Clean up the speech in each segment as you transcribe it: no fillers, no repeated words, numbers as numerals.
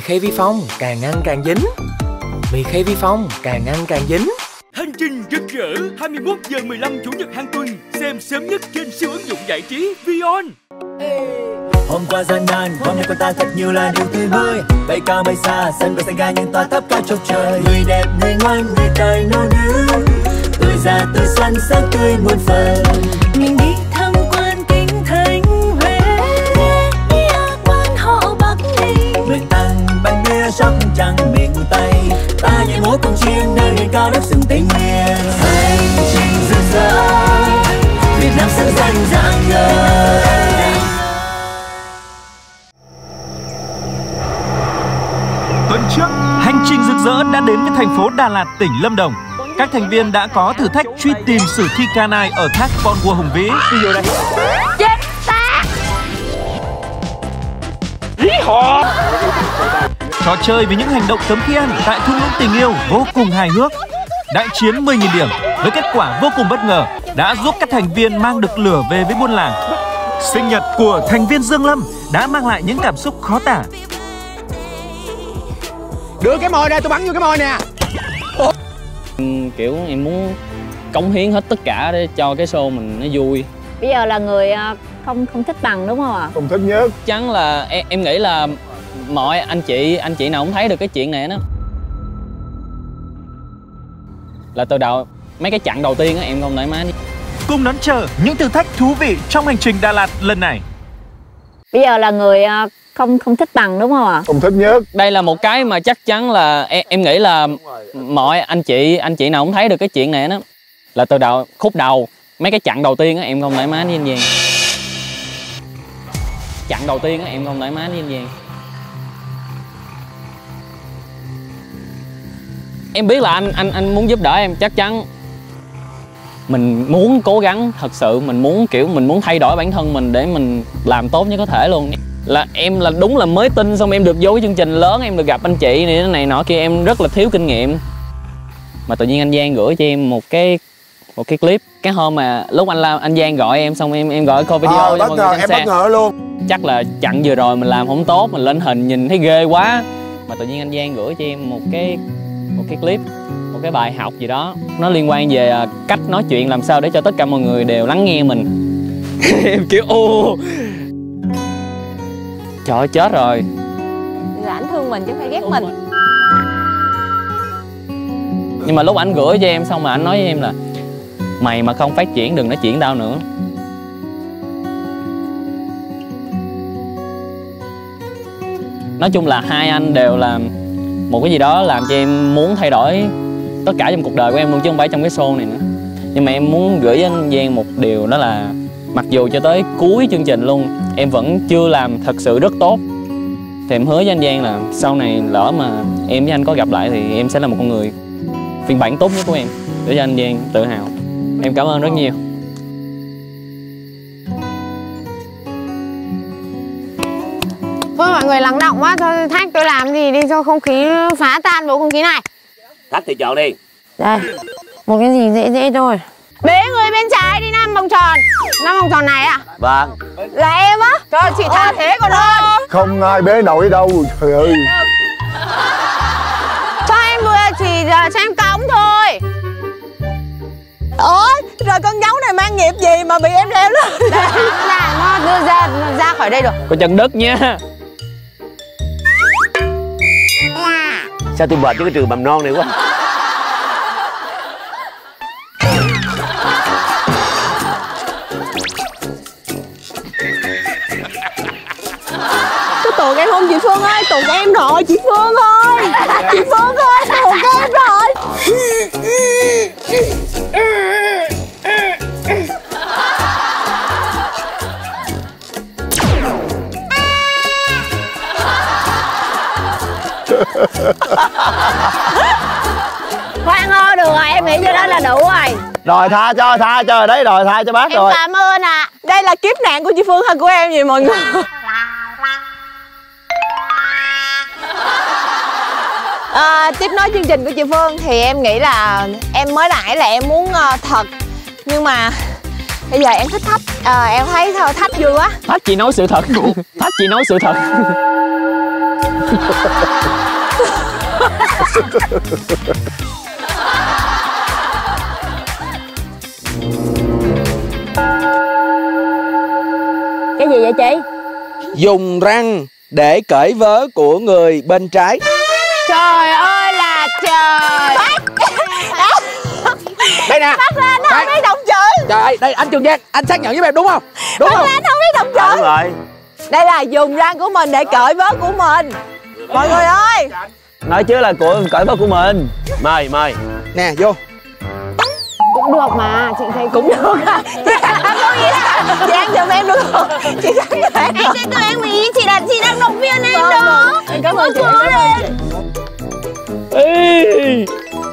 khay vi phong càng ăn càng dính. Mì khay vi phong càng ăn càng dính. Hành trình rực rỡ 21 giờ 15 Chủ nhật hàng tuần. Xem sớm nhất trên siêu ứng dụng giải trí Vion. Hôm qua gian nan, hôm nay con ta thật nhiều là điều tươi mới. Bay cao bay xa, sân bay xanh ga nhưng tỏa thấp cao trong trời. Người đẹp, người ngoan, người tài nô nữ, tươi già, tươi xoăn, sáng tươi muôn phần. Mình đi tham quan kinh thành Huế, quan họ Bắc Ninh. Người tăng bánh bia sóc trăng miền Tây, ta nhảy múa cùng chiêng nơi đỉnh cao đất rừng Tây Nguyên. Hành trình rực rỡ, Việt Nam sẵn sàng rạng ngời. Tuần trước, hành trình rực rỡ đã đến với thành phố Đà Lạt, tỉnh Lâm Đồng. Các thành viên đã có thử thách truy tìm sử thi Kanai ở thác Bon Gua hùng vĩ. Đi vô đây. Chết ta! Trò chơi với những hành động tấm khiên tại thung lũng tình yêu vô cùng hài hước. Đại chiến 10.000 điểm với kết quả vô cùng bất ngờ đã giúp các thành viên mang được lửa về với buôn làng. Sinh nhật của thành viên Dương Lâm đã mang lại những cảm xúc khó tả. Đưa cái mồi ra, tôi bắn vô cái mồi nè. Kiểu em muốn cống hiến hết tất cả để cho cái show mình nó vui. Bây giờ là người không thích bằng đúng không ạ? Không thích nhất. Chắn là em nghĩ là mọi anh chị nào cũng thấy được cái chuyện này đó. Là từ đầu mấy cái chặng đầu tiên á em không thoải mái. Cùng đón chờ những thử thách thú vị trong hành trình Đà Lạt lần này. Bây giờ là người không thích bằng đúng không ạ? Không thích nhất. Đây là một cái mà chắc chắn là em nghĩ là mọi anh chị nào cũng thấy được cái chuyện này đó. Là từ khúc đầu mấy cái chặng đầu tiên á em không thoải mái với anh Giang. Chặng đầu tiên á em không thoải mái với anh Giang. Em biết là anh muốn giúp đỡ em, chắc chắn mình muốn cố gắng thật sự, mình muốn thay đổi bản thân mình để mình làm tốt nhất có thể luôn. Là em là đúng là mới tin, xong em được vô cái chương trình lớn, em được gặp anh chị này nọ kia, em rất là thiếu kinh nghiệm. Mà tự nhiên anh Giang gửi cho em một cái clip cái hôm mà lúc anh Giang gọi em, xong em gọi coi video cho mọi người xem. Bất ngờ luôn. Chắc là chặng vừa rồi mình làm không tốt, mình lên hình nhìn thấy ghê quá. Mà tự nhiên anh Giang gửi cho em một cái clip, một cái bài học gì đó, nó liên quan về cách nói chuyện làm sao để cho tất cả mọi người đều lắng nghe mình. Em kiểu ô, trời ơi chết rồi. Là ảnh thương mình chứ không phải ghét mình. Nhưng mà lúc ảnh gửi cho em xong mà anh nói với em là mày mà không phát triển đừng nói chuyện tao nữa. Nói chung là hai anh đều làm một cái gì đó làm cho em muốn thay đổi tất cả trong cuộc đời của em luôn, chứ không phải trong cái show này nữa. Nhưng mà em muốn gửi với anh Giang một điều, đó là mặc dù cho tới cuối chương trình luôn em vẫn chưa làm thật sự rất tốt, thì em hứa với anh Giang là sau này lỡ mà em với anh có gặp lại thì em sẽ là một con người phiên bản tốt nhất của em, để cho anh Giang tự hào. Em cảm ơn rất nhiều. Thôi mọi người lắng động quá, thôi thách tôi làm gì đi cho không khí phá tan bầu không khí này. Thách thì chọn đi. Đây, một cái gì dễ dễ thôi. Bế người bên trái đi 5 vòng tròn. 5 vòng tròn này à? Vâng. Là em á? Trời chị tha thế còn hơn. Không ai bế nổi đâu, trời ơi. Cho em vừa chỉ cho em cõng thôi. Ủa, rồi con gấu này mang nghiệp gì mà bị em leo lên? Nó đưa ra khỏi đây được. Có chân đất nha. Sao tôi mệt với cái trường mầm non này quá. Cái tuột em không chị Phương ơi, tuột em rồi chị Phương ơi. Chị Phương ơi, tuột em rồi. Khoan ơi, được rồi, em nghĩ cho đó là đủ rồi. Rồi tha cho đấy, rồi tha cho bác em rồi. Em cảm ơn ạ. Đây là kiếp nạn của chị Phương hay của em vậy mọi người? Tiếp nối chương trình của chị Phương thì em nghĩ là em mới nãy là em muốn thật, nhưng mà bây giờ em thích thách. Em thấy thôi thách vui quá. Thách chị nói sự thật. Thách chị nói sự thật. Cái gì vậy chị? Dùng răng để cởi vớ của người bên trái. Trời ơi là trời. Đây nè. Bác lên, nó không biết động chữ. Trời ơi, đây anh Trường Giang, anh xác nhận với em đúng không? Đúng Bác không? lên không biết động chữ. Đúng rồi. Đây là dùng răng của mình để cởi vớ của mình. Mọi người ơi. Nói chứ là của cởi vớ của mình. Mời mời. Nè vô. Cũng được mà, chị thấy Cũng được à. Anh có nghĩa là Giang giùm em được không? Chị Giang giùm em. Anh tin tưởng em ý, chị đang động viên em Vâng, đó. vâng. Em cảm ơn chị. Ê.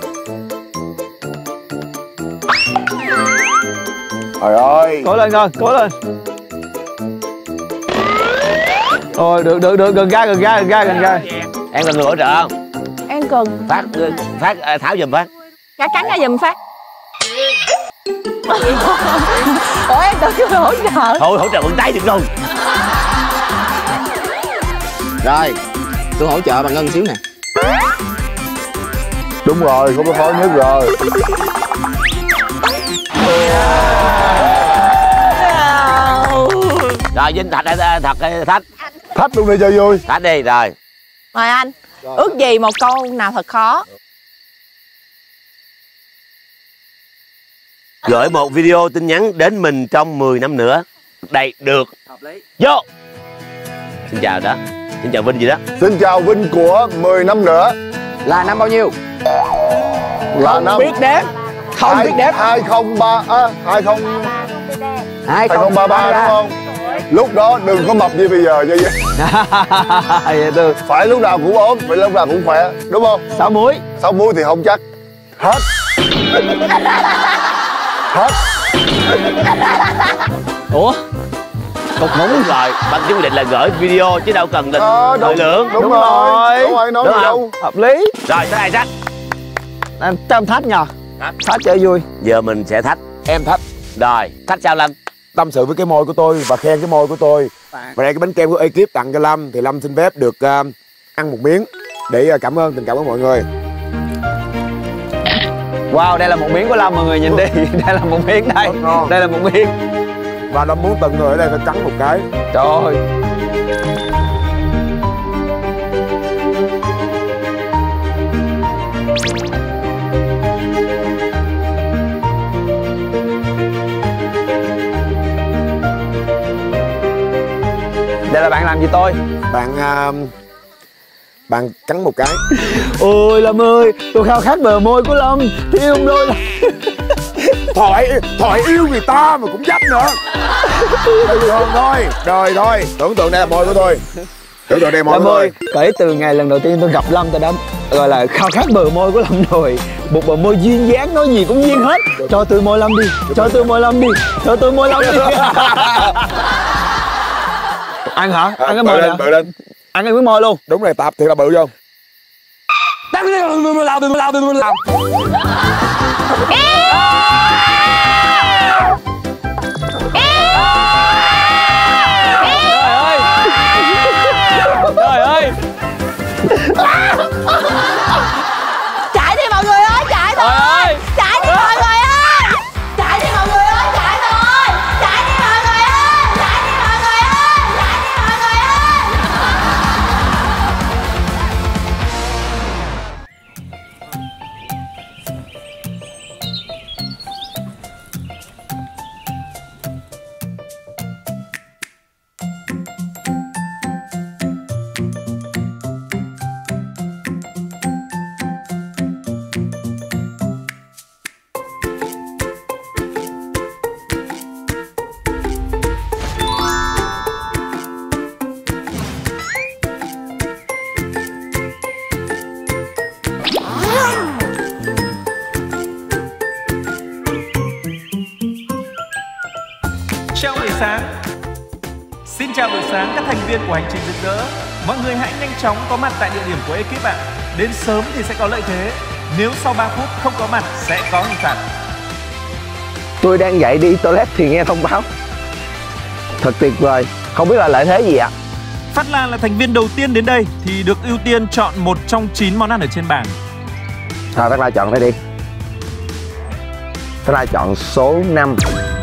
Trời ơi. Cố lên con, cố lên. Rồi được, gần ra. Em cần người hỗ trợ không? Em cần. Phát tháo giùm Phát. Cá cắn ra giùm Phát. Ủa em tưởng kêu hỗ trợ. Thôi hỗ trợ bằng tay được rồi. Rồi, tôi hỗ trợ bằng Ngân xíu nè. Đúng rồi, không có khó nhất rồi. Rồi Vinh Thạch. Thách luôn đi cho vui. Thách đi rồi. Mời anh. Ước gì một câu nào thật khó. Gửi một video tin nhắn đến mình trong 10 năm nữa. Đây được. Vô. Xin chào đó. Xin chào Vinh gì đó. Xin chào Vinh của 10 năm nữa. Là năm bao nhiêu? Là Không năm biết đếm. Không biết đếm. 2033 đúng không? Lúc đó đừng có mập như bây giờ cho vậy. Phải lúc nào cũng ốm, phải lúc nào cũng khỏe, đúng không? 6 muối. 6 muối thì không chắc. Hết. Hết. Ủa? Cục ngúng rồi. Bạn chỉ quyết định là gửi video chứ đâu cần định thời lượng. Đúng rồi. Đúng rồi, nói đúng gì không? đâu. Hợp lý. Rồi tới ai thách? Cho em thách nhờ. Thách chơi vui. Giờ mình sẽ thách. Em thách. Rồi, thách sao Lâm? Tâm sự với cái môi của tôi và khen cái môi của tôi. Và đây cái bánh kem của ekip tặng cho Lâm thì Lâm xin phép được ăn một miếng để cảm ơn tình cảm của mọi người. Wow, đây là một miếng của Lâm mọi người nhìn đi. Đây là một miếng đây. Đây là một miếng. Và Lâm muốn từng người ở đây phải cắn một cái. Trời ơi. Đây là bạn làm gì tôi? Bạn cắn một cái. Ôi Lâm ơi, tôi khao khát bờ môi của Lâm. Yêu đôi là... Thoại yêu người ta mà cũng dấp nữa. Bình thường thôi. Rồi thôi, tưởng tượng đây là môi của tôi. Tưởng tượng đây là môi của tôi. Kể từ ngày lần đầu tiên tôi gặp Lâm, tôi đã gọi là khao khát bờ môi của Lâm rồi. Một bờ môi duyên dáng, nói gì cũng duyên hết. Cho tôi môi Lâm đi, cho tôi môi Lâm đi, cho tôi môi Lâm đi. Ăn hả? Ăn cái môi nè. Bự lên. Ăn cái miếng môi luôn. Đúng rồi, tạp thiệt là bự không? Trời ơi. Chạy đi mọi người ơi, chạy thôi. Chạy đi mọi người ơi. Chạy đi mọi người ơi, chạy thôi. Chạy đi mọi người ơi. Chạy đi mọi người ơi. Chạy đi mọi người ơi. Chào buổi sáng. Xin chào buổi sáng các thành viên của hành trình rực rỡ. Mọi người hãy nhanh chóng có mặt tại địa điểm của ekip ạ. Đến sớm thì sẽ có lợi thế. Nếu sau 3 phút không có mặt sẽ có hình phạt. Tôi đang dậy đi toilet thì nghe thông báo. Thật tuyệt vời. Không biết là lợi thế gì ạ? Phát Lan là thành viên đầu tiên đến đây thì được ưu tiên chọn một trong 9 món ăn ở trên bảng. Thôi Phát Lan chọn đây đi. Phát Lan chọn số 5.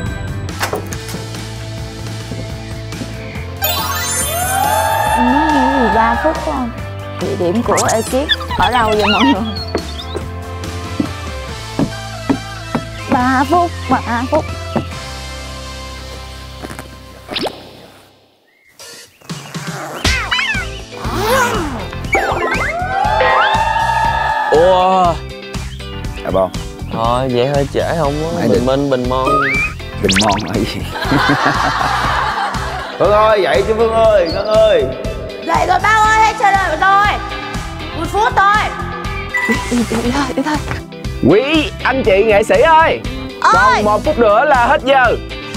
Nói nghe gì 3 phút không? Địa điểm của ekip ở đâu vậy mọi người? 3 phút, 3 phút. Ủa Dạ bông. Thôi vậy hơi trễ không á. Bình Minh, Bình Mon. Bình Mon là gì? Phương ơi, dậy chứ Phương ơi, Ngân ơi. Dậy rồi bao ơi, hãy chờ đợi của tôi 1 phút thôi. Đi thôi. Quý anh chị nghệ sĩ ơi, còn 1 phút nữa là hết giờ.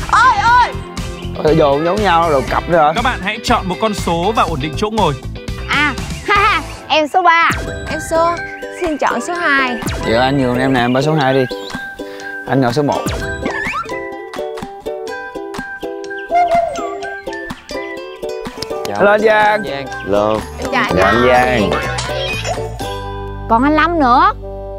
Ôi Đồ giống nhau rồi cặp rồi. Các bạn hãy chọn một con số và ổn định chỗ ngồi. Em số 3. Em xin chọn số 2. Giờ anh nhường em nè, em ba số 2 đi. Anh ngồi số 1. Hello anh Giang. Hello. Dạ Anh Giang. Còn anh Lâm nữa.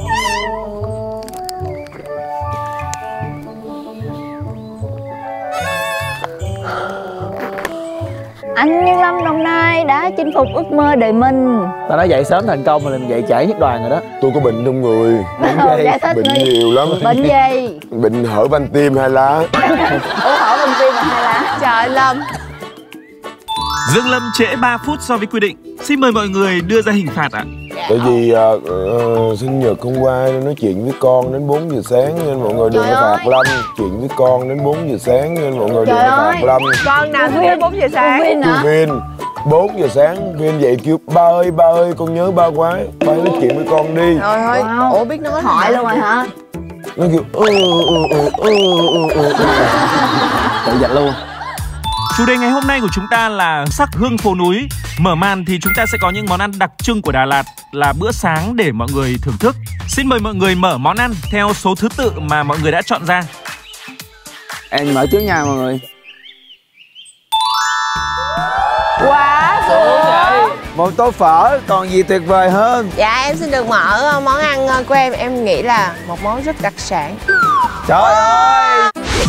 Anh Nhân Lâm Đồng Nai đã chinh phục ước mơ đời mình. Ta nói dậy sớm thành công mà làm dậy trễ nhất đoàn rồi đó. Tôi có bệnh trong người. Bệnh nhiều lắm. Bệnh gì? Bệnh hở van tim 2 lá. Ủa hở van tim là 2 lá. Trời ơi Lâm. Dương Lâm trễ 3 phút so với quy định. Xin mời mọi người đưa ra hình phạt ạ. Tại vì sinh nhật hôm qua nói chuyện với con đến 4 giờ sáng nên mọi người đừng có phạt Lâm. Chuyện với con đến 4 giờ sáng nên mọi người đừng có phạt Lâm. Con nào thức đến 4 giờ sáng? Vin 4 giờ sáng Vin dậy kêu ba ơi con nhớ ba quá. Ba nói chuyện với con đi. Rồi thôi. Ủa biết nói hỏi luôn rồi hả? Nó kêu Tự giật luôn. Chủ đề ngày hôm nay của chúng ta là sắc hương phố núi. Mở màn thì chúng ta sẽ có những món ăn đặc trưng của Đà Lạt là bữa sáng để mọi người thưởng thức. Xin mời mọi người mở món ăn theo số thứ tự mà mọi người đã chọn ra. Em mở trước nha mọi người. Quá vậy. Một tô phở còn gì tuyệt vời hơn. Dạ em xin được mở món ăn của em nghĩ là một món rất đặc sản. Trời ơi.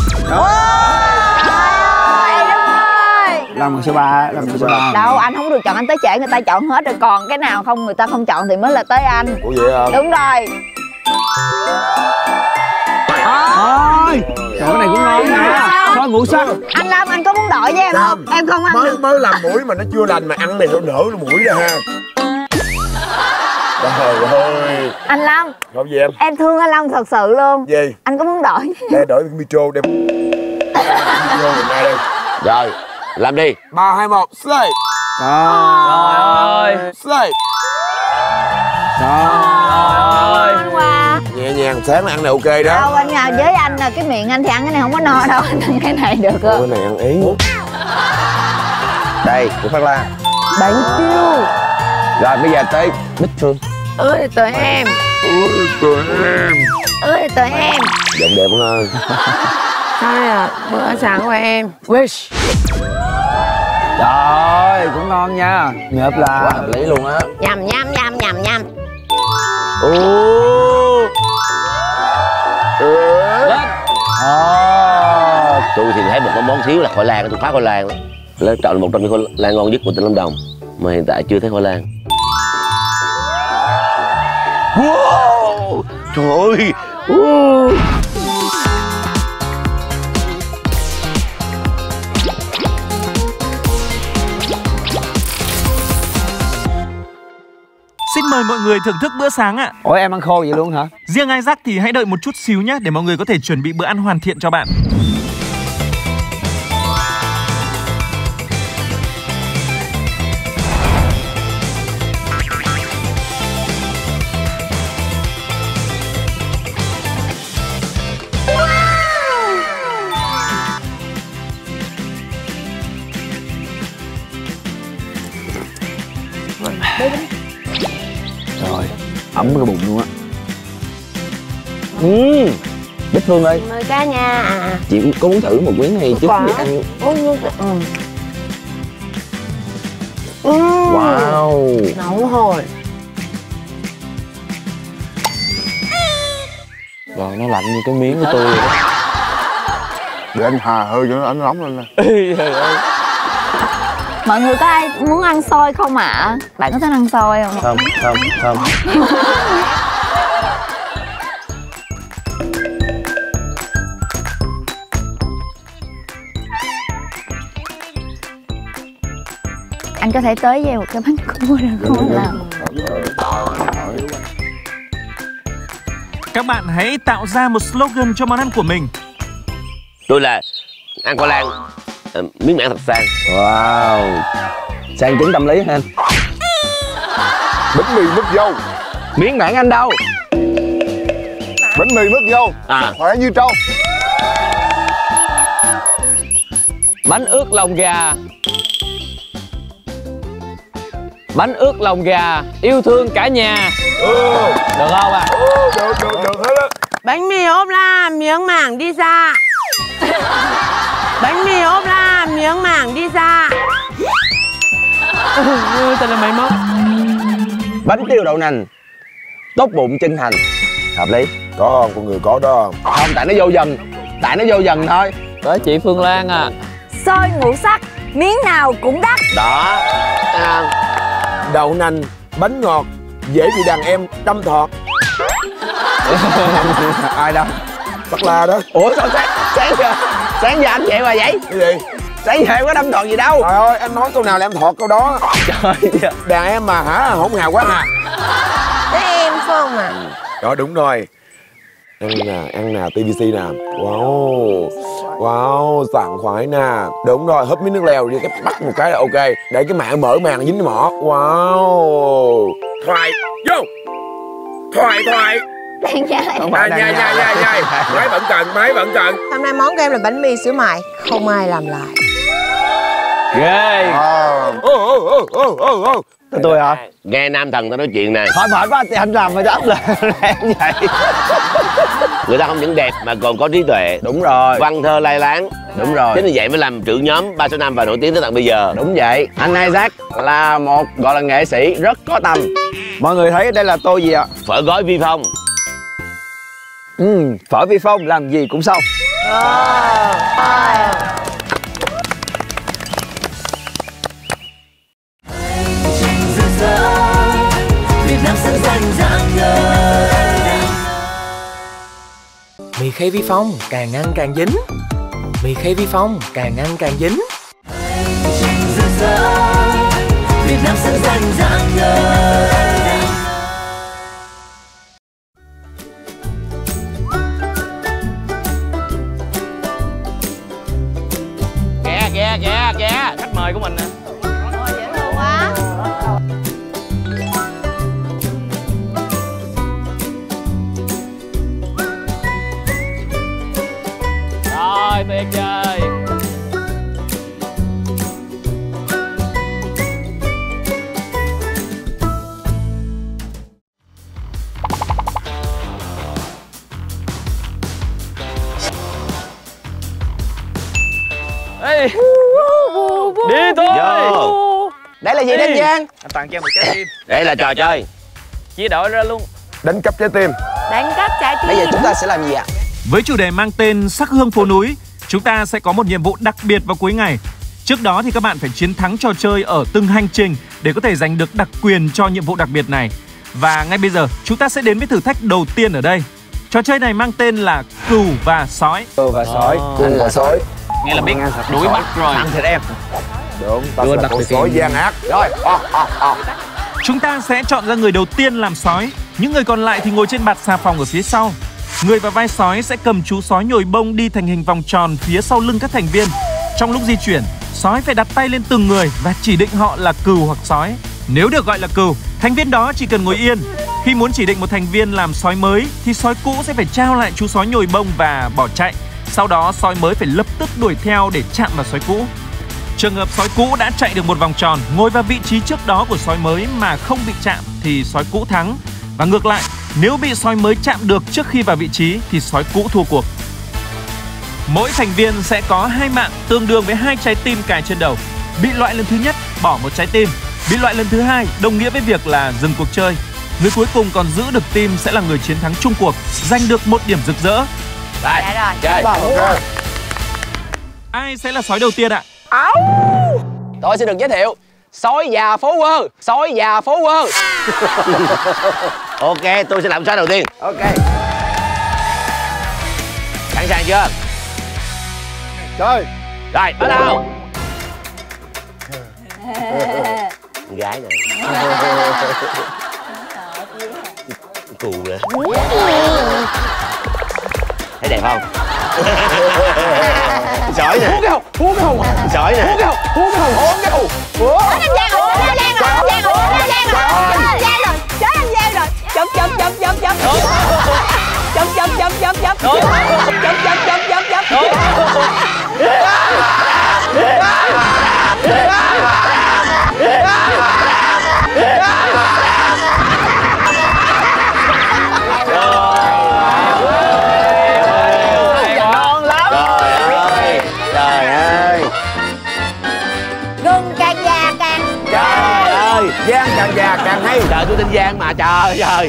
Làm số 3, làm số 3. Đâu, anh không được chọn, anh tới trễ người ta chọn hết rồi, còn cái nào không người ta không chọn thì mới là tới anh. Ủa vậy hả? Đúng rồi. Thôi, chỗ này cũng ngon nha. Thôi ngủ xanh. Anh Lâm, anh có muốn đổi với em không? Em không ăn được. Mới làm mũi mà nó chưa lành mà ăn này nó nở mũi ra ha. Trời ơi. Anh Lâm. Không gì em thương anh Lâm thật sự luôn. Gì? Anh có muốn đổi? Để đổi cái micro đem. Micro này đây. Rồi, làm đi. 3, 2, 1, slay. Trời ơi. Slay. Trời ơi. Nhẹ nhàng, sáng ăn này ok đó. Đâu anh nào với anh là cái miệng anh thì ăn cái này không có no đâu, anh ăn cái này được không? Cái này ăn ý. Đây, của Phát Lan. Bạn chiêu. Rồi bây giờ tới Bích Phương. Ơi tụi em. Ôi tụi em. Ơi tụi em. Giọng đẹp không ơi. Sao đây là bữa sáng của em. Wish. Trời ơi, cũng ngon nha. Nhợp là quá hợp lý luôn á. Nhầm. Tôi thì thấy một cái món thiếu là khoai lang, tôi phá khoai lang đó. Lấy chọn một trong những khoai lang ngon nhất của tỉnh Lâm Đồng mà hiện tại chưa thấy khoai lang. Wow, trời ơi. Xin mời mọi người thưởng thức bữa sáng ạ. Ủa em ăn khô vậy luôn hả? Riêng Isaac thì hãy đợi một chút xíu nhé, để mọi người có thể chuẩn bị bữa ăn hoàn thiện cho bạn. Trời, ấm cái bụng luôn á. Bích Phương ơi, Mời cả nhà. chị có muốn thử một miếng này trước khi ăn? Wow. Nóng hổi. Rồi nó lạnh như cái miếng của tôi vậy đó. Để anh hà hơi cho nó nóng lên nè. Trời ơi. Mọi người có ai muốn ăn xôi không ạ? Bạn có thích ăn xôi không? Không. Anh có thể tới với một cái bánh cua được không? Làm. Các bạn hãy tạo ra một slogan cho món ăn của mình. Tôi là ăn khoai lang, miếng mảng thật sang. Wow. Sang chứng tâm lý hả anh? Bánh mì mứt dâu. Miếng mảng anh đâu? Bánh mì mứt dâu. Khỏe như trâu. Bánh ướt lòng gà. Bánh ướt lòng gà yêu thương cả nhà. Được không ạ? Được hết á. Bánh mì ốp la miếng mảng đi xa. Bánh mì ốp la miếng mảng đi xa. Tên là máy móc. Bánh tiêu đậu nành tốt bụng chân thành. Hợp lý. Có không? Con người có đó không? Không, tại nó vô dần thôi. Tới chị Phương Lan à. Xôi ngũ sắc, miếng nào cũng đắt. Đó. Đậu nành, bánh ngọt, dễ bị đàn em đâm thọt. Ai đâu? Sắc La đó. Ủa sao sáng giờ anh vậy mà vậy? Cái gì? Sáng giờ em có đâm thọt gì đâu. Trời ơi, anh nói câu nào là em thọt câu đó. Trời. Đàn em mà hả, hỗn hào quá à. Thế em không à? Đó đúng rồi. Ăn nè, TVC nè. Wow, sảng khoái nè. Đúng rồi, húp miếng nước lèo đi, cái bắt một cái là ok. Để cái mạng mở màng dính mỏ. Wow. Thoại, vô. Thoại. Nhai. Máy vẫn cần. Hôm nay món của em là bánh mì sữa mại. Không ai làm lại. Ghê. Tôi hả? Nghe nam thần tao nói chuyện nè. Thôi mệt quá thì anh làm phải ấp lên như vậy. Người ta không những đẹp mà còn có trí tuệ. Đúng rồi. Văn thơ lai láng. Đúng rồi. Chính vì vậy mới làm trưởng nhóm 365 và nổi tiếng tới tận bây giờ. Đúng vậy. Anh Isaac là một gọi là nghệ sĩ rất có tâm. Mọi người thấy đây là tô gì ạ? Phở gói Vi Phong. Phở Vi Phong làm gì cũng xong. Mì khay Vi Phong càng ăn càng dính. Mì khay Vi Phong càng ăn càng dính. Việt Nam sẵn sàng rạng ngời. Kìa, khách mời của mình nè. Dễ thương quá. Rồi, tuyệt vời. Ê. Đi thôi. Vô. Đây là gì Đinh Giang? Anh tặng cho em một trái tim. Đây là trò chơi. Chia đội ra luôn. Đánh cắp trái tim. Đánh cắp trái tim. Bây giờ chúng ta sẽ làm gì ạ? Với chủ đề mang tên Sắc hương phố núi, chúng ta sẽ có một nhiệm vụ đặc biệt vào cuối ngày. Trước đó thì các bạn phải chiến thắng trò chơi ở từng hành trình để có thể giành được đặc quyền cho nhiệm vụ đặc biệt này. Và ngay bây giờ chúng ta sẽ đến với thử thách đầu tiên ở đây. Trò chơi này mang tên là Cừu và Sói. Cừu và sói. Cừu và sói. Nghe là biết đuổi bắt rồi. Ăn thịt em. Đúng, ta là con sói gian ác. Rồi. Chúng ta sẽ chọn ra người đầu tiên làm sói. Những người còn lại thì ngồi trên bạt xà phòng ở phía sau. Người và vai sói sẽ cầm chú sói nhồi bông đi thành hình vòng tròn phía sau lưng các thành viên. Trong lúc di chuyển, sói phải đặt tay lên từng người và chỉ định họ là cừu hoặc sói. Nếu được gọi là cừu, thành viên đó chỉ cần ngồi yên. Khi muốn chỉ định một thành viên làm sói mới thì sói cũ sẽ phải trao lại chú sói nhồi bông và bỏ chạy. Sau đó sói mới phải lập tức đuổi theo để chạm vào sói cũ. Trường hợp sói cũ đã chạy được một vòng tròn, ngồi vào vị trí trước đó của sói mới mà không bị chạm thì sói cũ thắng. Và ngược lại, nếu bị sói mới chạm được trước khi vào vị trí thì sói cũ thua cuộc. Mỗi thành viên sẽ có 2 mạng tương đương với 2 trái tim cài trên đầu. Bị loại lần thứ nhất bỏ một trái tim, Bị loại lần thứ 2 đồng nghĩa với việc là dừng cuộc chơi. Người cuối cùng còn giữ được team sẽ là người chiến thắng chung cuộc, giành được 1 điểm rực rỡ. Dạ Chơi. rồi. Ai sẽ là sói đầu tiên ạ? Tôi sẽ được giới thiệu sói già phố quơ. Sói già phố quơ. Ok, tôi sẽ làm sói đầu tiên. Ok. Sẵn sàng chưa? Chơi. Rồi, bắt đầu. Con gái này. Cù nè. Thấy đẹp không? Sói nè. Hú cái hù. Sói nè. Hú cái hù. Hú cái hù. Hú cái hù. Ngon lắm. Trời ơi. Gừng càng già càng... Trời ơi. Giang càng già càng hay. Trời, tôi tên Giang mà, trời ơi.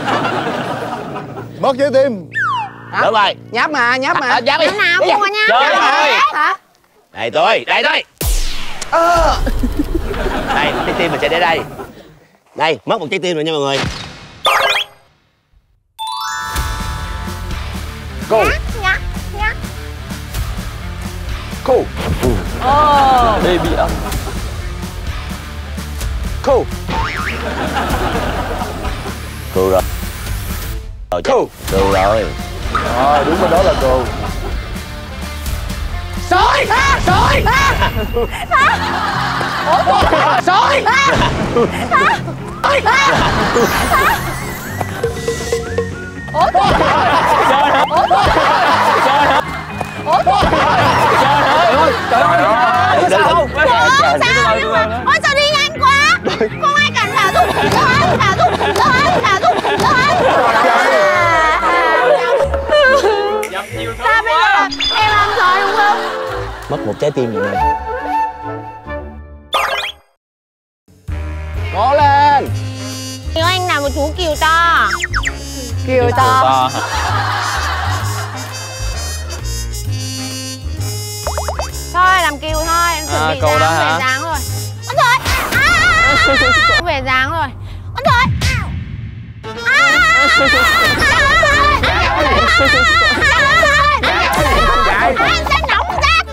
Mất trái tim. Đúng rồi. Nháp mà. Nháp đi. Nào mua nha. Rồi. Hả? Đây tôi. Đây, trái tim mình sẽ để đây. Đây, mất một trái tim rồi nha mọi người. Cô. Nhắc. Cô. Baby âm. Cô. Cù rồi. Cù. Cù rồi. Đúng rồi, đó là cù. Sói. Sói. Sói. Ôi sao đi nhanh quá. Không ai cản thả giúp. Thả giúp. Sao bây giờ em làm sói đúng không? Mất một trái tim rồi nè. Cố lên. Nhớ anh làm một chú cừu to. Kiều to. Thôi làm cừu thôi, em chuẩn bị câu đó dáng, về hả? dáng rồi. Ôi trời. Về dáng rồi. Ôi trời. Em sẽ nóng rát.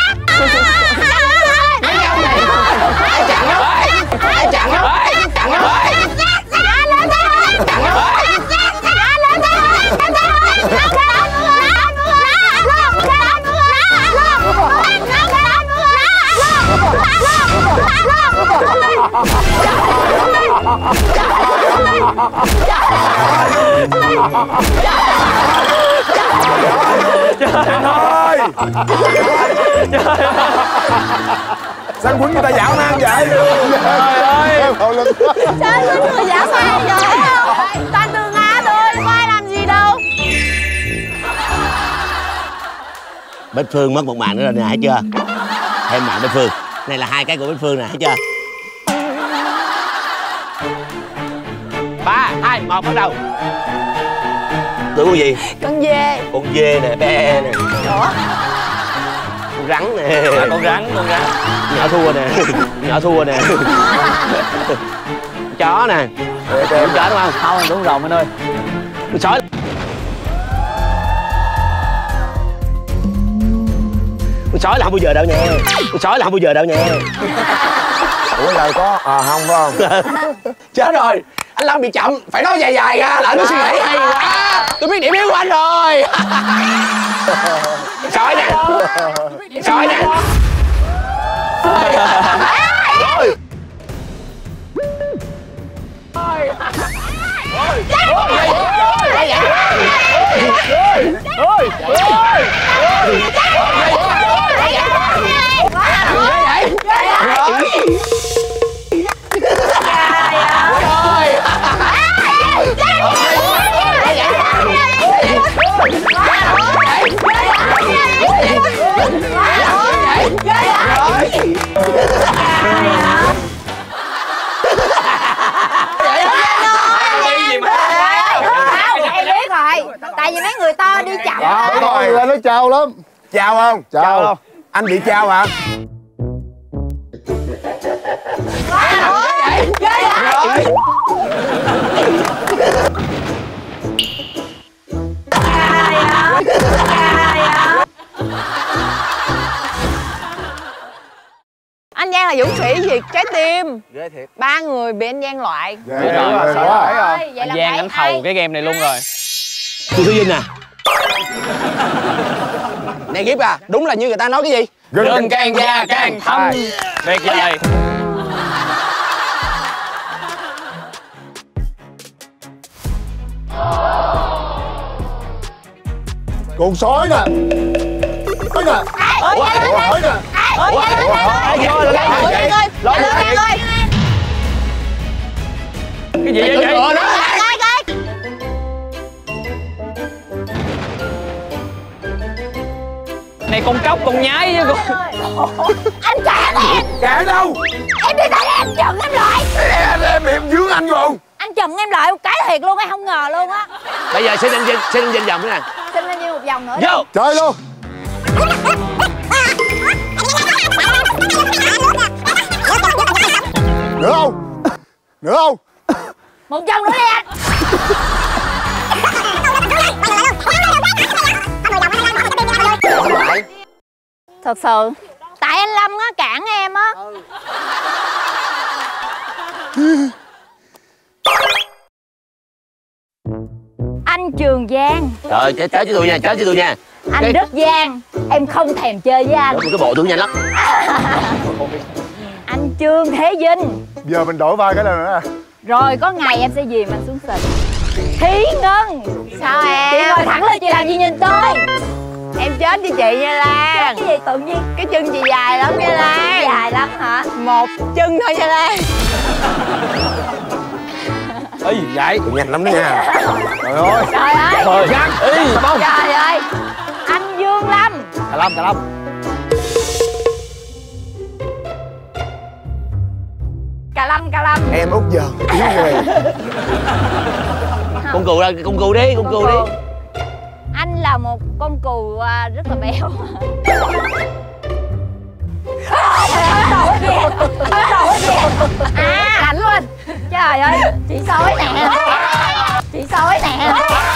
Ơi. Sao quýnh người ta dạo ngang vậy? Trời ơi. Trời ơi, người giả sai vậy không? Toàn từ ngã thôi, có ai làm gì đâu. Bích Phương mất một màn nữa rồi nè, thấy chưa? Thêm màn Bích Phương. Này là 2 cái của Bích Phương nè, thấy chưa? 3, 2, 1, bắt đầu. Tưởng con gì? Con dê. Con dê nè, be nè. Ủa? Con rắn nè. Con rắn. Nhỏ thua nè. Nhỏ thua nè. Chó nè. Con chó đúng không? Không, đúng rồng anh ơi. Con sói. Con sói là không bao giờ đâu nha. Con sói là không bao giờ đâu nha. Ủa lời có không phải không? Chết rồi. Anh Lâm bị chậm. Phải nói dài ra. Là anh mới suy nghĩ hay quá. Tôi biết điểm yếu của anh rồi. Sói nè. Sói nè. trao lắm. Chào không? Chào. Anh bị chào hả? Anh Giang là dũng sĩ gì trái tim. Ghê thiệt. 3 người bị anh Giang loại. Rồi. Anh Giang ảnh thầu cái game này luôn rồi. Chị Thu Vinh à. Nè Giếp à, đúng là như người ta nói cái gì? Gừng càng già càng thâm. Tuyệt vời. Con sói nè. Sói nè. Sói nè. Cái gì vậy? Này con cóc, con nhái chứ con. Anh cản em. Cản đâu? Em đi tới em chừng em lại. Em dướng anh luôn. Anh chừng em lại một cái thiệt luôn, em không ngờ luôn á. Bây giờ xin anh Vinh vòng thế này. Xin anh Vinh một vòng nữa. Vô. Chơi luôn. Nữa không? Nữa không? Một vòng nữa đi anh. Thật sự tại anh Lâm á cản em á. Anh Trường Giang. Trời, chết chứ tôi nha, chết chứ tôi nha. Anh Đức Giang, em không thèm chơi với anh. Cái bộ tôi nhanh lắm. Anh Trương Thế Vinh. Giờ mình đổi vai cái nào nữa nè. Rồi có ngày em sẽ dìm anh xuống sình. Thí Ngân. Sao em? Chị ngồi thẳng lên, chị làm gì nhìn tôi? Em chết với chị nha Lan. Chết cái gì tự nhiên? Cái chân chị dài lắm nha Lan. Dài lắm hả? Một chân thôi nha Lan. Ê vậy nhanh lắm đó nha. Trời ơi. Trời ơi. Trời gắn. Ê bông. Trời ơi. Anh Dương Lâm. Cà Lâm. Cà Lâm. Em út giờ yếu ghê. Con cừu ra, con cừu đi. Anh là một con cừu rất là béo. Cảnh luôn. Trời ơi, chị sói nè. Chị sói nè.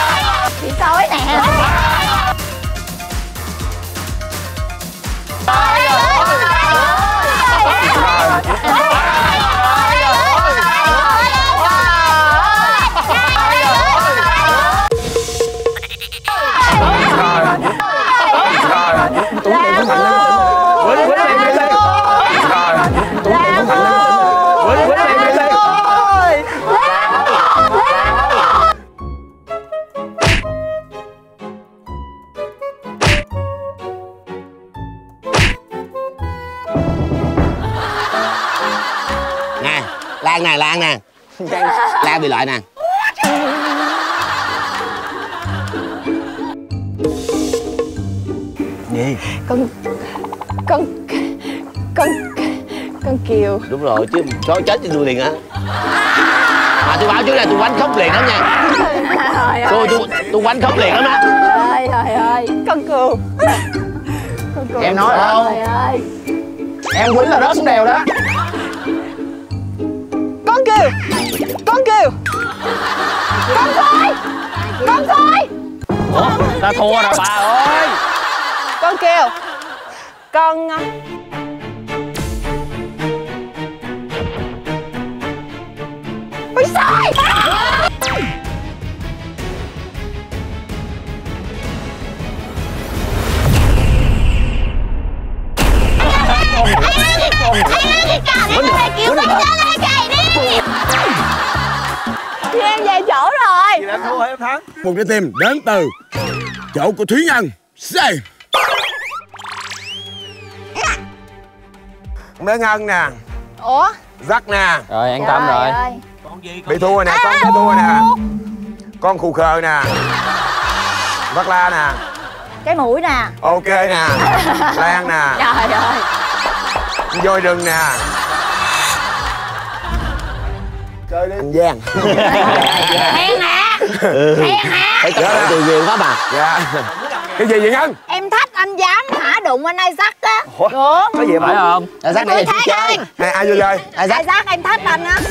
Lan nè. Lan bị loại nè. Gì? Con Kiều. Đúng rồi chứ, chó chết cho tôi liền hả? Mà tôi báo trước là tôi quánh khóc liền lắm nha. Tôi quánh khóc liền lắm á. Trời ơi. Con Cừu. Em nói không? Trời ơi. Em quýnh là rớt xuống đèo đó. Con Kiều. Ủa, ta thua rồi bà ơi. Con Kiều. Con sai. em về chỗ rồi. Chị đã thua hay em thắng? Một trái tim đến từ chỗ của Thúy Ngân. Say. Bé Ngân nè. Ủa? Dắt nè. Rồi an tâm rồi. Bị thua rồi nè, con bị thua nè. Con khù khờ nè. Vắt la nè. Cái mũi nè. Ok nè. Lan nè. Trời ơi. Voi rừng nè. Chơi đi. Anh Giang. Hèn hạ. Phải cỡ từ ghiền quá bà. Dạ. Cái gì vậy Ngân? Em thách anh dám hả đụng anh Isaac á. Ủa? Đúng. Có gì phải không? Isaac này là chơi. Ai vô chơi? Isaac em thách anh á.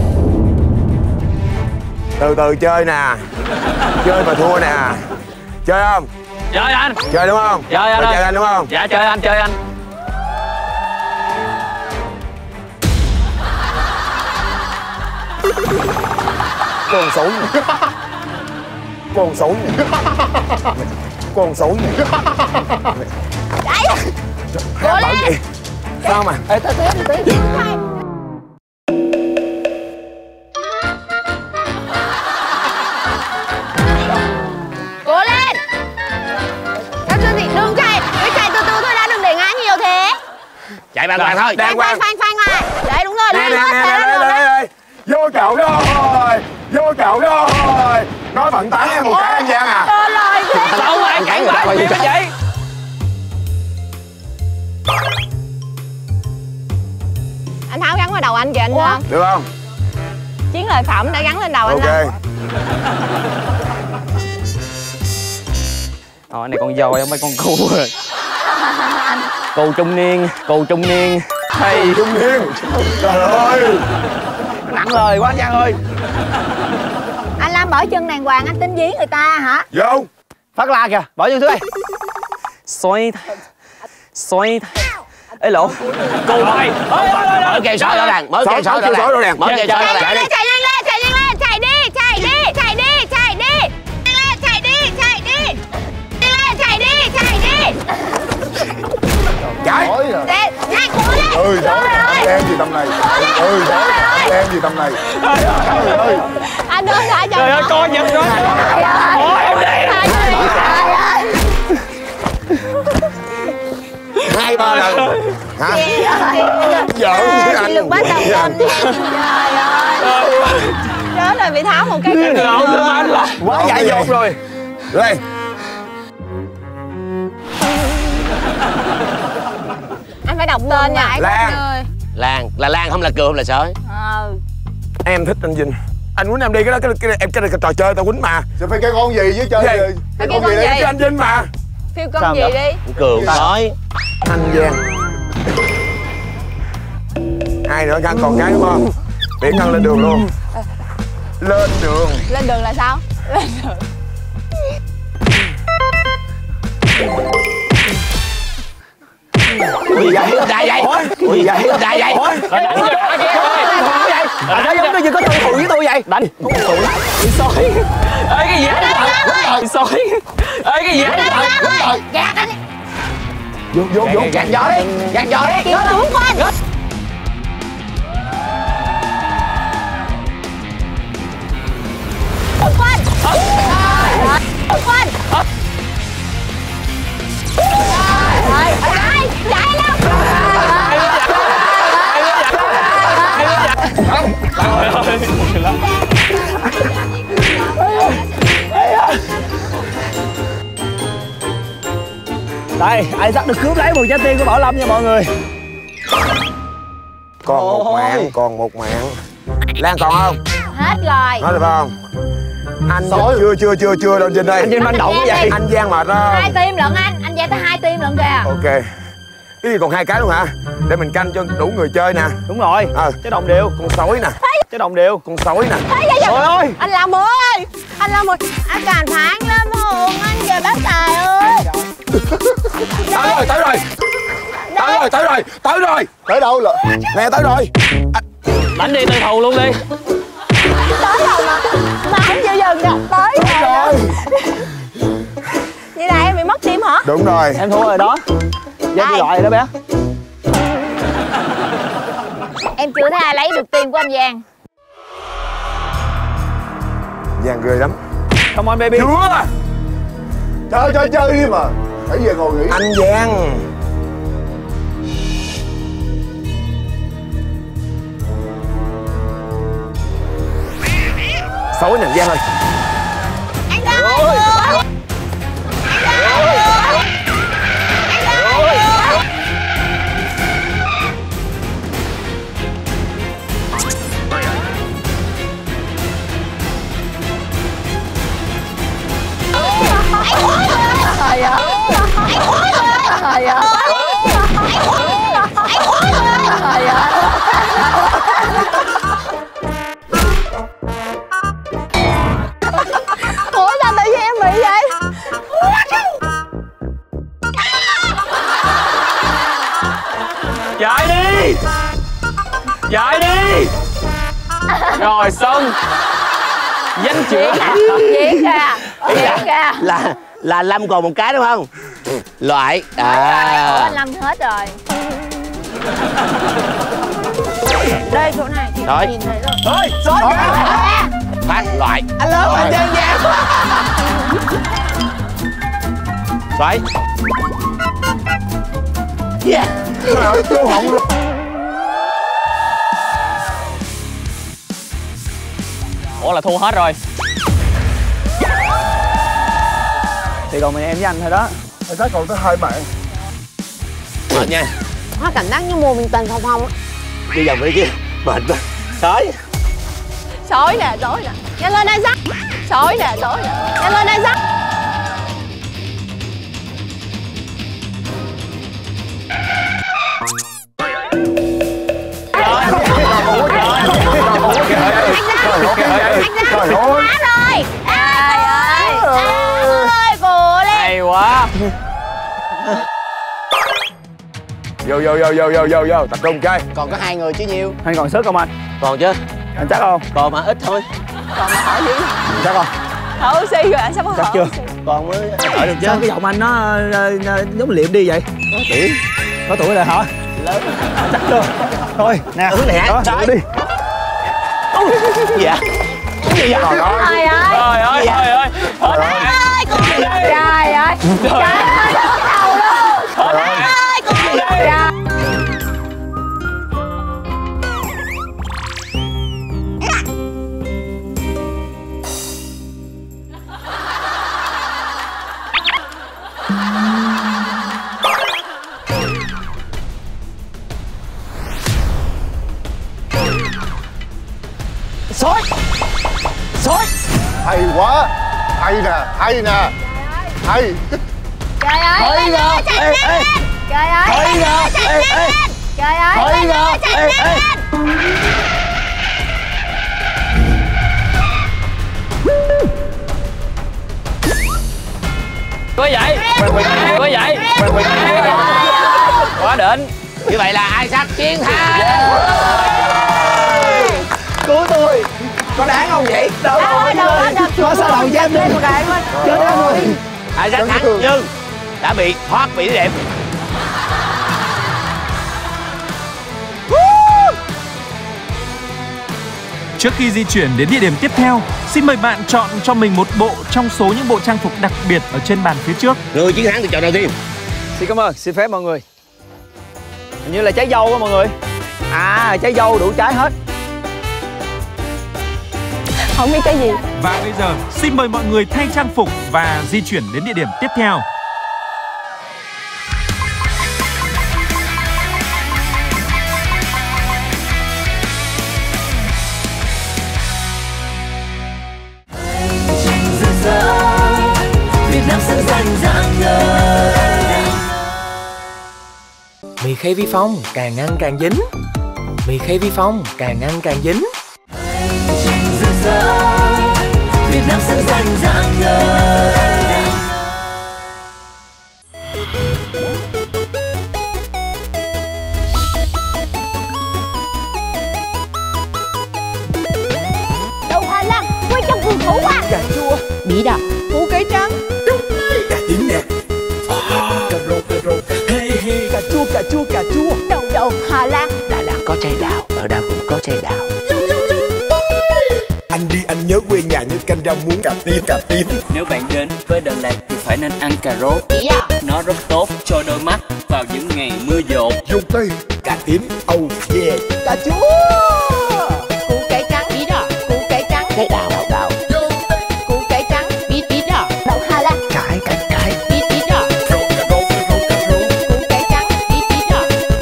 Từ từ chơi nè. Chơi mà thua nè. Chơi không? Chơi anh. Chơi đúng không? Chơi anh. Chơi anh đúng không? Dạ chơi anh, chơi anh. Con xấu nhỉ? Con xấu nhỉ? Con xấu nhỉ? Đấy. Cố lên. Sao mà? Ê, tí. Cố lên. Các chú gì đừng chạy. Cứ chạy từ từ thôi đã, đừng để ngã nhiều thế. Chạy bàng hoàng thôi. Phanh lại. Đấy đúng rồi. Nè. Vô chậu đó rồi. Vô chậu đó rồi. Nói vận tải em một cái anh Giang à. Đâu mà anh cản lại gì vậy? Anh Tháo gắn vào đầu anh kìa anh không? Được không? Chiến lợi phẩm đã gắn lên đầu anh Ok. Cái này con voi không phải con cừu rồi. Cừu trung niên, cừu trung niên. Hey. Trung niên. Trời ơi. Nặng lời quá anh Giang ơi. Anh Lam bỏ chân đàng hoàng, anh tính dí người ta hả? Vô. Phát la kìa, bỏ chân xuống đây. Xoay. Ê lộ. Cừu ơi. Mở kèo sỏi rõ ràng. Mở kèo sỏi rõ ràng. Mở kèo sỏi rõ ràng. Chạy nhanh lên. Chạy đi. Chạy đi. Chạy đi. Chạy nhanh cố lên. Ơi em gì tầm này. Em gì tầm này. Trời ơi. Anh ơi thả cho. Trời ơi con giật rồi. Ôi em đi. 2-3 lần. Hả? Giỡn với anh. Đừng bắt đầu anh. Trời ơi. Đó là bị Tháo một cái Quá dại dột rồi. Đây. Anh phải đọc tên nha. Lan. Lan không là cừu không là sói. Em thích anh Vinh. Anh quýnh em đi, cái trò chơi tao quýnh mà. Sẽ phải cái con gì với chơi gì? Cái con gì đấy cho anh Vinh mà. Phiêu con gì đi. Cừu sói. Anh Giang. Hai nữa Ngân còn cái đúng không? Tiễn Ngân lên đường luôn. Lên đường. Lên đường là sao? Lên đường. Ui vậy? Ui vậy? Anh thấy giống cái gì có tôi phụ với tôi vậy? Đánh. Bị sói. Ê cái gì á? Bị sói. Ê cái gì á? Gạt anh. Vô. Gạt gió đi. Kêu tướng của anh. Quân. Chạy lắm. Đây, Isaac được cướp lấy 10 trái tim của Bảo Lâm nha mọi người. Còn một mạng. Lan còn không? Hết rồi. Hết rồi phải không? Anh chưa đâu trên đây. Anh Vinh manh động quá vậy. Anh Giang mệt đó. 2 tim lận anh Giang tới 2 tim lận kìa. Ok. Cái gì còn 2 cái luôn hả? Để mình canh cho đủ người chơi nè. Đúng rồi. Cái đồng đều. Con sói nè. Cái đồng đều. Con sói nè. Trời ơi. Anh Lâm ơi. Anh Lâm ơi. Anh Càn Phán Lâm Hồn anh về bác Tài ơi. Tới rồi. Tới đâu là? Nè tới rồi. Đánh đi tư thù luôn đi. Tới rồi mà không chịu dừng nè. Tới rồi. Vậy là em bị mất tim hả? Đúng rồi. Em thua rồi đó. Giang chị gọi rồi đó bé. Em chưa thấy ai lấy được tim của anh Giang. Giang ghê lắm. Come on baby. Chơi đi mà. Phải về ngồi nghỉ. Anh Giang. Sói nè Giang ơi. Anh Giang ơi. Trời ơi. Chạy đi. Chạy đi. Rồi xong. Danh chữa. Diễn ra. Diễn ra. Là Lâm còn một cái đúng không? Loại. Ủa, anh Lâm hết rồi. Đây chỗ này chị Rồi. nhìn thấy rồi. Thôi, sói kìa. Phát loại. Anh lớn mà chơi nha. Xoáy. Yeah. Trời ơi, cô họng rồi. Ủa là thua hết rồi. Thì còn mình em với anh thôi đó. Anh chắc còn tới 2 bạn. Mệt nha. Hoa cảm giác như mồm mình toàn phòng phòng á. Đi vòng đi kia. Mệt quá. Sói. Sói nè, sói nè. Nhanh lên đây Sắc. Sói nè, sói nè. Nhanh lên đây Sắc. Trời ơi. Rồi. Trời ơi, cô lên. Hay quá. Vô, tập trung cái. Còn có 2 người chứ nhiêu. Anh còn sức không anh? Còn chứ. Anh chắc không? Còn mà ít thôi. Còn mà hỏi gì? Chắc không? Thở oxy rồi, anh sắp có Chắc thở chưa? oxy. Còn mới thở được chứ. Sao cái giọng anh nó giống liệm đi vậy? Có tuổi. Có tuổi rồi hả? Lớn. Chắc chưa? Thôi nè. Hướng này hả? Đó, đi. Dạ. Trời ơi. Trời ơi. Trời ơi, trời ơi. Hết rồi. Trời ơi. Trời ơi, đổ đầu luôn. Trời ơi, trời. Sói. Sói. Hay quá. Hay nè, hay nè. Hay. Trời ơi. Thôi nè. Ê, ê. Trời ơi. Thôi nè. Ê, ê. Trời ơi. Thôi nè. Ê, ê. Có vậy. Có vậy. Quá đỉnh. Như vậy là ai Sắc chiến thắng. Cứu tôi. Có đáng không vậy? Đâu có sao đầu dám lên một cái quá. Chết rồi. Ai Sắc thắng nhưng đã bị thoát vị đẹp. Trước khi di chuyển đến địa điểm tiếp theo, xin mời bạn chọn cho mình một bộ trong số những bộ trang phục đặc biệt ở trên bàn phía trước. Người chiến thắng thì chọn đầu tiên. Xin cảm ơn, xin phép mọi người. Hình như là trái dâu đó mọi người. À, trái dâu đủ trái hết. Không biết cái gì. Và bây giờ, xin mời mọi người thay trang phục và di chuyển đến địa điểm tiếp theo. Mì Khay Vi Phong càng ăn càng dính. Mì Khay Vi Phong càng ăn càng dính. Việt Nam xanh xanh rạng ngời. Đậu Hà Lan quay trong vườn khổ qua. Cà chua. Bí đỏ. Củ cải trắng. Cà tím nè. Cà rô. Hey, cà chua. Đậu Hà Lan. Đà Lạt có trái đào, ở đâu cũng có trái đào. Anh đi anh nhớ quê nhà như canh rau muống cà tím. Nếu bạn đến với Đà Lạt thì phải nên ăn cà rốt. Nó rất tốt cho đôi mắt vào những ngày mưa dột. Dâu tây, cà tím, oh yeah. Cà chua. Củ cải trắng. Bí đỏ. Củ cải trắng. Trái đào. Củ cải trắng. Bí đỏ. Đậu Hà Lan. Cải. Bí đỏ. Củ cải trắng. Bí đỏ.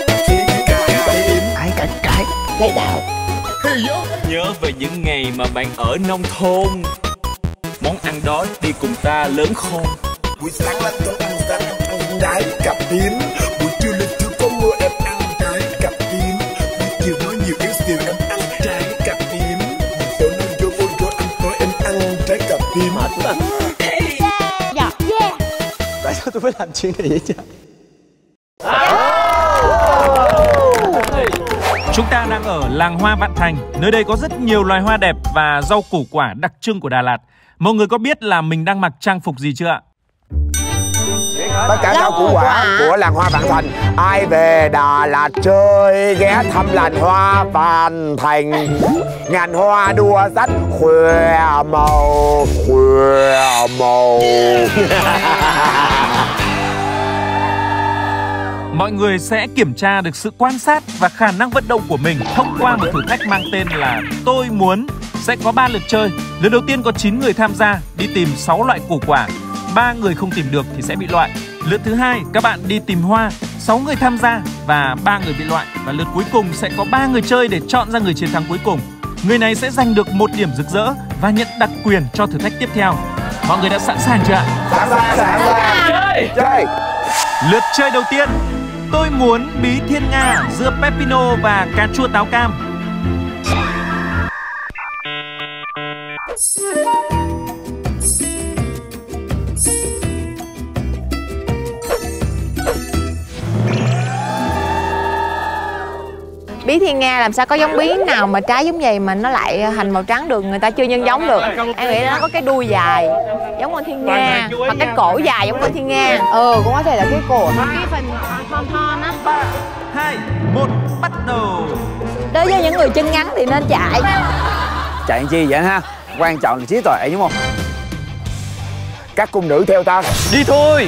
Cải. Trái đào. Nhớ về những ngày mà bạn ở nông thôn. Món ăn đó đi cùng ta lớn khôn. Buổi sáng là tôi ăn trái cà tím. Buổi trưa lên chưa có mưa em ăn trái cà tím. Buổi chiều nói nhiều yếu xìu em ăn trái cà tím. Tối nay vô ăn tối em ăn trái cà tím. Mệt quá. Dạ. Yeah. Tại sao tôi phải làm chuyện này vậy chứ? Chúng ta đang ở làng hoa Vạn Thành. Nơi đây có rất nhiều loài hoa đẹp và rau củ quả đặc trưng của Đà Lạt. Mọi người có biết là mình đang mặc trang phục gì chưa ạ? Tất cả rau củ quả của làng hoa Vạn Thành. Ai về Đà Lạt chơi ghé thăm làng hoa Vạn Thành. Ngàn hoa đua sắc khoe màu, khoe màu. Mọi người sẽ kiểm tra được sự quan sát và khả năng vận động của mình thông qua một thử thách mang tên là Tôi Muốn. Sẽ có 3 lượt chơi. Lượt đầu tiên có 9 người tham gia, đi tìm 6 loại củ quả. 3 người không tìm được thì sẽ bị loại. Lượt thứ hai các bạn đi tìm hoa, 6 người tham gia và 3 người bị loại. Và lượt cuối cùng sẽ có 3 người chơi để chọn ra người chiến thắng cuối cùng. Người này sẽ giành được 1 điểm rực rỡ và nhận đặc quyền cho thử thách tiếp theo. Mọi người đã sẵn sàng chưa ạ? Sẵn sàng. Chơi. Lượt chơi đầu tiên, tôi muốn bí thiên nga giữa pepino và cà chua táo cam. Bí thiên nga làm sao có giống bí nào mà trái giống vậy mà nó lại thành màu trắng được, người ta chưa nhân giống được. Em nghĩ nó có cái đuôi dài giống con thiên nga hoặc cái cổ dài giống con thiên nga. Cũng có thể là cái cổ cái phần thon thon á. 3, 2, 1 bắt đầu. Đối với những người chân ngắn thì nên chạy. Chạy làm chi vậy ha? Quan trọng là trí tuệ đúng không? Các cung nữ theo ta. Đi thôi.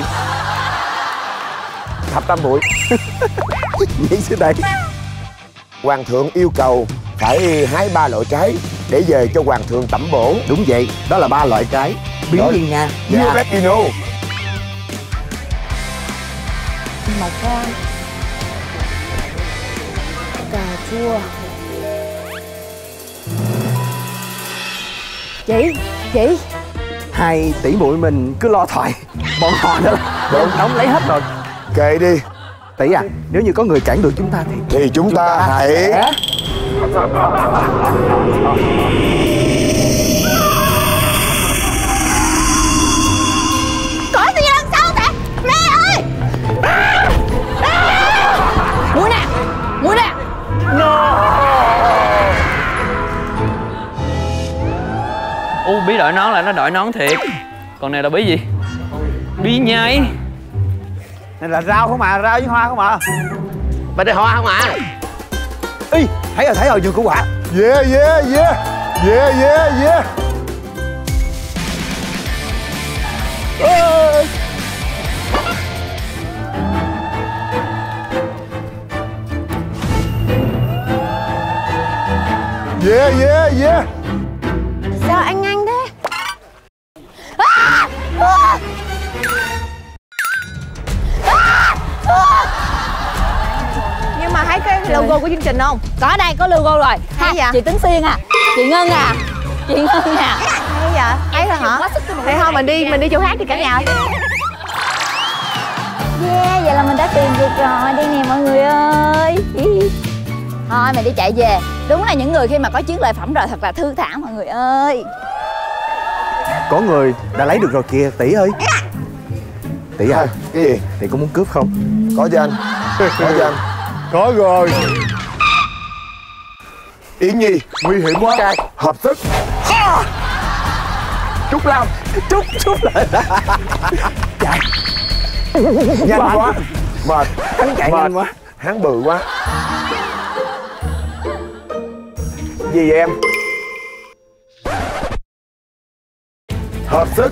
Thập tam muội. Vậy sư tỷ. Hoàng thượng yêu cầu phải hái 3 loại trái để về cho hoàng thượng tẩm bổ. Đúng vậy, đó là 3 loại trái. Bí thiên nga, pepino, màu cam, cà chua. Chị 2 tỷ muội mình cứ lo thoại. Bọn họ đó là đóng lấy hết rồi. Kệ đi. Tỷ à, nếu như có người cản được chúng ta thì chúng ta hãy Có gì đằng sau kìa. Mẹ ơi. Mũi nè. Bí đội nón là nó đội nón thiệt. Còn này là bí gì? Bí nhái. Này là rau không à, rau với hoa không à. Bên đây hoa không à. Ý, thấy rồi vườn củ quả. Yeah. Yeah. Sao anh nhanh thế? Nhưng mà thấy cái logo của chương trình không? Có đây, có logo rồi. Hay vậy? Chị Tính Xuyên à, chị Ngân à, Hay vậy? Thấy rồi hả? Thế thôi mình đi chỗ khác đi cả nhà. Yeah, vậy là mình đã tìm được rồi. Đây nè mọi người ơi. Thôi mày đi chạy về. Đúng là những người khi mà có chiến lợi phẩm rồi thật là thư thản mọi người ơi. Có người đã lấy được rồi kìa tỷ ơi. Tỷ à, cái gì? Tỷ có muốn cướp không? Có chứ anh. Có rồi. Yến Nhi, nguy hiểm quá. Hợp sức. Trúc Lam. Trúc lại. Chạy. Nhanh quá. Mệt. Hắn chạy nhanh quá. Hắn bự quá. Gì vậy em? Hợp sức.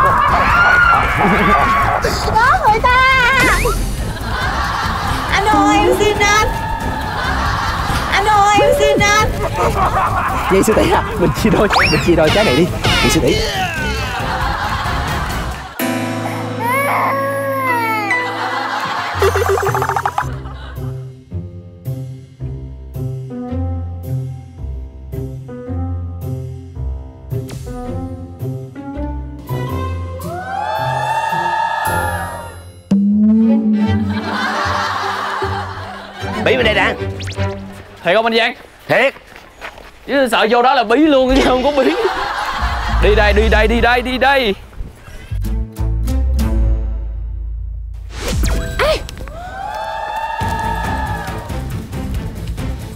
Có người ta. Anh ơi em xin anh. Anh ơi em xin anh. Vậy sư tỷ à, mình chia đôi trái này đi. Vậy sư tỷ. Bí bên đây nè. Thiệt không anh Giang? Thiệt. Chứ sợ vô đó là bí luôn chứ không có bí. Đi đây.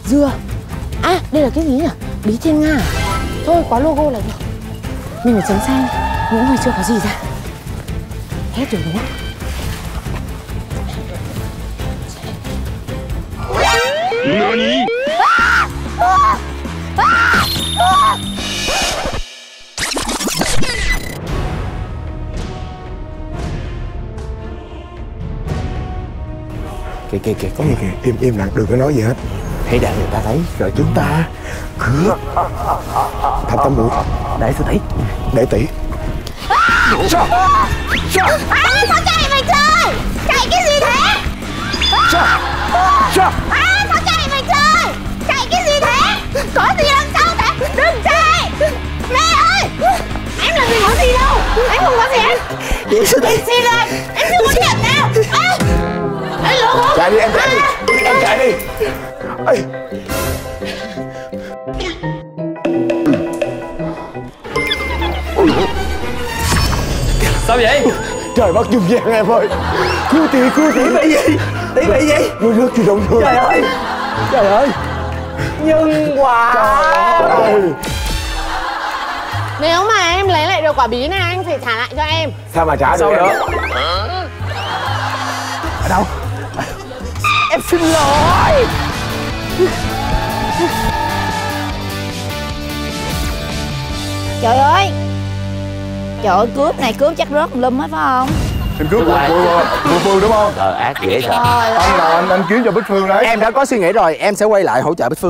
Dừa. À, đây là cái gì nhỉ? Bí Thiên Nga. Thôi, có logo là được. Mình phải tránh sang những người chưa có gì ra. Hết rồi đúng không? Nani? Kìa, có gì kìa, im lặng, đừng có nói gì hết. Hãy để người ta thấy, rồi chúng ta cướp. Thăm mũi. Để sư tỷ. Để tỷ. Sao chạy mày chơi? Chạy cái gì thế? Sao chạy mày chơi? Chạy cái gì thế? Có gì đằng sau thế? Đừng chạy! Mẹ ơi! Em làm gì có gì đâu! Em không có gì em! Chị sư tỷ. Xin rồi! Em chưa có nhận nào! Chạy đi, em chạy đi! Em chạy đi! Ê. Sao vậy? Trời bắt dùng vàng em ơi! Cứu tỷ bị gì? Tỷ bị gì? Nuôi nước chưa động thương. Trời ơi! Nhưng quả! Trời ơi! Nếu mà em lấy lại được quả bí này anh phải trả lại cho em. Sao mà trả được em? Ở đâu? Em xin lỗi! Trời ơi! Trời ơi, cướp này cướp chắc rớt lum hết phải không? Em cướp của Phương đúng không? Ác dễ sợ. Anh là anh kiếm cho Bích Phương đấy. Em đã có suy nghĩ rồi, em sẽ quay lại hỗ trợ Bích Phương.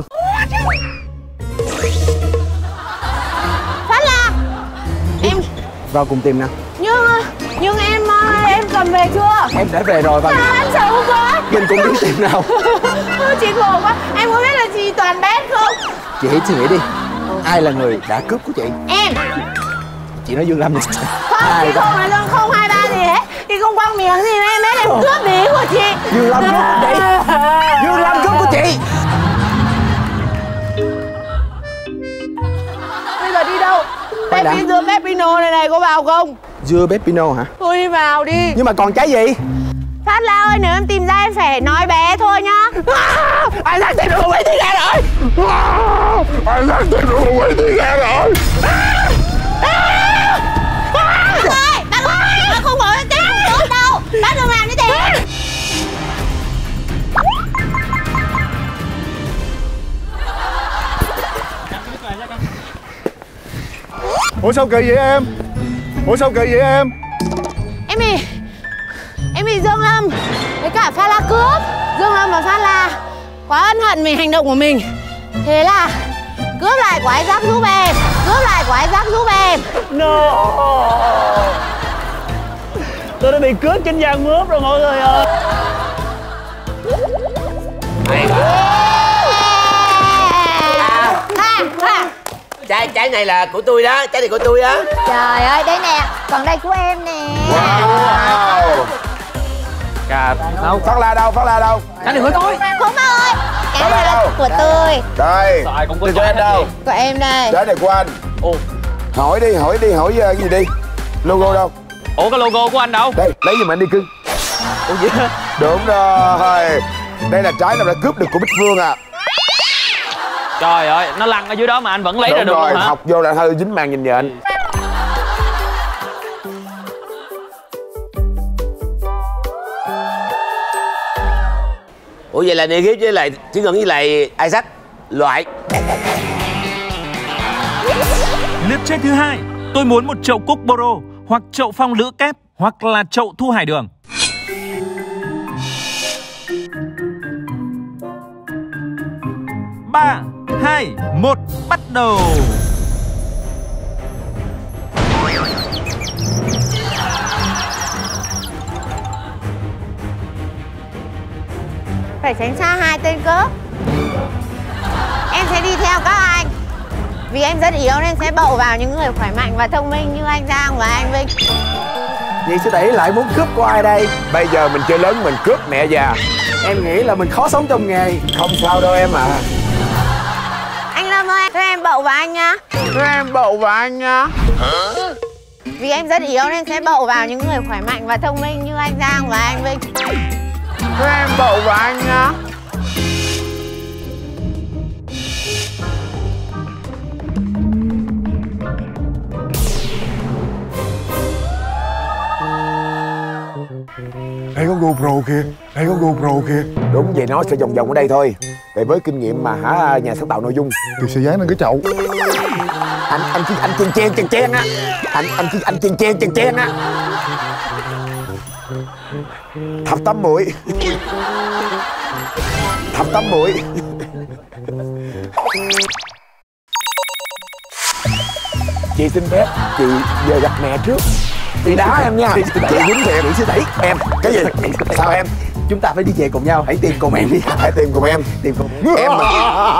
Phát là em Vào cùng tìm nè. nhưng em cầm về chưa? Em đã về rồi và Em sợ không có. mình cùng đi tìm nào. Chị khổ quá. Em có biết là chị toàn bét không? Chị hãy suy nghĩ đi. Ai là người đã cướp của chị? Em. Chị nói Dương Lâm đi. Không, chị không nói Dương không 2 3 gì hết. Chị không quăng miệng gì em biết em cướp bí của chị. Dương Lâm cướp của chị. Dương Lâm cướp của chị. Bây giờ đi đâu? Baby dưa Pepino này có vào không? Dưa Pepino hả? Thôi đi vào đi. Nhưng mà còn trái gì? Phát La ơi, nếu em tìm ra em phải nói bé thôi nhá. Anh đang tìm được một quỷ thiên nga rồi. Anh đang tìm được một quỷ thiên nga rồi. Bác ơi! Bác không có cái không tốt đâu! Bác đừng làm như thế! Ủa sao kỳ vậy em? Em bị Dương Lâm với cả Phát La cướp. Dương Lâm và Phát La quá ân hận vì hành động của mình. Thế là cướp lại của Isaac giúp em. No. Tôi đã bị cướp trên vàng mướp rồi mọi người ơi. Trái này là của tôi đó, trái này của tôi đó. Trời ơi, đây nè, còn đây của em nè. Wow. Phát La đâu? Trái này của tôi. Không ơi, cái này là của tôi. Đây. Của em đâu? Của em đây. Trái này của anh. Hỏi cái gì đi. Logo đâu? Ủa cái logo của anh đâu? Đây, lấy giùm anh đi cưng. Ủa gì? Đúng rồi. Đây là trái nào đã cướp được của Bích Phương à. Trời ơi, nó lăn ở dưới đó mà anh vẫn lấy ra được rồi, luôn hả? học vô là hơi dính màng nhìn nhện. Ủa vậy là Negip với lại Thúy Ngân với lại Isaac loại. Lượt chơi thứ 2, tôi muốn một chậu cúc boro hoặc chậu phong lữ kép hoặc là chậu thu hải đường. Ba, 2, 1, bắt đầu. Phải tránh xa 2 tên cướp. Em sẽ đi theo các anh. Vì em rất yếu nên sẽ bậu vào những người khỏe mạnh và thông minh như anh Giang và anh Vinh. Vậy sư tỷ lại muốn cướp của ai đây? Bây giờ mình chơi lớn, mình cướp mẹ già. Em nghĩ là mình khó sống trong nghề. Không sao đâu em ạ. Anh Lâm ơi, cho em bậu vào anh nhá. Vì em rất yếu nên sẽ bậu vào những người khỏe mạnh và thông minh như anh Giang và anh Vinh. Cho em bậu vào anh nhá. Đây có GoPro kìa, đây có GoPro kìa. Đúng vậy, nó sẽ vòng vòng ở đây thôi. Tại với kinh nghiệm mà nhà sáng tạo nội dung thì sẽ dán lên cái chậu. Anh chen chen á. Anh chen chen á. Thập tấm muội. Thập tấm muội. Chị xin phép chị về gặp mẹ trước. Chị đá em nha. Chị dính thiệt. Chị sư tỷ. Em, cái gì? Sao em? Chúng ta phải đi về cùng nhau. Hãy tìm cùng em đi. Hãy tìm cùng em. Tìm cùng em mà.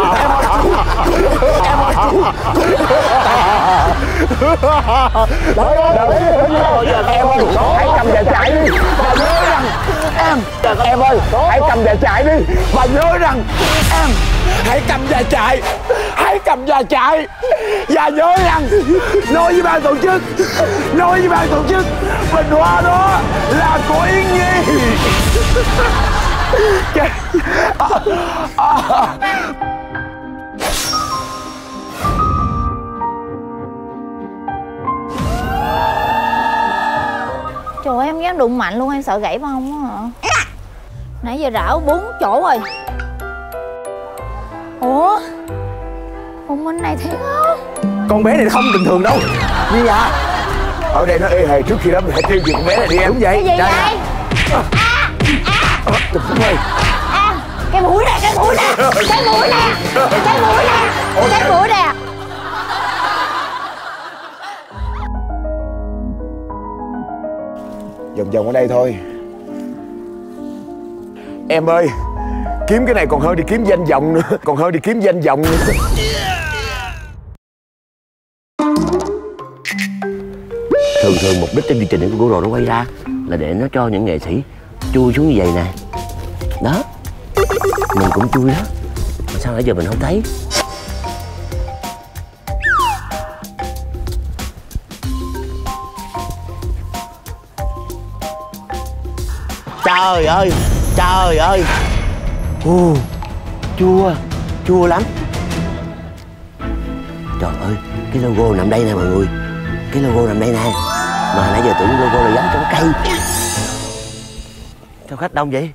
Em ơi chú. Em ơi, hãy cầm và chạy đi. Và nhớ rằng em ơi, hãy cầm và chạy đi. Và nhớ rằng em hãy cầm và chạy. Hãy cầm và chạy. Và nhớ rằng nói với ban tổ chức, nói với ban tổ chức, bình hoa đó là của Yến Nhi. Trời ơi, em dám đụng mạnh luôn, em sợ gãy bông á hả? Nãy giờ rảo 4 chỗ rồi. Ủa? Con Minh này thiệt không? Con bé này không bình thường đâu. Gì à? Ở đây nó ê hề, trước khi đó mình hãy tiêu diệt con bé này đi em. Đúng vậy. Cái gì vậy? Chụp xuống ơi. Cái mũi nè, cái mũi nè, cái mũi nè, cái mũi nè, cái mũi nè. Vòng vòng ở đây thôi. Em ơi, kiếm cái này còn hơn đi kiếm danh vọng nữa. Còn hơn đi kiếm danh vọng nữa. Thường mục đích trong chương trình của Goro nó quay ra là để nó cho những nghệ sĩ chui xuống như vậy nè. Đó, mình cũng chui đó. Mà sao nãy giờ mình không thấy? Trời ơi, trời ơi. Chua lắm. Trời ơi, cái logo nằm đây nè mọi người. Cái logo nằm đây nè. Mà nãy giờ tưởng logo là dán trong cây. Sao khách đông vậy?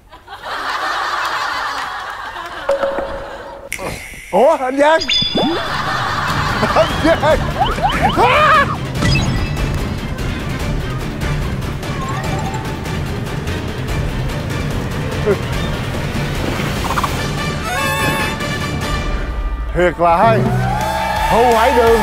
Ủa, anh Giang. Anh Giang. Thiệt là hay. Thu Hải Đường.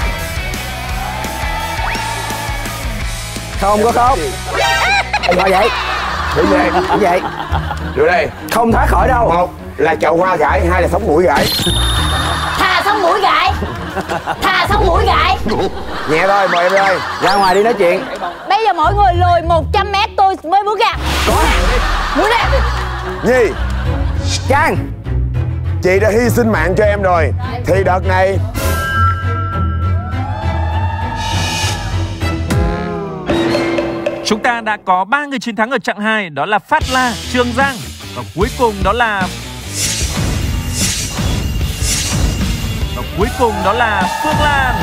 Không có khóc. Em ngồi vậy. Đứng về. Đứng vậy. Đưa đây. Không thoát khỏi đâu. Một là chậu hoa gãi, hai là sống mũi gãi. Thà sống mũi gãi. Thà sống mũi gãi. Nhẹ thôi, mời em ơi. Ra ngoài đi nói chuyện. Bây giờ mọi người lùi 100 m tôi mới bước ra. Mũi nè. Nhi. Trang. Chị đã hy sinh mạng cho em rồi. Thì đợt này chúng ta đã có 3 người chiến thắng ở chặng 2. Đó là Phát La, Trường Giang. Và cuối cùng đó là Phương Lan.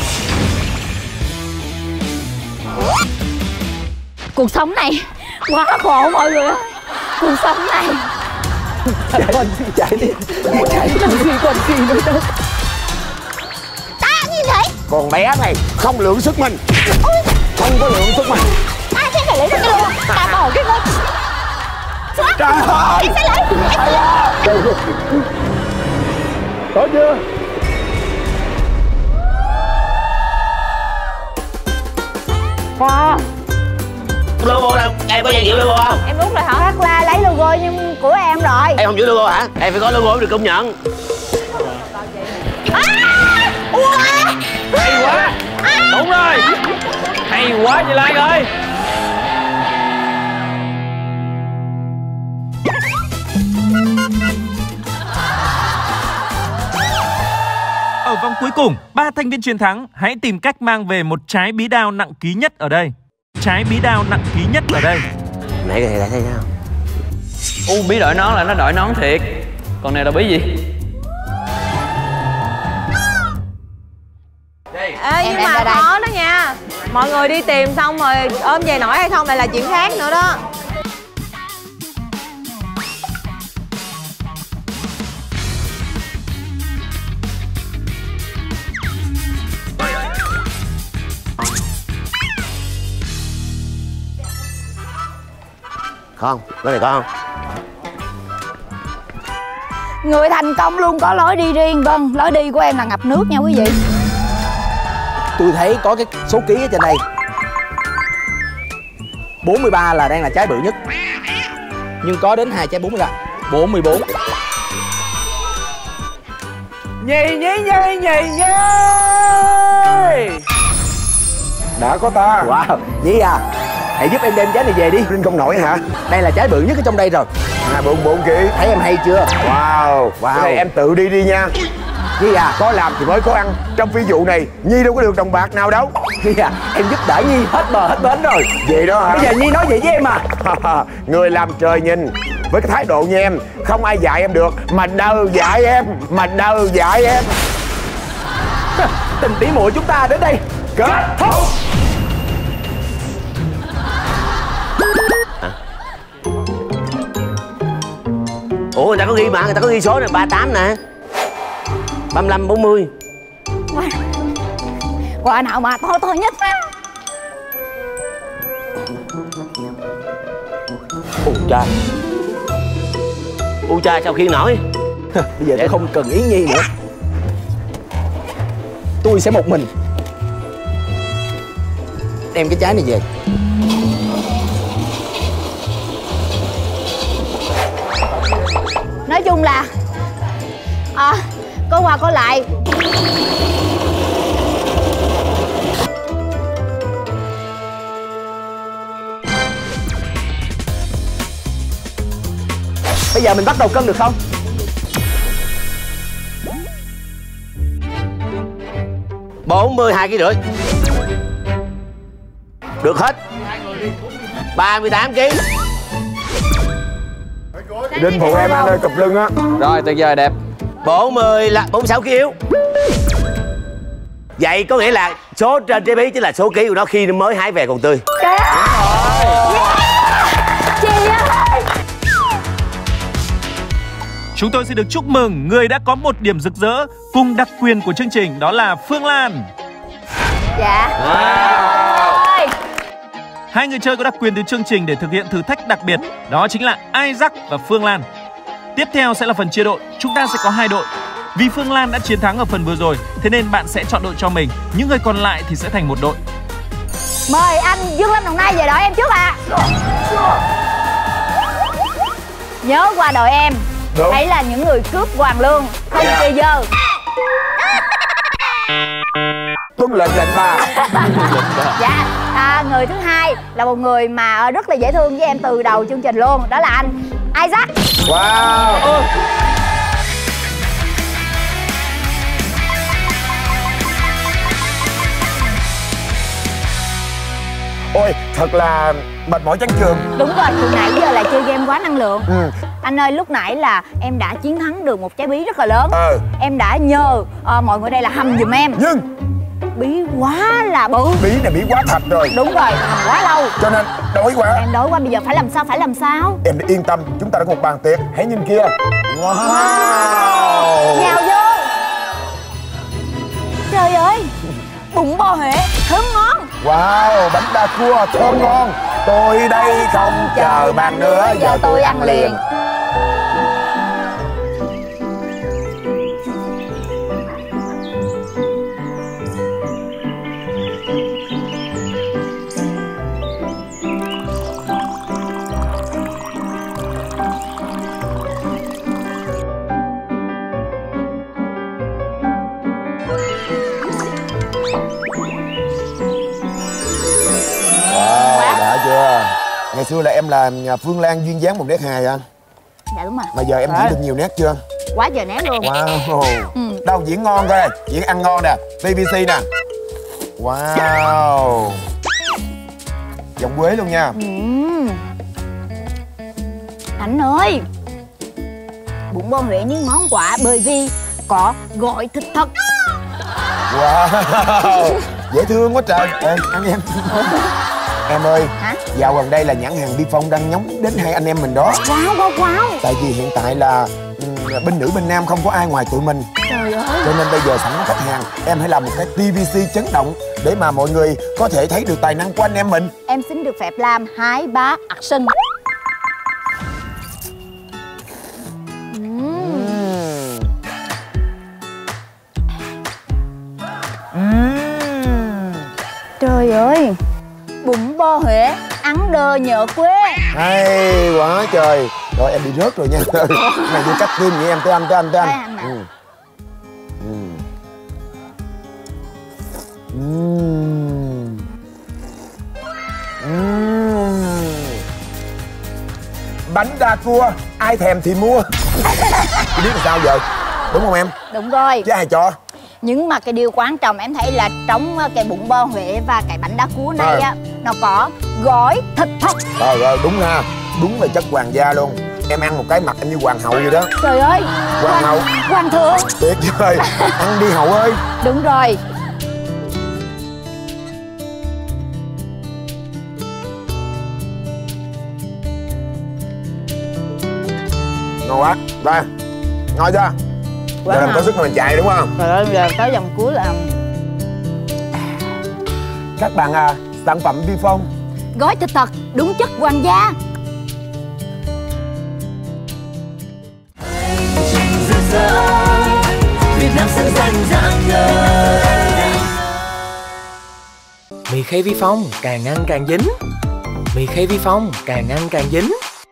Cuộc sống này quá khổ mọi người ơi. Cuộc sống này. Chạy đi. Chạy làm gì còn gì nữa đâu. Ta như thế. con bé này không lượng sức mình. Không có lượng sức mình. Ai sẽ phải lấy ra cái luôn. Ta bỏ cái ngôi. Trời ơi. Em sẽ lấy. Có chưa? Wow. Logo đâu? Em có dàn giữ logo không? Em đúng rồi hả? Hát La lấy logo nhưng của em rồi. Em không giữ logo hả? Em phải có logo mới được công nhận. Hay quá. Đúng rồi. Hay quá chị Lan ơi. Ở vòng cuối cùng, 3 thành viên chiến thắng hãy tìm cách mang về một trái bí đao nặng ký nhất ở đây. Trái bí đao nặng ký nhất ở đây. Nãy cái này lại thấy sao? Bí đội nón là nó đội nón thiệt. Còn này là bí gì? Ê, nhưng mà khó đó nha. Mọi người đi tìm xong rồi ôm về nổi hay không lại là chuyện khác nữa đó. Con, cái này có không? Người thành công luôn có lối đi riêng. Vâng, lối đi của em là ngập nước nha quý vị. Tôi thấy có cái số ký ở trên đây 43 là đang là trái bự nhất. Nhưng có đến 2 trái 43. 44. Nhì nhí nhì nhì nhí. Đã có ta. Wow, Nhi à, hãy giúp em đem trái này về đi. Linh không nổi hả? Đây là trái bự nhất ở trong đây rồi. 44 kg. Thấy em hay chưa? Wow. Cái này em tự đi đi nha. Nhi à, có làm thì mới có ăn. Trong phi vụ này Nhi đâu có được đồng bạc nào đâu. Nhi à, em giúp đỡ Nhi hết bờ hết bến rồi. Vậy đó hả? Bây giờ Nhi nói vậy với em à. Người làm trời nhìn. Với cái thái độ như em, không ai dạy em được. Mà đâu dạy em. Mà đâu dạy em. Tình tỉ muội chúng ta đến đây kết thúc. Ủa người ta có ghi mà, người ta có ghi số này 38 nè. 35, 40. Quả nào mà to nhất á. Ui cha sao khiên nổi. Bây giờ tôi không cần Yến Nhi nữa. Tôi sẽ một mình đem cái trái này về. Nói chung là có qua có lại. Bây giờ mình bắt đầu cân được không? Bốn 42,5 kg. Được hết. 38 kg. Đinh phụ em ăn ơi, cụp lưng á. Rồi tuyệt vời đẹp. 46 kg. Vậy có nghĩa là số trên trái bí chính là số ký của nó khi nó mới hái về còn tươi. Trời ơi. Chị ơi. Chúng tôi xin được chúc mừng người đã có một điểm rực rỡ cùng đặc quyền của chương trình, đó là Phương Lan. Dạ. Hai người chơi có đặc quyền từ chương trình để thực hiện thử thách đặc biệt, đó chính là Isaac và Phương Lan. Tiếp theo sẽ là phần chia đội, chúng ta sẽ có 2 đội. Vì Phương Lan đã chiến thắng ở phần vừa rồi, thế nên bạn sẽ chọn đội cho mình. Những người còn lại thì sẽ thành một đội. Mời anh Dương Lâm Đồng Nai về đội em trước ạ. Nhớ qua đội em. Đúng. Hãy là những người cướp hoàng lương, không chơi dơ. Tuân lệnh lệnh bà. Dạ, người thứ hai là một người mà rất là dễ thương với em từ đầu chương trình luôn, đó là anh Isaac. Wow. Ôi, thật là mệt mỏi chán chường. Đúng rồi, từ nãy giờ là chơi game quá năng lượng. Anh ơi, lúc nãy là em đã chiến thắng được một trái bí rất là lớn. Em đã nhờ mọi người đây là hầm giùm em. Nhưng bí quá là bự. Bí này bí quá thật rồi. Đúng rồi, hầm quá lâu. Cho nên đói quá. Em đói quá, bây giờ phải làm sao? Em yên tâm, chúng ta đã có một bàn tiệc. Hãy nhìn kia. Wow. Nhào vô. Trời ơi, bún bò Huế thơm ngon. Wow, bánh đa cua thơm ngon. Tôi đây không chờ bạn nữa, giờ tôi ăn liền. Ngày xưa là em là Phương Lan duyên dáng một nét hài anh. Dạ đúng rồi. Mà giờ em diễn được nhiều nét chưa? Quá trời nét luôn. Wow. Đâu diễn ngon coi, diễn ăn ngon nè. TVC nè. Wow. Giọng Quế luôn nha. Anh ơi, bún bò Huế những món quà bởi vì có gọi thịt thật. Wow. Dễ thương quá trời. Ê, ăn em. Em ơi, dạo gần đây là nhãn hàng Vifong đang nhắm đến hai anh em mình đó. Wow. Tại vì hiện tại là bên nữ bên nam không có ai ngoài tụi mình. Trời ơi. Cho nên bây giờ sẵn có khách hàng, em hãy làm một cái TVC chấn động để mà mọi người có thể thấy được tài năng của anh em mình. Em xin được phép làm 2, 3 action. Trời ơi, bún bò Huế, ăn đờ nhớ quê. Hay quá trời. Rồi em bị rớt rồi nha. Này như cách tim vậy em, tới anh. Bánh đa cua, ai thèm thì mua. Biết làm sao giờ? Đúng không em? Đúng rồi. Chứ ai cho? Nhưng mà cái điều quan trọng em thấy là trong cái bún bò Huế và cái bánh đa cua này á, nó có gói thịt thật. Rồi đúng ha. Đúng là chất hoàng gia luôn. Em ăn một cái mặt em như hoàng hậu vậy đó. Trời ơi, Hoàng hậu. Hoàng thượng. Tuyệt vời. Ăn đi hậu ơi. Đúng rồi. Ngon quá. Đây, ngồi chưa? Giờ mình có sức mà mình chạy đúng không? Trời ơi, giờ tới vòng cuối là các bạn sản phẩm Vi Phong gói thịt thật, đúng chất hoàng gia. Việt Nam sẵn sàng dạng ngời. Mì khay Vi Phong càng ăn càng dính. Mì khay Vi Phong càng ăn càng dính.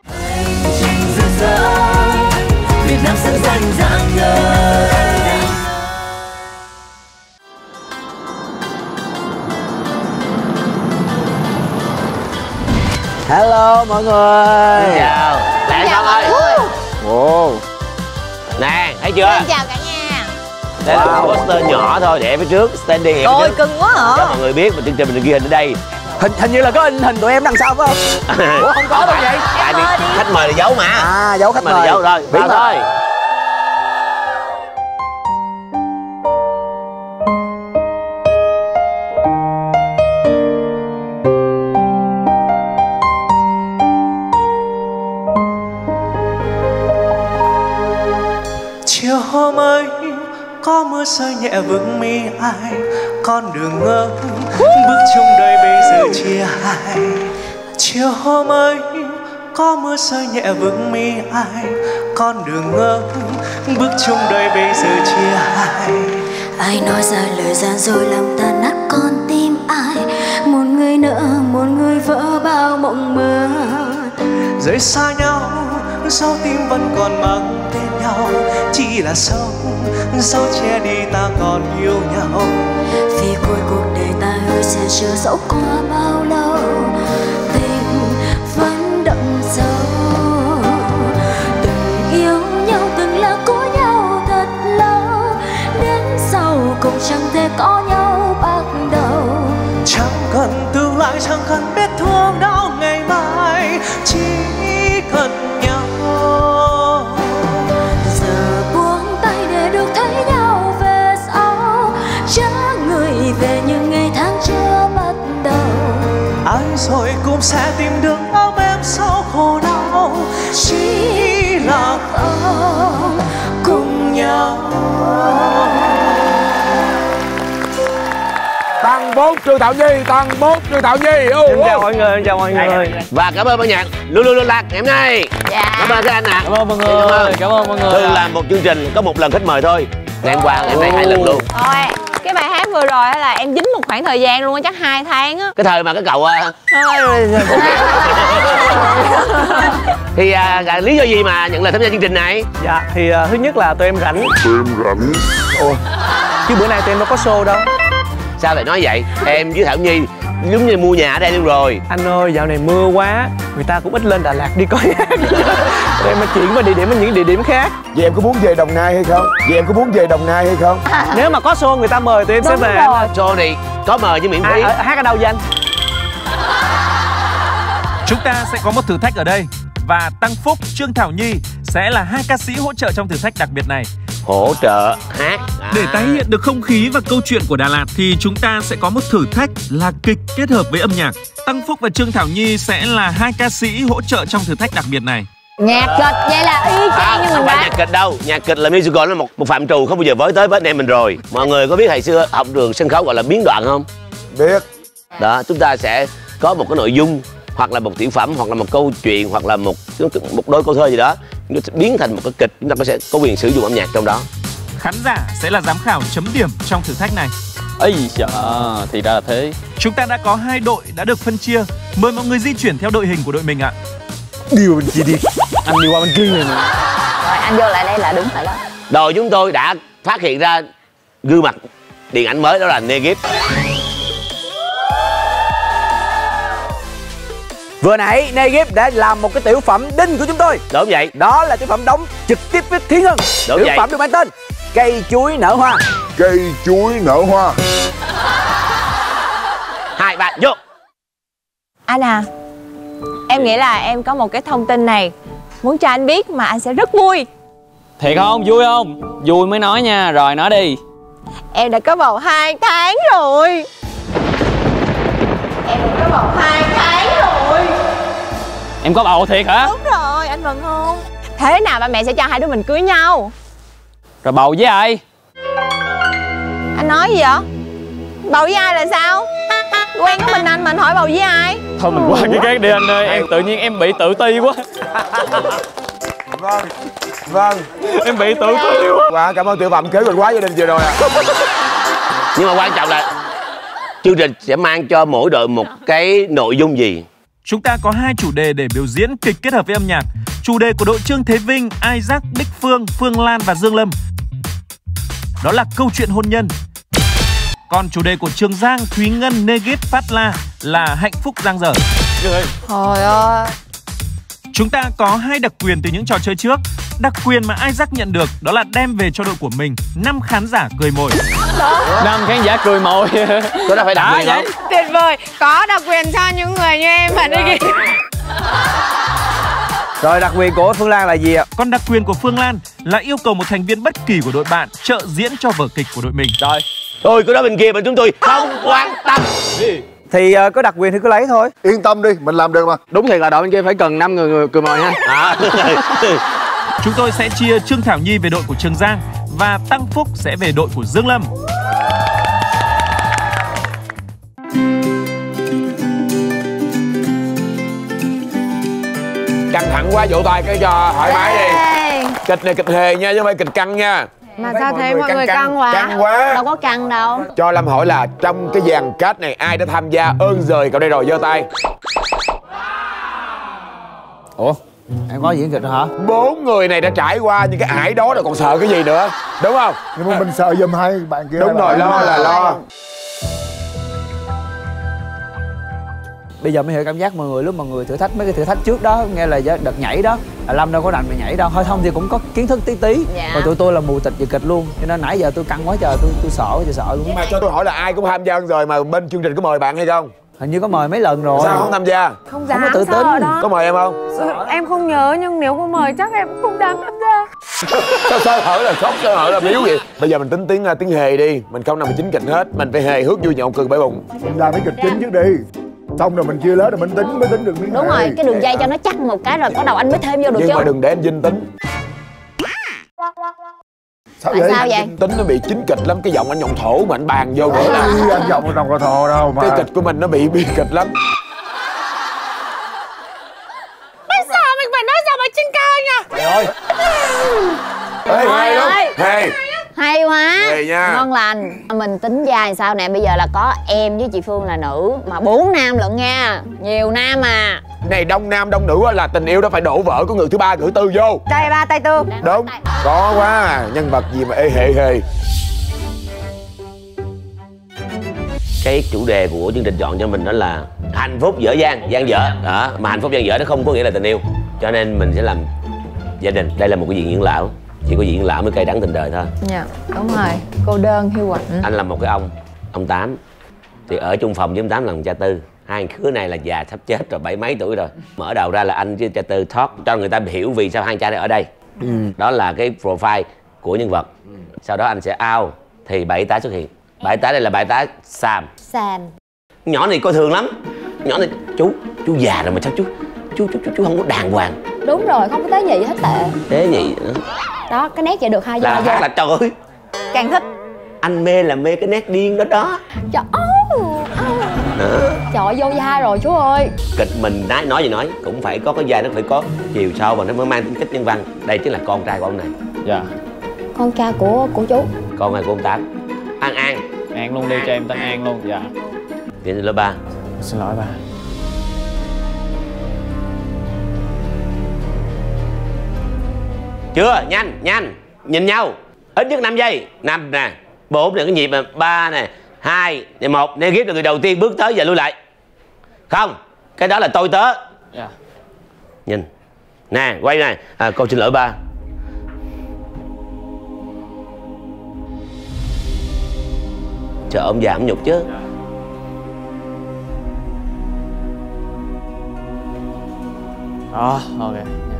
Việt Nam sẵn sàng dạng ngời. Hello mọi người. Xin chào. Nè Son ơi. Ồ. Nè, thấy chưa? Xin chào cả nhà. Đây là một poster nhỏ thôi để phía trước, standing. Ôi cưng quá hả? Cho mọi người biết mà chương trình mình ghi hình ở đây. Hình như là có hình tụi em đằng sau phải không? Ủa không có đâu vậy? Tại vì khách mời là giấu mà. À, giấu khách mời là giấu thôi. Biết thôi. Chiều hôm ấy có mưa rơi nhẹ vương mi ai, con đường ngỡ bước chung đời bây giờ chia hai. Chiều hôm ấy có mưa rơi nhẹ vương mi ai, con đường ngỡ bước chung đời bây giờ chia hai. Ai nói ra lời gian dối làm tan nát con tim ai, một người nỡ một người vỡ bao mộng mơ. Rời xa nhau dấu tim vẫn còn mang tên nhau, chỉ là dấu che đi ta còn yêu nhau. Vì cuối cuộc đời ta hơi sẽ chưa dẫu qua bao lâu, tình vẫn đậm sâu. Từng yêu nhau từng là của nhau thật lâu, đến sau cũng chẳng thể có nhau bắt đầu. Chẳng cần tương lai, chẳng cần biết thương đau ngày mai, chỉ cần nhau. Giờ buông tay để được thấy nhau về sau, chớ người về như ngày tháng chưa bắt đầu. Ai rồi cũng sẽ tìm được ấm êm sau khổ đau, chỉ là không cùng nhau. Tăng Bốt Trương Thảo Nhi, Tăng Bốt Trương Thảo Nhi. Xin chào mọi người, chào mọi người. Và cảm ơn ban nhạc Luôn Luôn Lạc ngày hôm nay. Cảm ơn các anh ạ. Cảm ơn mọi người. Cảm ơn mọi người. Thường làm một chương trình có một lần khách mời thôi. Ngày hôm qua, ngày hôm nay 2 lần luôn. Thôi, cái bài hát vừa rồi là em dính một khoảng thời gian luôn á, chắc 2 tháng á. Cái thời mà cái cậu thì lý do gì mà nhận lời tham gia chương trình này? Dạ, thì thứ nhất là tụi em rảnh. Ồ, chứ bữa nay tụi em đâu có show đâu. Sao lại nói vậy? Em với Thảo Nhi giống như mua nhà ở đây luôn rồi. Anh ơi, dạo này mưa quá, người ta cũng ít lên Đà Lạt đi coi nhạc. Em mà chuyển qua địa điểm ở những địa điểm khác. Vậy em có muốn về Đồng Nai hay không? Nếu mà có show người ta mời tụi em sẽ về. Show này có mời chứ miễn phí. Hát ở đâu vậy anh? Chúng ta sẽ có một thử thách ở đây. Và Tăng Phúc, Trương Thảo Nhi sẽ là 2 ca sĩ hỗ trợ trong thử thách đặc biệt này. Hỗ trợ hát. Để tái hiện được không khí và câu chuyện của Đà Lạt thì chúng ta sẽ có một thử thách là kịch kết hợp với âm nhạc. Tăng Phúc và Trương Thảo Nhi sẽ là 2 ca sĩ hỗ trợ trong thử thách đặc biệt này. Nhạc kịch vậy là y chang như mình không phải nhạc kịch đâu. Nhạc kịch là musical, là một phạm trù không bao giờ với tới với anh em mình rồi. Mọi người có biết hồi xưa học trường sân khấu gọi là biến đoạn không? Biết. Đó, chúng ta sẽ có một cái nội dung hoặc là một tiểu phẩm hoặc là một câu chuyện hoặc là một đôi câu thơ gì đó, nó biến thành một cái kịch, chúng ta sẽ có quyền sử dụng âm nhạc trong đó. Khán giả sẽ là giám khảo chấm điểm trong thử thách này. Ây dạ, thì ra là thế. Chúng ta đã có 2 đội đã được phân chia. Mời mọi người di chuyển theo đội hình của đội mình ạ. Đi vào bên kia đi. Anh đi qua bên kia này nè. Rồi anh vô lại đây là đứng lại đó. Đội chúng tôi đã phát hiện ra gương mặt điện ảnh mới, đó là Negip. Vừa nãy Negip đã làm một cái tiểu phẩm đinh của chúng tôi. Đúng vậy. Đó là tiểu phẩm đóng trực tiếp với Thiên Ngân. Đúng tiểu vậy. phẩm được mang tên Cây chuối nở hoa. Cây chuối nở hoa. 2, 3, vô. Anh à, em nghĩ là em có một cái thông tin này muốn cho anh biết mà anh sẽ rất vui. Thiệt không? Vui không? Vui mới nói nha, rồi nói đi. Em đã có bầu 2 tháng rồi. Em đã có bầu 2 tháng rồi. Em có bầu thiệt hả? Đúng rồi, anh mừng không? Thế nào ba mẹ sẽ cho hai đứa mình cưới nhau? Rồi bầu với ai? Anh nói gì vậy? Bầu với ai là sao? Quen có mình hỏi bầu với ai? Thôi mình qua cái khác đi anh ơi, em tự nhiên em bị tự ti quá. Vâng. Vâng. Em bị tự ti quá. Wow, cảm ơn tiểu phẩm kế hoạch quá gia đình vừa rồi ạ. Nhưng mà quan trọng là chương trình sẽ mang cho mỗi đội một cái nội dung gì? Chúng ta có 2 chủ đề để biểu diễn kịch kết hợp với âm nhạc. Chủ đề của đội Trương Thế Vinh, Isaac, Bích Phương, Phương Lan và Dương Lâm, đó là câu chuyện hôn nhân. Còn chủ đề của Trường Giang, Thúy Ngân, Negip, Phát La là hạnh phúc dang dở. Trời ơi. Chúng ta có 2 đặc quyền từ những trò chơi trước. Đặc quyền mà Isaac nhận được đó là đem về cho đội của mình 5 khán giả cười mồi. 5 khán giả cười mồi. Tôi đã phải đặc quyền không? Tuyệt vời, có đặc quyền cho những người như em mà đi kìa. Rồi đặc quyền của Phương Lan là gì ạ? Còn đặc quyền của Phương Lan là yêu cầu một thành viên bất kỳ của đội bạn trợ diễn cho vở kịch của đội mình. Rồi, tôi cứ đó bên kia mà chúng tôi không quan tâm. Thì có đặc quyền thì cứ lấy thôi. Yên tâm đi, mình làm được mà. Đúng thiệt là đội bên kia phải cần 5 người cười mồi ha. Chúng tôi sẽ chia Trương Thảo Nhi về đội của Trường Giang và Tăng Phúc sẽ về đội của Dương Lâm. Căng thẳng quá, vỗ tay cái cho thoải mái đi. Kịch này kịch hề nha chứ không phải kịch căng nha. Mà sao thế mọi người căng quá? Căng quá. Đâu có căng đâu. Cho Lâm hỏi là trong cái dàn cast này ai đã tham gia ơn giời cậu đây rồi, giơ tay. Ủa? Em có diễn kịch hả? 4 người này đã trải qua những cái ải đó rồi còn sợ cái gì nữa, đúng không? Nhưng mà mình sợ giùm hai bạn kia. Đúng rồi, lo là lo. Bây giờ mới hiểu cảm giác mọi người lúc mọi người thử thách mấy cái thử thách trước đó, nghe là đợt nhảy đó là Lâm đâu có rành về nhảy đâu, hơi thông thì cũng có kiến thức tí tí. Còn tụi tôi là mù tịch về kịch luôn, cho nên nãy giờ tôi căng quá trời, tôi sợ luôn. Mà cho tôi hỏi là ai cũng tham gia rồi mà bên chương trình có mời bạn hay không? Hình như có mời mấy lần rồi. Sao không tham gia? Không dám, có tự tin. Có mời em không? Em không nhớ nhưng nếu có mời chắc em không dám tham gia. Sao hở là khóc, sao hở là biếu vậy? Bây giờ mình tính tiếng hề đi, mình không nằm mình chính kịch hết, mình phải hề hước vui nhộn cười bể bụng. Mình làm cái kịch chính trước đi. Xong rồi mình chia lớn rồi mình mới tính được miếng. Đúng rồi, cái đường dây cho nó chắc một cái rồi bắt đầu anh mới thêm vô được chứ. Nhưng mà đừng để anh Vinh tính. Sao vậy? Sao vậy? Tính nó bị chính kịch lắm, cái giọng anh giọng thổ mà anh bàn vô nữa là anh giọng đồng thò đâu mà. cái kịch của mình nó bị bi kịch lắm. Bây giờ mình phải nói sao mà trên cao nha. Trời ơi. Hề ơi. Hề. Hay quá. Hề nha. Ngon lành. Mình tính dài sao nè, bây giờ là có em với chị Phương là nữ mà 4 nam lận nha. Nhiều nam à. Này đông nam đông nữ là tình yêu đó phải đổ vỡ có người thứ ba người thứ tư vô. Tay ba tay tư. Đúng. Có quá à. Nhân vật gì mà ê hề hề. Cái chủ đề của chương trình chọn cho mình đó là hạnh phúc dở dang dở đó, mà hạnh phúc dang dở nó không có nghĩa là tình yêu, cho nên mình sẽ làm gia đình. Đây là một cái diện dưỡng lão, chỉ có diện dưỡng lão mới cay đắng tình đời thôi. Dạ đúng rồi, cô đơn hiu quạnh. Anh là một cái ông Tám thì ở chung phòng với ông Tám là cha Tư. Hai khứa này là già sắp chết rồi, 70 mấy tuổi rồi. Mở đầu ra là anh với cha Tư talk cho người ta hiểu vì sao hai cha này ở đây. Đó là cái profile của nhân vật. Sau đó anh sẽ out thì bảy tá xuất hiện. Bảy tá đây là bảy tá Sam. Nhỏ này coi thường lắm. Nhỏ này chú già rồi mà sao chú không có đàng hoàng. Đúng rồi, không có tế nhị hết tệ. Tế nhị nữa. Đó, cái nét vậy được hai là hát là trời ơi. Càng thích. Anh mê là mê cái nét điên đó đó. Trời ơi, vô vai rồi chú ơi. Kịch mình nói gì nói cũng phải có cái vai, nó phải có chiều sâu và nó mới mang tính cách nhân văn. Đây chính là con trai của ông này. Dạ. Con trai của chú. Con này của ông Tám. An An luôn đi, cho em tên An luôn. Dạ. Tiến lên lớp 3. Xin lỗi ba. Chưa, nhanh, nhanh. Nhìn nhau. Ít nhất 5 giây. 5 nè, 4 nè, cái nhịp nè, 3 nè, 2 nè, 1. Nè, Gift là người đầu tiên bước tới và lui lại. Không, cái đó là tôi tớ. Dạ. Nhìn. Nè, quay nè. Con xin lỗi ba. Chờ ôm giảm nhục chứ. Ok.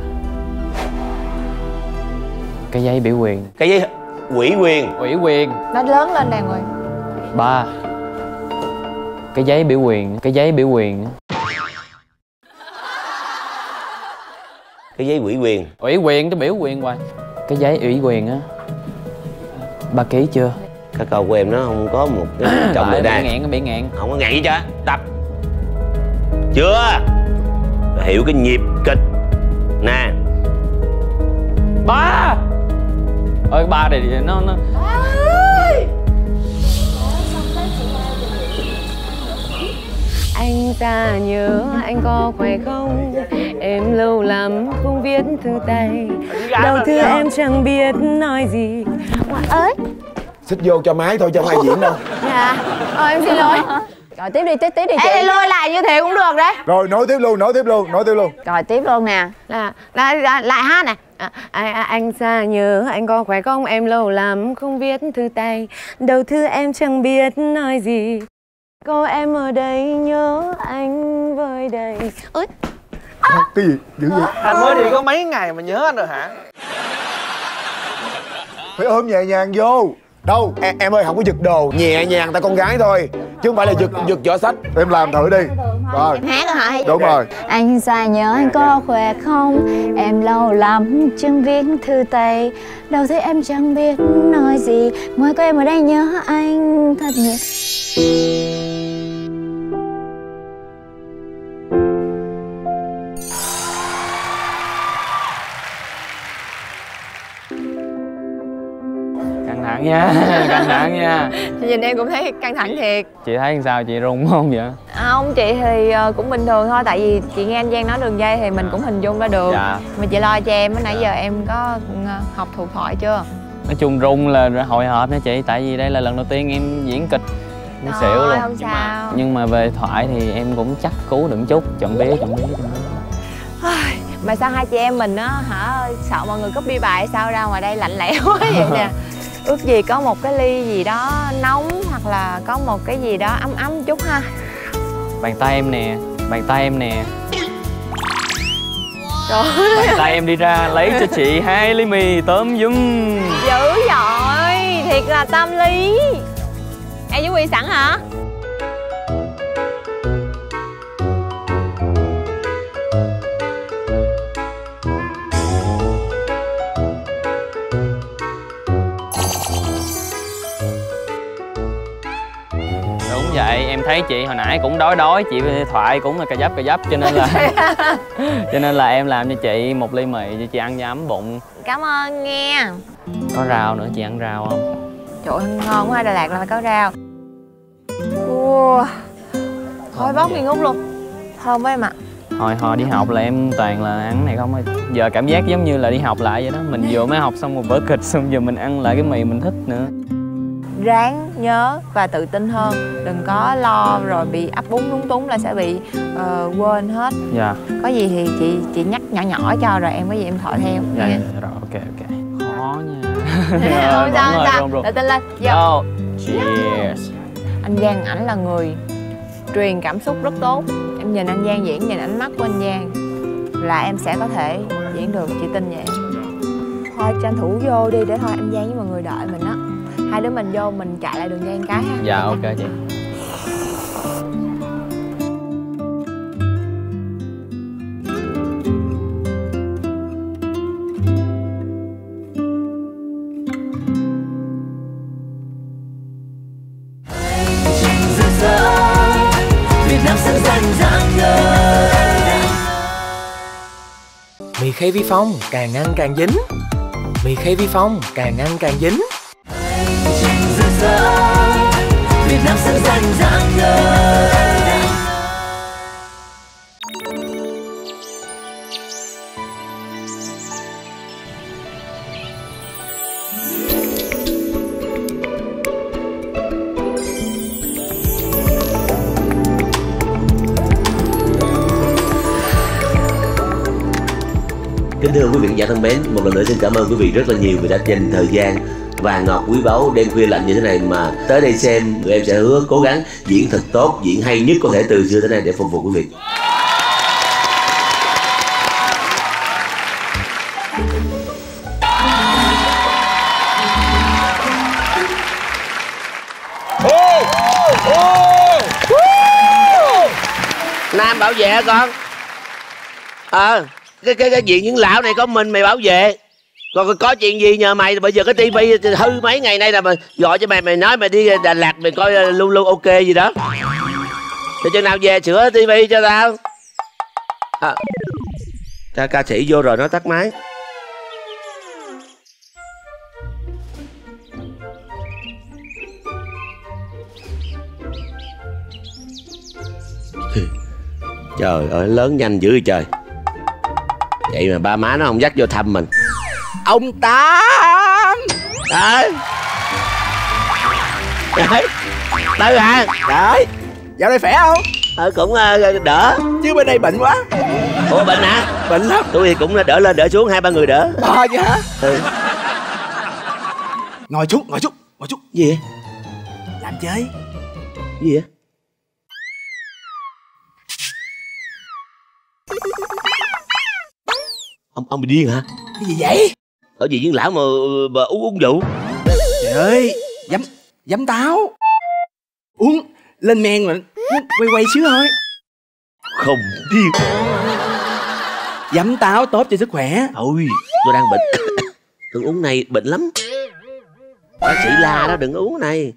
Cái giấy biểu quyền. Cái giấy ủy quyền. Ủy quyền. Nó lớn lên nè người. 3. Cái giấy biểu quyền. Cái giấy biểu quyền. Cái giấy ủy quyền. Ủy quyền cái biểu quyền hoài. Cái giấy ủy quyền á. 3 ký chưa? Cái câu của em nó không có một cái trọng đề đây. Bị ngạn. Không có ngạn gì chưa? Tập. Chưa. Hiểu cái nhịp kịch. Nè. 3. Ơi 3 này nó Anh ta nhớ anh có khỏe không? Em lâu lắm không viết thư tay. Đầu thư em chẳng biết nói gì. Ngoại ơi. Xích vô cho máy thôi chứ không ai diễn đâu. Dạ. Em xin lỗi. Rồi tiếp đi chị. Ê, lôi lại như thế cũng được đấy. Rồi nói tiếp luôn. Rồi tiếp luôn nè. Lại hát này. Anh xa nhớ anh có khỏe không? Em lâu lắm không viết thư tay. Đầu thư em chẳng biết nói gì. Có em ở đây nhớ anh với đây. Ôi. Cái gì? Dữ vậy? Anh mới đi có mấy ngày mà nhớ anh rồi hả? Phải ôm nhẹ nhàng vô. Đâu, em ơi không có giật đồ. Nhẹ nhàng tại con gái thôi. Chứ không phải là giật vỏ sách. Em làm thử đi. Rồi. Em hát hả? Đúng rồi. Anh xa nhớ anh có khỏe không? Em lâu lắm chẳng viết thư tay. Đâu thấy em chẳng biết nói gì. Ngoài có em ở đây nhớ anh thật nhiều. căng thẳng nha. Căng thẳng nha. Nhìn em cũng thấy căng thẳng thiệt. Chị thấy sao, chị run không vậy? Không, chị thì cũng bình thường thôi. Tại vì chị nghe anh Giang nói đường dây thì mình cũng hình dung ra được. Dạ. Mà chị lo cho em, nãy giờ em có học thuộc thoại chưa? Nói chung run là hồi hộp nha chị. Tại vì đây là lần đầu tiên em diễn kịch. Nó xỉu luôn. Không sao. Nhưng mà về thoại thì em cũng chắc cú đựng chút. Chọn biết. Mà sao hai chị em mình á hả, sợ mọi người copy bài sao ra ngoài đây lạnh lẽo quá vậy nè. Ước gì có một cái ly gì đó nóng hoặc là có một cái gì đó ấm ấm chút ha. Bàn tay em nè. Bàn tay em nè. Trời ơi. Bàn tay em đi ra lấy cho chị 2 ly mì tôm dùm. dữ dội, thiệt là tâm lý. Em với Quy sẵn hả? Đúng vậy, em thấy chị hồi nãy cũng đói, chị thoại cũng là cà dấp cho nên là em làm cho chị 1 ly mì cho chị ăn cho ấm bụng. Cảm ơn nghe. Có rau nữa, chị ăn rau không? Trời ơi, ngon quá, Đà Lạt là phải có rau. Khói bốc nghi ngút luôn. Thơm quá em ạ. Hồi đi học là em toàn là ăn này không. Giờ cảm giác giống như là đi học lại vậy đó. Mình vừa mới học xong một vở kịch, xong giờ mình ăn lại cái mì mình thích nữa. Ráng nhớ và tự tin hơn. Đừng có lo rồi bị ấp úng lúng túng là sẽ bị quên hết. Dạ. Có gì thì chị nhắc nhỏ nhỏ cho, rồi em có gì em thọ theo. Dạ, rồi ok. Khó nha. Không sao. Tự tin lên. Vô. Cheers. Anh Giang ảnh là người truyền cảm xúc rất tốt. Em nhìn anh Giang diễn, nhìn ánh mắt của anh Giang là em sẽ có thể diễn được, chị tin vậy. Thôi tranh thủ vô đi để thôi anh Giang với mọi người đợi mình á. Hai đứa mình vô mình chạy lại đường dây một cái ha. Dạ ok chị. Mì Khay Vi Phong càng ăn càng dính. Mì Khay Vi Phong càng ăn càng dính. nắng sáng rạng rạng ngời. Kính thưa quý vị khán giả thân mến, một lần nữa xin cảm ơn quý vị rất là nhiều vì đã dành thời gian vàng ngọt quý báu đêm khuya lạnh như thế này mà tới đây xem. Tụi em sẽ hứa cố gắng diễn thật tốt, diễn hay nhất có thể từ xưa tới nay để phục vụ quý vị. Nam bảo vệ hả con? Cái chuyện những lão này có mình mày bảo vệ. Còn có chuyện gì nhờ mày, bây giờ cái tivi hư mấy ngày nay là mày gọi cho mày nói mày đi Đà Lạt mày coi luôn ok gì đó. Thì chừng nào về sửa tivi cho tao. Ca sĩ vô rồi nó tắt máy. Trời ơi, lớn nhanh dữ trời. Vậy mà ba má nó không dắt vô thăm mình. Ông Tám. Đấy. Đấy. Tư hả? Đấy. Dạo này khỏe không? Cũng đỡ. Chứ bên đây bệnh quá. Ủa bệnh hả? Bệnh lắm. Tôi thì cũng đỡ lên đỡ xuống, 2-3 người đỡ. Chứ hả? Ừ. Ngồi chút. Gì vậy? Làm chơi. Gì vậy? Ông bị điên hả? Cái gì vậy? Ở gì với lão mà uống rượu? Trời ơi, dám táo. Uống lên men mà quay xíu thôi. Không điên. Dám táo tốt cho sức khỏe. Ôi, tôi đang bệnh. Đừng uống này, bệnh lắm. Bác sĩ la đó, đừng uống này.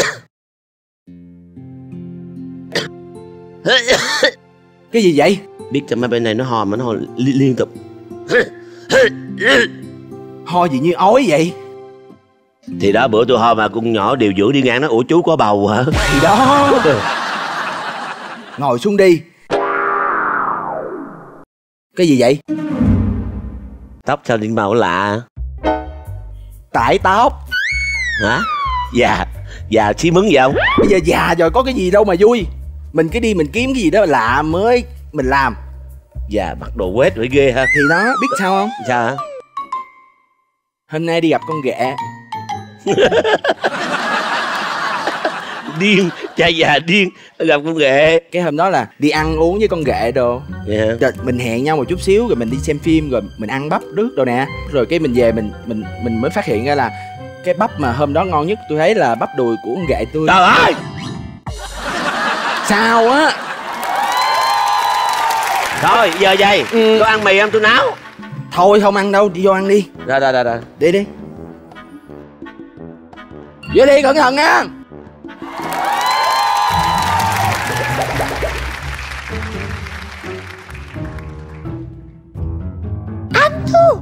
Cái gì vậy? Biết cho mấy bên này nó ho mà nó ho liên tục. Ho gì như ói vậy? Thì đó, bữa tôi ho mà con nhỏ điều dưỡng đi ngang nó ủa chú có bầu hả? Thì đó. Ngồi xuống đi. Cái gì vậy? Tóc sao điện màu lạ? Tải tóc. Hả? Già xí mứng gì không? Bây giờ già rồi có cái gì đâu mà vui. Mình cứ đi mình kiếm cái gì đó lạ mới mình làm. Già mặc đồ quét rồi ghê ha. Thì đó, biết sao không? Sao hả? Hôm nay đi gặp con ghẹ. Điên, cha già điên, gặp con ghẹ. Cái hôm đó là đi ăn uống với con ghẹ đồ. Rồi mình hẹn nhau một chút xíu rồi mình đi xem phim rồi mình ăn bắp rước đồ nè. Rồi cái mình về mình mới phát hiện ra là cái bắp mà hôm đó ngon nhất tôi thấy là bắp đùi của con ghẹ tôi. Trời ơi! Sao á? Thôi giờ vậy, tôi ăn mì không tôi nấu. Thôi không ăn đâu, đi vô ăn đi. Rồi. Đi. Vô đi, cẩn thận nha. Anh Thu.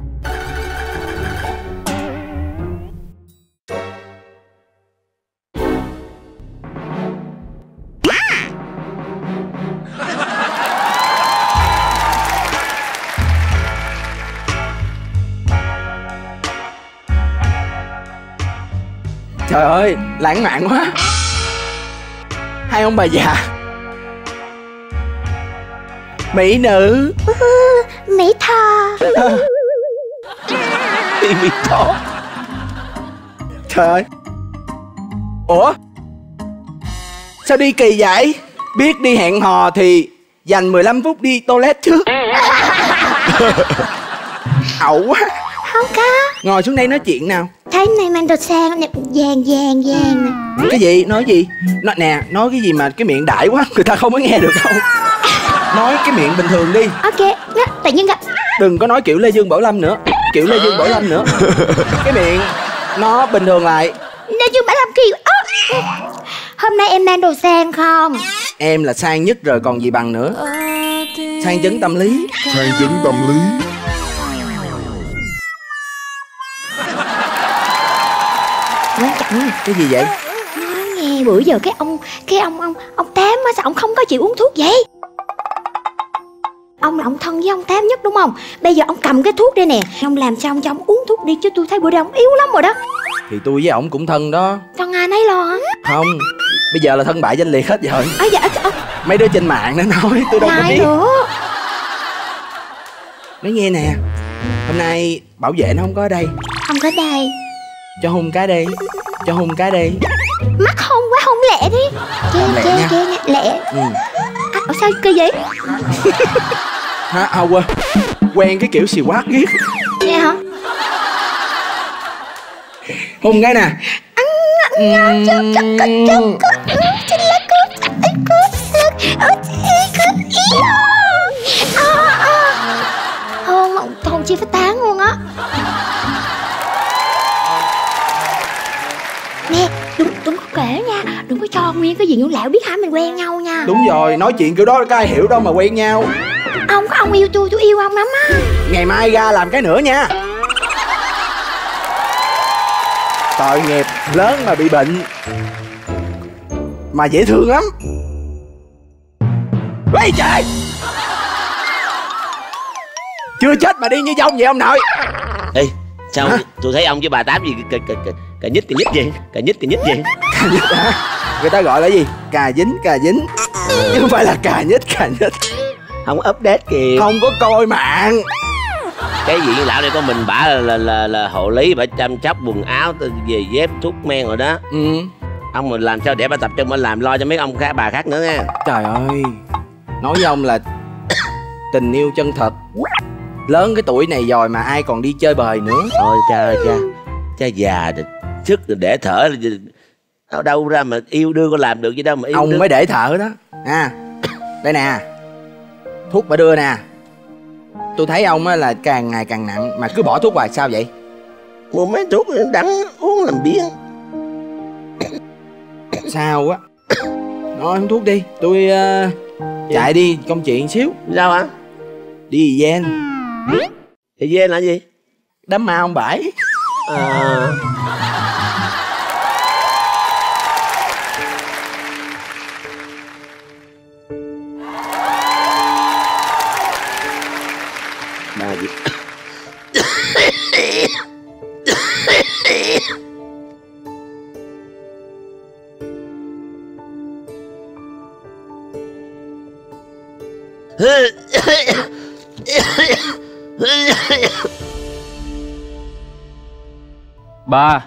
Trời ơi, lãng mạn quá. Hai ông bà già. Mỹ nữ. Mỹ Tho. Mỹ Tho. Trời ơi. Ủa? Sao đi kỳ vậy? Biết đi hẹn hò thì dành 15 phút đi toilet trước. Ẩu quá. Không có. Ngồi xuống đây nói chuyện nào. Thấy này mang đồ sang nè, vàng nè. Cái gì? Nói gì? Nói cái gì mà cái miệng đại quá, người ta không có nghe được đâu. Nói cái miệng bình thường đi. Ok, tự nhiên gặp. Đừng có nói kiểu Lê Dương Bảo Lâm nữa. Cái miệng nó bình thường lại. Lê Dương Bảo Lâm kỳ. Hôm nay em mang đồ sang không? Em là sang nhất rồi còn gì bằng nữa. Sang chấn tâm lý. Quan trọng. Cái gì vậy? Nói nghe nghe bữa giờ cái ông Tám á, sao ông không có chịu uống thuốc vậy? Ông là ông thân với ông Tám nhất đúng không? Bây giờ ông cầm cái thuốc đây nè, ông làm sao ông cho ông uống thuốc đi, chứ tôi thấy bữa đây ông yếu lắm rồi đó. Thì tôi với ổng cũng thân đó. Thân ai nấy lo hả? Không, bây giờ là thân bại danh liệt hết rồi. Dạ. Mấy đứa trên mạng nó nói, tôi đâu có biết. Nữa. Nói nghe nè, hôm nay bảo vệ nó không có ở đây. Không có đây. Cho hôn cái đi, cho hôn cái đi. Mắc hôn quá, hôn lẹ đi. Chê lẹ. Sao kỳ vậy? Hả? Quen cái kiểu xì quát ghét. Nghe hả? Hôn cái nè. Hôn chi phải tán luôn á. Nè, đừng có kể nha, đừng có cho nguyên cái gì Nhũ Lẹo biết hả, mình quen nhau nha. Đúng rồi, nói chuyện kiểu đó có ai hiểu đâu mà quen nhau. Ông yêu tôi yêu ông lắm á. Ngày mai ra làm cái nữa nha. Tội nghiệp, lớn mà bị bệnh mà dễ thương lắm. Ê trời, chưa chết mà đi như dông vậy ông nội. Ê, sao tôi thấy ông với bà Tám gì cà nhích gì? Cà nhích gì? Cà nhích hả? Người ta gọi là gì? Cà dính. Chứ không phải là cà nhích. Không update kìa. Không có coi mạng. Cái gì lão đây có mình bả là hộ lý, bả chăm sóc quần áo, về dép, thuốc men rồi đó. Ông mình làm sao để bả tập trung bả làm, lo cho mấy ông khác bà khác nữa nha. Trời ơi, nói với ông là tình yêu chân thật. Lớn cái tuổi này rồi mà ai còn đi chơi bời nữa. Thôi cha già rồi, sức rồi để thở đâu ra mà yêu đương có làm được gì đâu mà yêu ông đương. Mới để thở đó. Đây nè, thuốc bà đưa nè. Tôi thấy ông á là càng ngày càng nặng mà cứ bỏ thuốc hoài, sao vậy? Mua mấy thuốc đắng uống làm biếng. Sao á? Nói uống thuốc đi, tôi chạy đi công chuyện xíu. Sao hả? Đi Gen. Đi Gen là gì? Đám ma ông Bãi. Bà gì? Ba.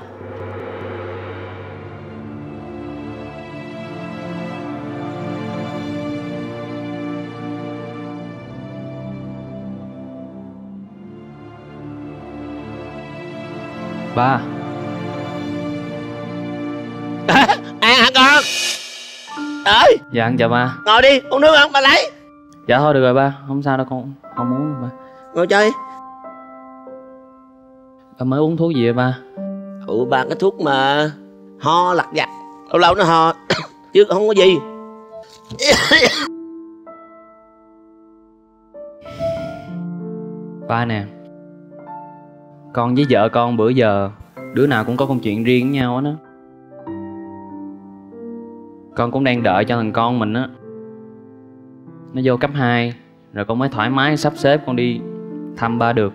Ba. Ăn hả con? Ơi. Dạ ăn chào ba. Ngồi đi, uống nước không? Ba lấy. Dạ thôi được rồi ba, không sao đâu, con không uống ba. Ngồi chơi. Ba mới uống thuốc gì vậy ba? Ba cái thuốc mà ho lặt vặt, lâu lâu nó ho chứ không có gì. Ba nè, con với vợ con bữa giờ đứa nào cũng có công chuyện riêng với nhau á đó. Con cũng đang đợi cho thằng con mình á nó vô cấp 2 rồi con mới thoải mái sắp xếp con đi thăm ba được.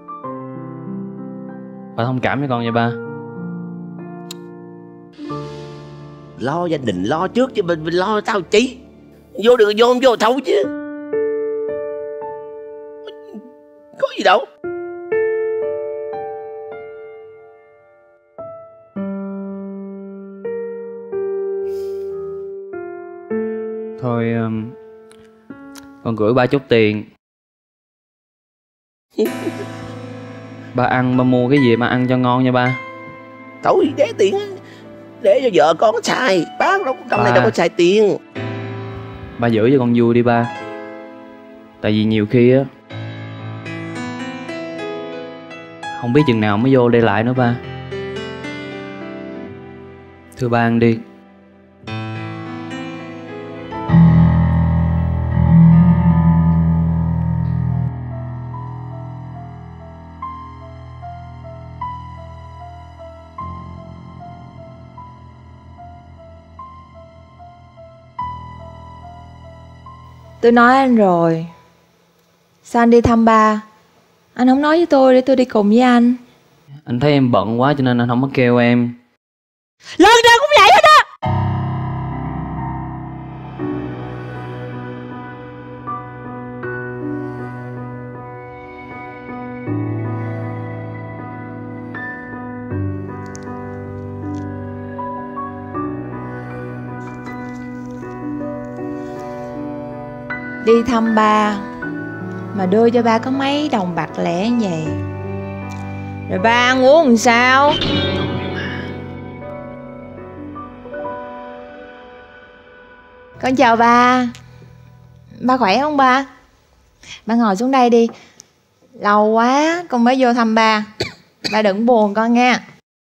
Ba thông cảm cho con nha ba. Lo gia đình lo trước chứ mình lo tao chi. Vô được vô không vô thấu chứ. Có gì đâu. Thôi con gửi ba chút tiền. Ba ăn, ba mua cái gì ba ăn cho ngon nha ba. Thôi để tiền để cho vợ con xài. Bán đâu trong này đâu có xài tiền. Ba giữ cho con vui đi ba. Tại vì nhiều khi á không biết chừng nào mới vô đây lại nữa ba. Thưa ba ăn đi. Tôi nói anh rồi. Sao anh đi thăm ba? Anh không nói với tôi để tôi đi cùng với anh. Anh thấy em bận quá cho nên anh không có kêu em. Lần nào cũng vậy hết á. Đi thăm ba mà đưa cho ba có mấy đồng bạc lẻ như vậy. Rồi ba ăn uống làm sao? Con chào ba. Ba khỏe không ba? Ba ngồi xuống đây đi. Lâu quá con mới vô thăm ba. Ba đừng buồn con nha.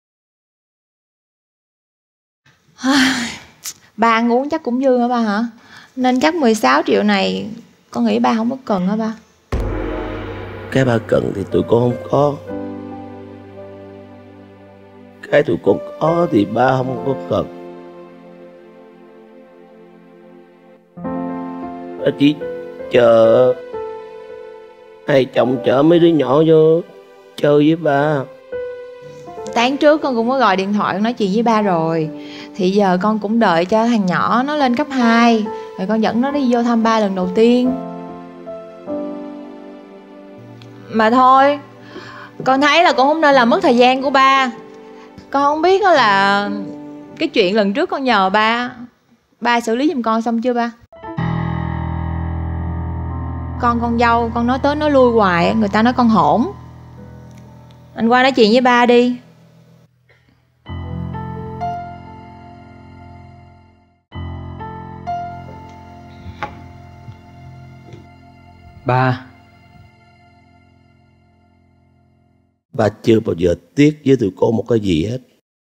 Ba ăn uống chắc cũng dư hả ba hả? Nên chắc 16 triệu này con nghĩ ba không có cần hả ba? Cái ba cần thì tụi con không có. Cái tụi con có thì ba không có cần. Ba chỉ chờ hai chồng chở mấy đứa nhỏ vô chơi với ba. Tháng trước con cũng có gọi điện thoại nói chuyện với ba rồi. Thì giờ con cũng đợi cho thằng nhỏ nó lên cấp 2 rồi con dẫn nó đi vô thăm ba lần đầu tiên. Mà thôi, con thấy là con không nên làm mất thời gian của ba. Con không biết là cái chuyện lần trước con nhờ ba xử lý giùm con xong chưa ba? Con dâu con nói tới nói lui hoài, người ta nói con hỗn. Anh qua nói chuyện với ba đi. Ba chưa bao giờ tiếc với tụi con một cái gì hết.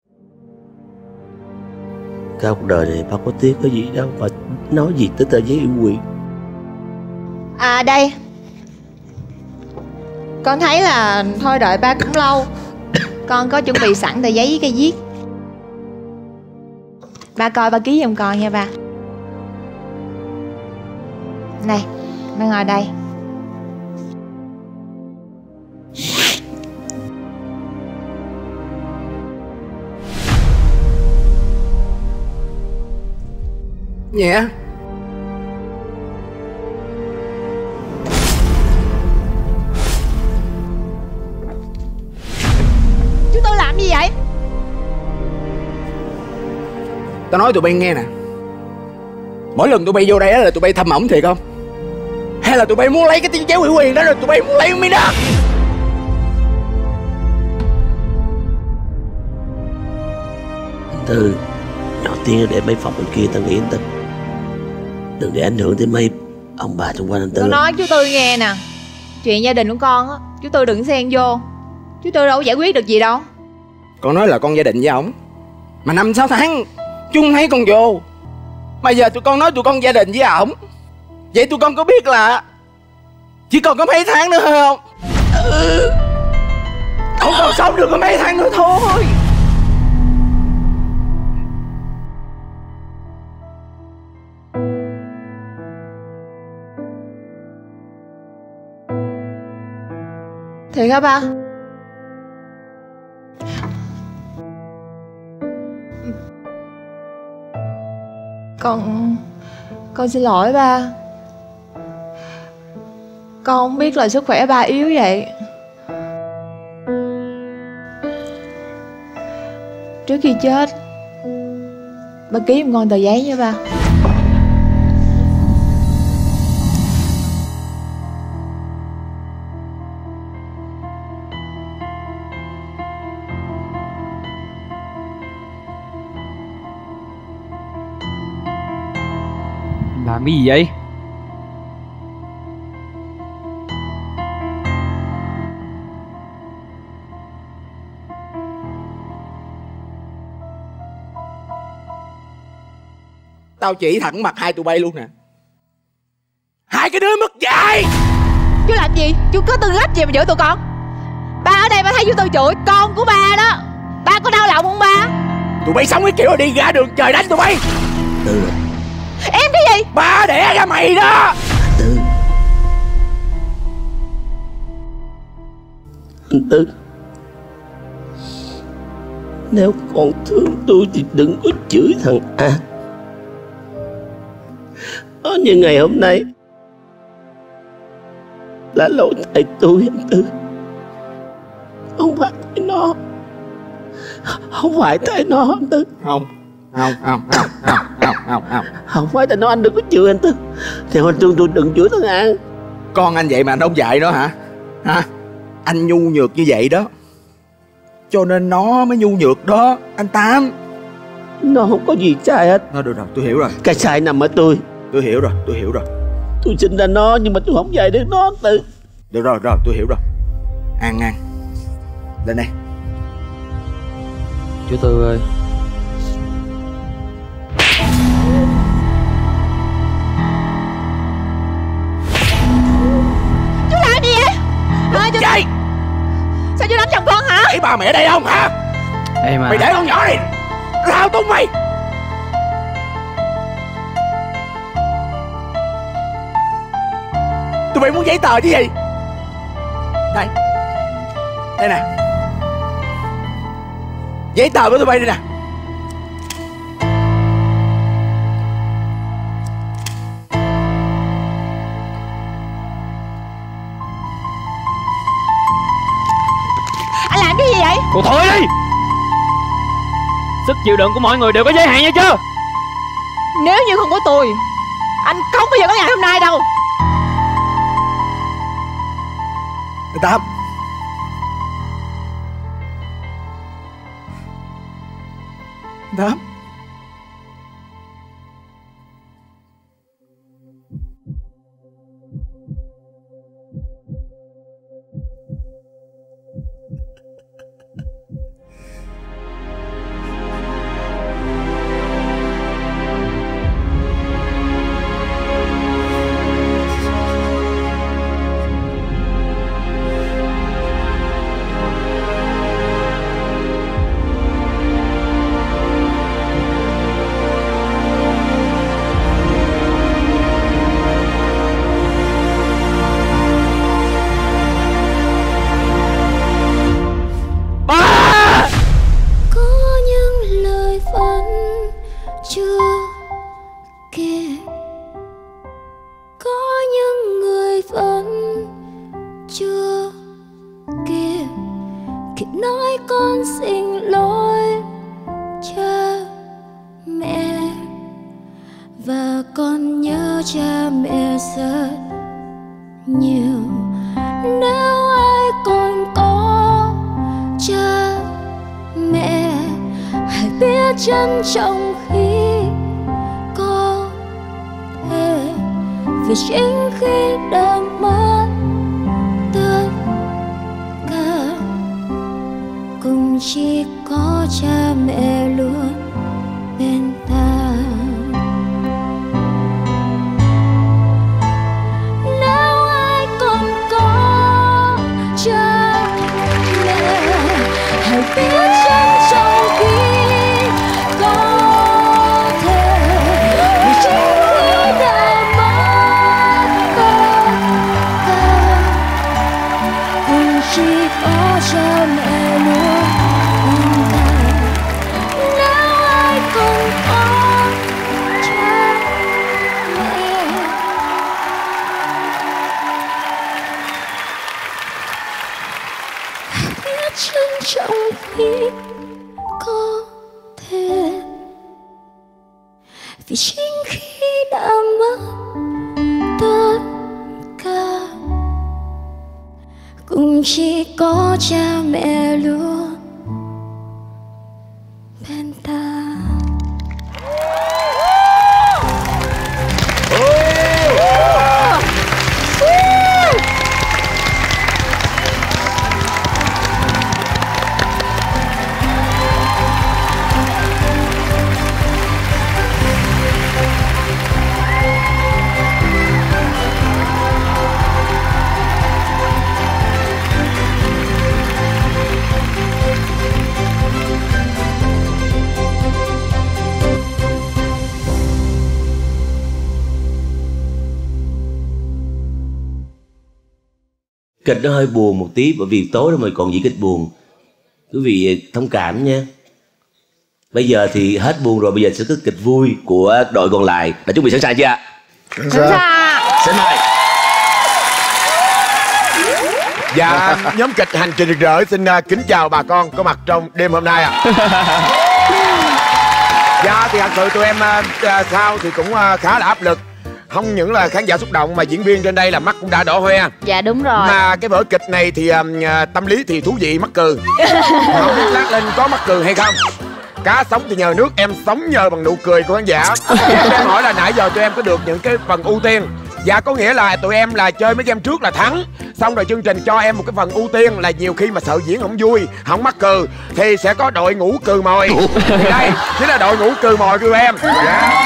Cả cuộc đời này ba có tiếc cái gì đâu mà nói gì tới tờ giấy ủy quyền. À đây, con thấy là thôi đợi ba cũng lâu. Con có chuẩn bị sẵn tờ giấy với cây viết. Ba coi ba ký giùm con nha ba. Này, ba ngồi đây. Nhẹ. Chú Tư làm gì vậy? Tao nói tụi bay nghe nè. Mỗi lần tụi bay vô đây là tụi bay thăm ổng thiệt không? Hay là tụi bay muốn lấy cái giấy ủy quyền đó rồi tụi bay muốn lấy miếng đất? Tư, nhỏ tiếng để mấy phòng bên kia tao nghĩ tin. Đừng để ảnh hưởng tới mấy ông bà xung quanh anh Tư. Con nói chú Tư nghe nè. Chuyện gia đình của con á, chú Tư đừng xen vô. Chú Tư đâu có giải quyết được gì đâu. Con nói là con gia đình với ổng mà 5-6 tháng chú không thấy con vô. Mà giờ tụi con nói tụi con gia đình với ổng. Vậy tụi con có biết là chỉ còn có mấy tháng nữa không? Ổng còn sống được có mấy tháng nữa thôi. Thiệt hả ba? Con xin lỗi ba. Con không biết là sức khỏe ba yếu vậy. Trước khi chết ba ký giùm con tờ giấy nha ba. Làm cái gì vậy? Tao chỉ thẳng mặt hai tụi bay luôn nè. Hai cái đứa mất dạy. Chú làm gì? Chú có tư cách gì mà chửi tụi con? Ba ở đây ba thấy chú Tư chửi con của ba đó. Ba có đau lòng không ba? Tụi bay sống cái kiểu đi ra đường trời đánh tụi bay. Tư, Em cái gì? Ba đẻ ra mày đó. Anh Tư, nếu con thương tôi thì đừng có chửi thằng An. Nó như ngày hôm nay là lỗi tại tôi, anh Tư. Không phải tại nó. Không phải tại nó, anh Tư. Không phải tại nó, anh đừng có chửi anh Tư. Theo anh tôi đừng chửi thằng An. Con anh vậy mà anh không dạy nó hả? Anh nhu nhược như vậy đó, cho nên nó mới nhu nhược đó anh Tám. Nó không có gì sai hết. Được rồi, tôi hiểu rồi. Cái sai nằm ở tôi. Tôi hiểu rồi. Tôi sinh ra nó nhưng mà tôi không dạy được nó, anh Tư. Được rồi, tôi hiểu rồi. An lên đây. Chú Tư ơi, Chú làm gì vậy? Chú Chạy! Sao chú đánh chồng con hả? Để ba mẹ ở đây không hả? Ê mà Mày để con nhỏ này lao tung mày. Tụi bay muốn giấy tờ chứ gì? Đây nè, giấy tờ của tụi bay đây nè. Anh làm cái gì vậy? Cô thôi đi. Sức chịu đựng của mọi người đều có giới hạn nha chứ. Nếu như không có tôi, anh không bao giờ có ngày hôm nay đâu. Tám, trân trọng khi có thể, vì chính khi đang mất tất cả cũng chỉ có cha mẹ luôn bên ta. Nếu ai còn có cha mẹ, hãy biết trân trọng khi cha mẹ luôn bên ta. Nếu ai còn có cha mẹ, biết trân trọng khi có thể, vì chính khi đã mất tất cả cũng chỉ có cha mẹ luôn bên ta. Kịch nó hơi buồn một tí bởi vì tối rồi mình còn diễn kịch buồn. Quý vị thông cảm nha. Bây giờ thì hết buồn rồi, bây giờ sẽ có kịch vui của đội còn lại. Đã chuẩn bị sẵn sàng chưa ạ? Sẵn sàng. Xin mời. Dạ, nhóm kịch Hành Trình Rực Rỡ xin kính chào bà con có mặt trong đêm hôm nay ạ. Dạ thì thật sự tụi em sao thì cũng khá là áp lực. Không những là khán giả xúc động mà diễn viên trên đây là mắt cũng đã đỏ hoe. Dạ đúng rồi. Mà cái vở kịch này thì tâm lý thì thú vị mắc cười. Không biết lát lên có mắc cười hay không. Cá sống thì nhờ nước, em sống nhờ bằng nụ cười của khán giả. Em hỏi là nãy giờ tụi em có được những cái phần ưu tiên. Dạ có nghĩa là tụi em là chơi mấy game trước là thắng. Xong rồi chương trình cho em một cái phần ưu tiên là nhiều khi mà sợ diễn không vui, không mắc cười thì sẽ có đội ngũ cừ mồi. Thì đây chính là đội ngũ cừ mồi của em. Dạ.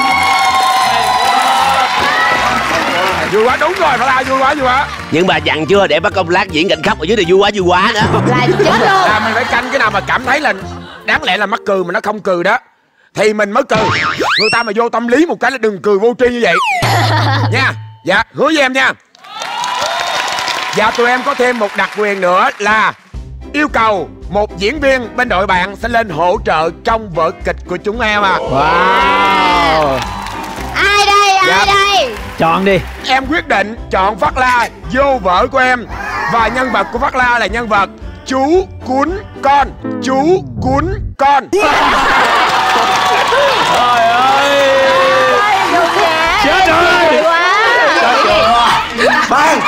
Vui quá, đúng rồi, phải là vui quá. Nhưng mà dặn chưa để bác công lát diễn cảnh khóc ở dưới này vui quá nữa. Là chết luôn. Là mình phải canh cái nào mà cảm thấy là đáng lẽ là mắc cười mà nó không cười đó thì mình mới cười. Người ta mà vô tâm lý một cái là đừng cười vô tri như vậy nha. Dạ hứa với em nha. Dạ tụi em có thêm một đặc quyền nữa là yêu cầu một diễn viên bên đội bạn sẽ lên hỗ trợ trong vở kịch của chúng em à. Wow. Ai đây? Ai đây? Chọn đi. Em quyết định chọn Phát La vô vở của em. Và nhân vật của Phát La là nhân vật chú cuốn con. Chú cuốn con. Trời ơi. Chết rồi. Bang.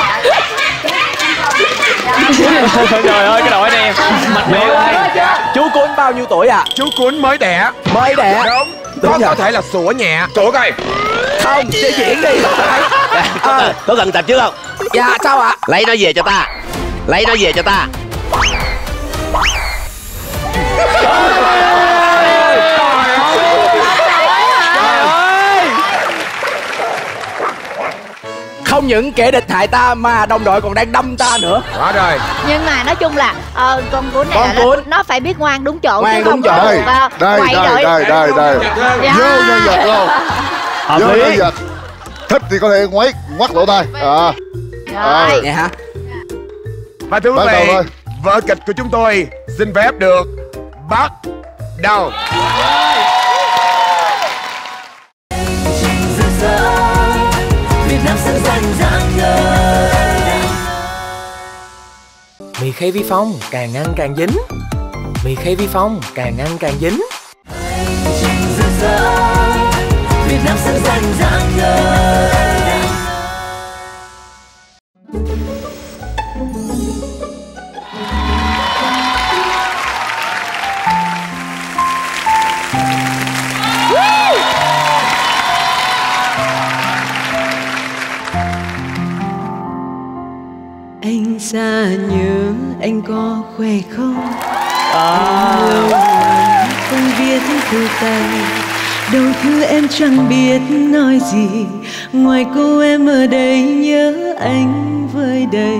Trời ơi cái đội này mặt mẹ ơi. Chú Cuốn bao nhiêu tuổi ạ? Chú Cuốn mới đẻ. Mới đẻ. Đúng. Có thể là sủa nhẹ. Sủa coi. Không, sẽ diễn đi. Có cần tập trước không? Dạ sao ạ? Lấy nó về cho ta. Lấy nó về cho ta. Không những kẻ địch hại ta mà đồng đội còn đang đâm ta nữa. Đó rồi. Nhưng mà nói chung là con Cuốn này con là Cuốn nó phải biết ngoan đúng chỗ. Ngoan chứ đúng không chỗ. có Đây. Dạ. Vô nhân vật luôn. Vô nhân vật. Thích thì có thể ngoắt lỗ tai. Rồi. Vậy hả? Và thưa quý vị, vở kịch của chúng tôi xin phép được bắt đầu. Mì Khay Vi Phong càng ăn càng dính. Mì Khay Vi Phong càng ăn càng dính. Việt Nam sẵn sàng dạng người. Anh xa nhớ anh có khỏe không? Không viết thư tay, đầu thư em chẳng biết nói gì, ngoài cô em ở đây nhớ anh với đầy.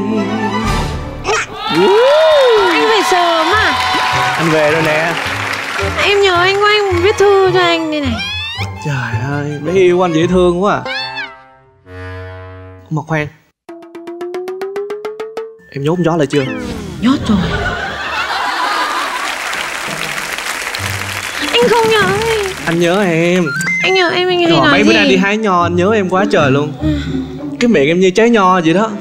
Anh về sớm à? Anh về rồi nè. Em nhớ anh quá, anh viết thư cho anh đây này. Trời ơi, bé yêu anh dễ thương quá à. Mà khoan, em nhốt con chó lại chưa? Nhốt rồi. Anh không nhớ em. Anh nhớ em. Anh nhớ em, anh hay Rồi nói mấy gì? bữa nay đi hái nho anh nhớ em quá trời luôn. Cái miệng em như trái nho vậy đó.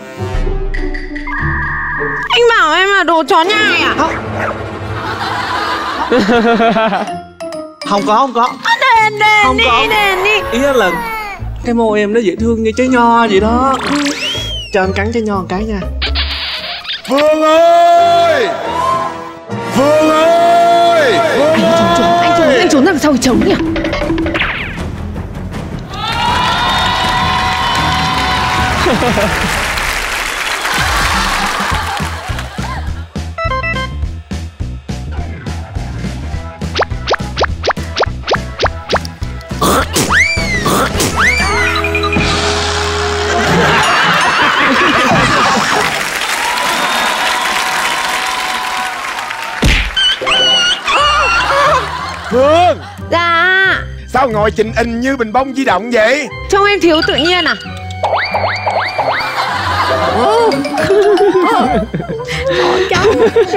Anh bảo em là đồ chó nhai à? Không có. Đền Không đi, có. đền đi. Ý là cái môi em nó dễ thương như trái nho vậy đó. Cho anh cắn trái nho một cái nha. Phương ơi! Phương ơi! Anh trốn đằng sau trống nhỉ? Phương! Dạ. Sao ngồi chình ình như bình bông di động vậy? Trông em thiếu tự nhiên à? Cháu.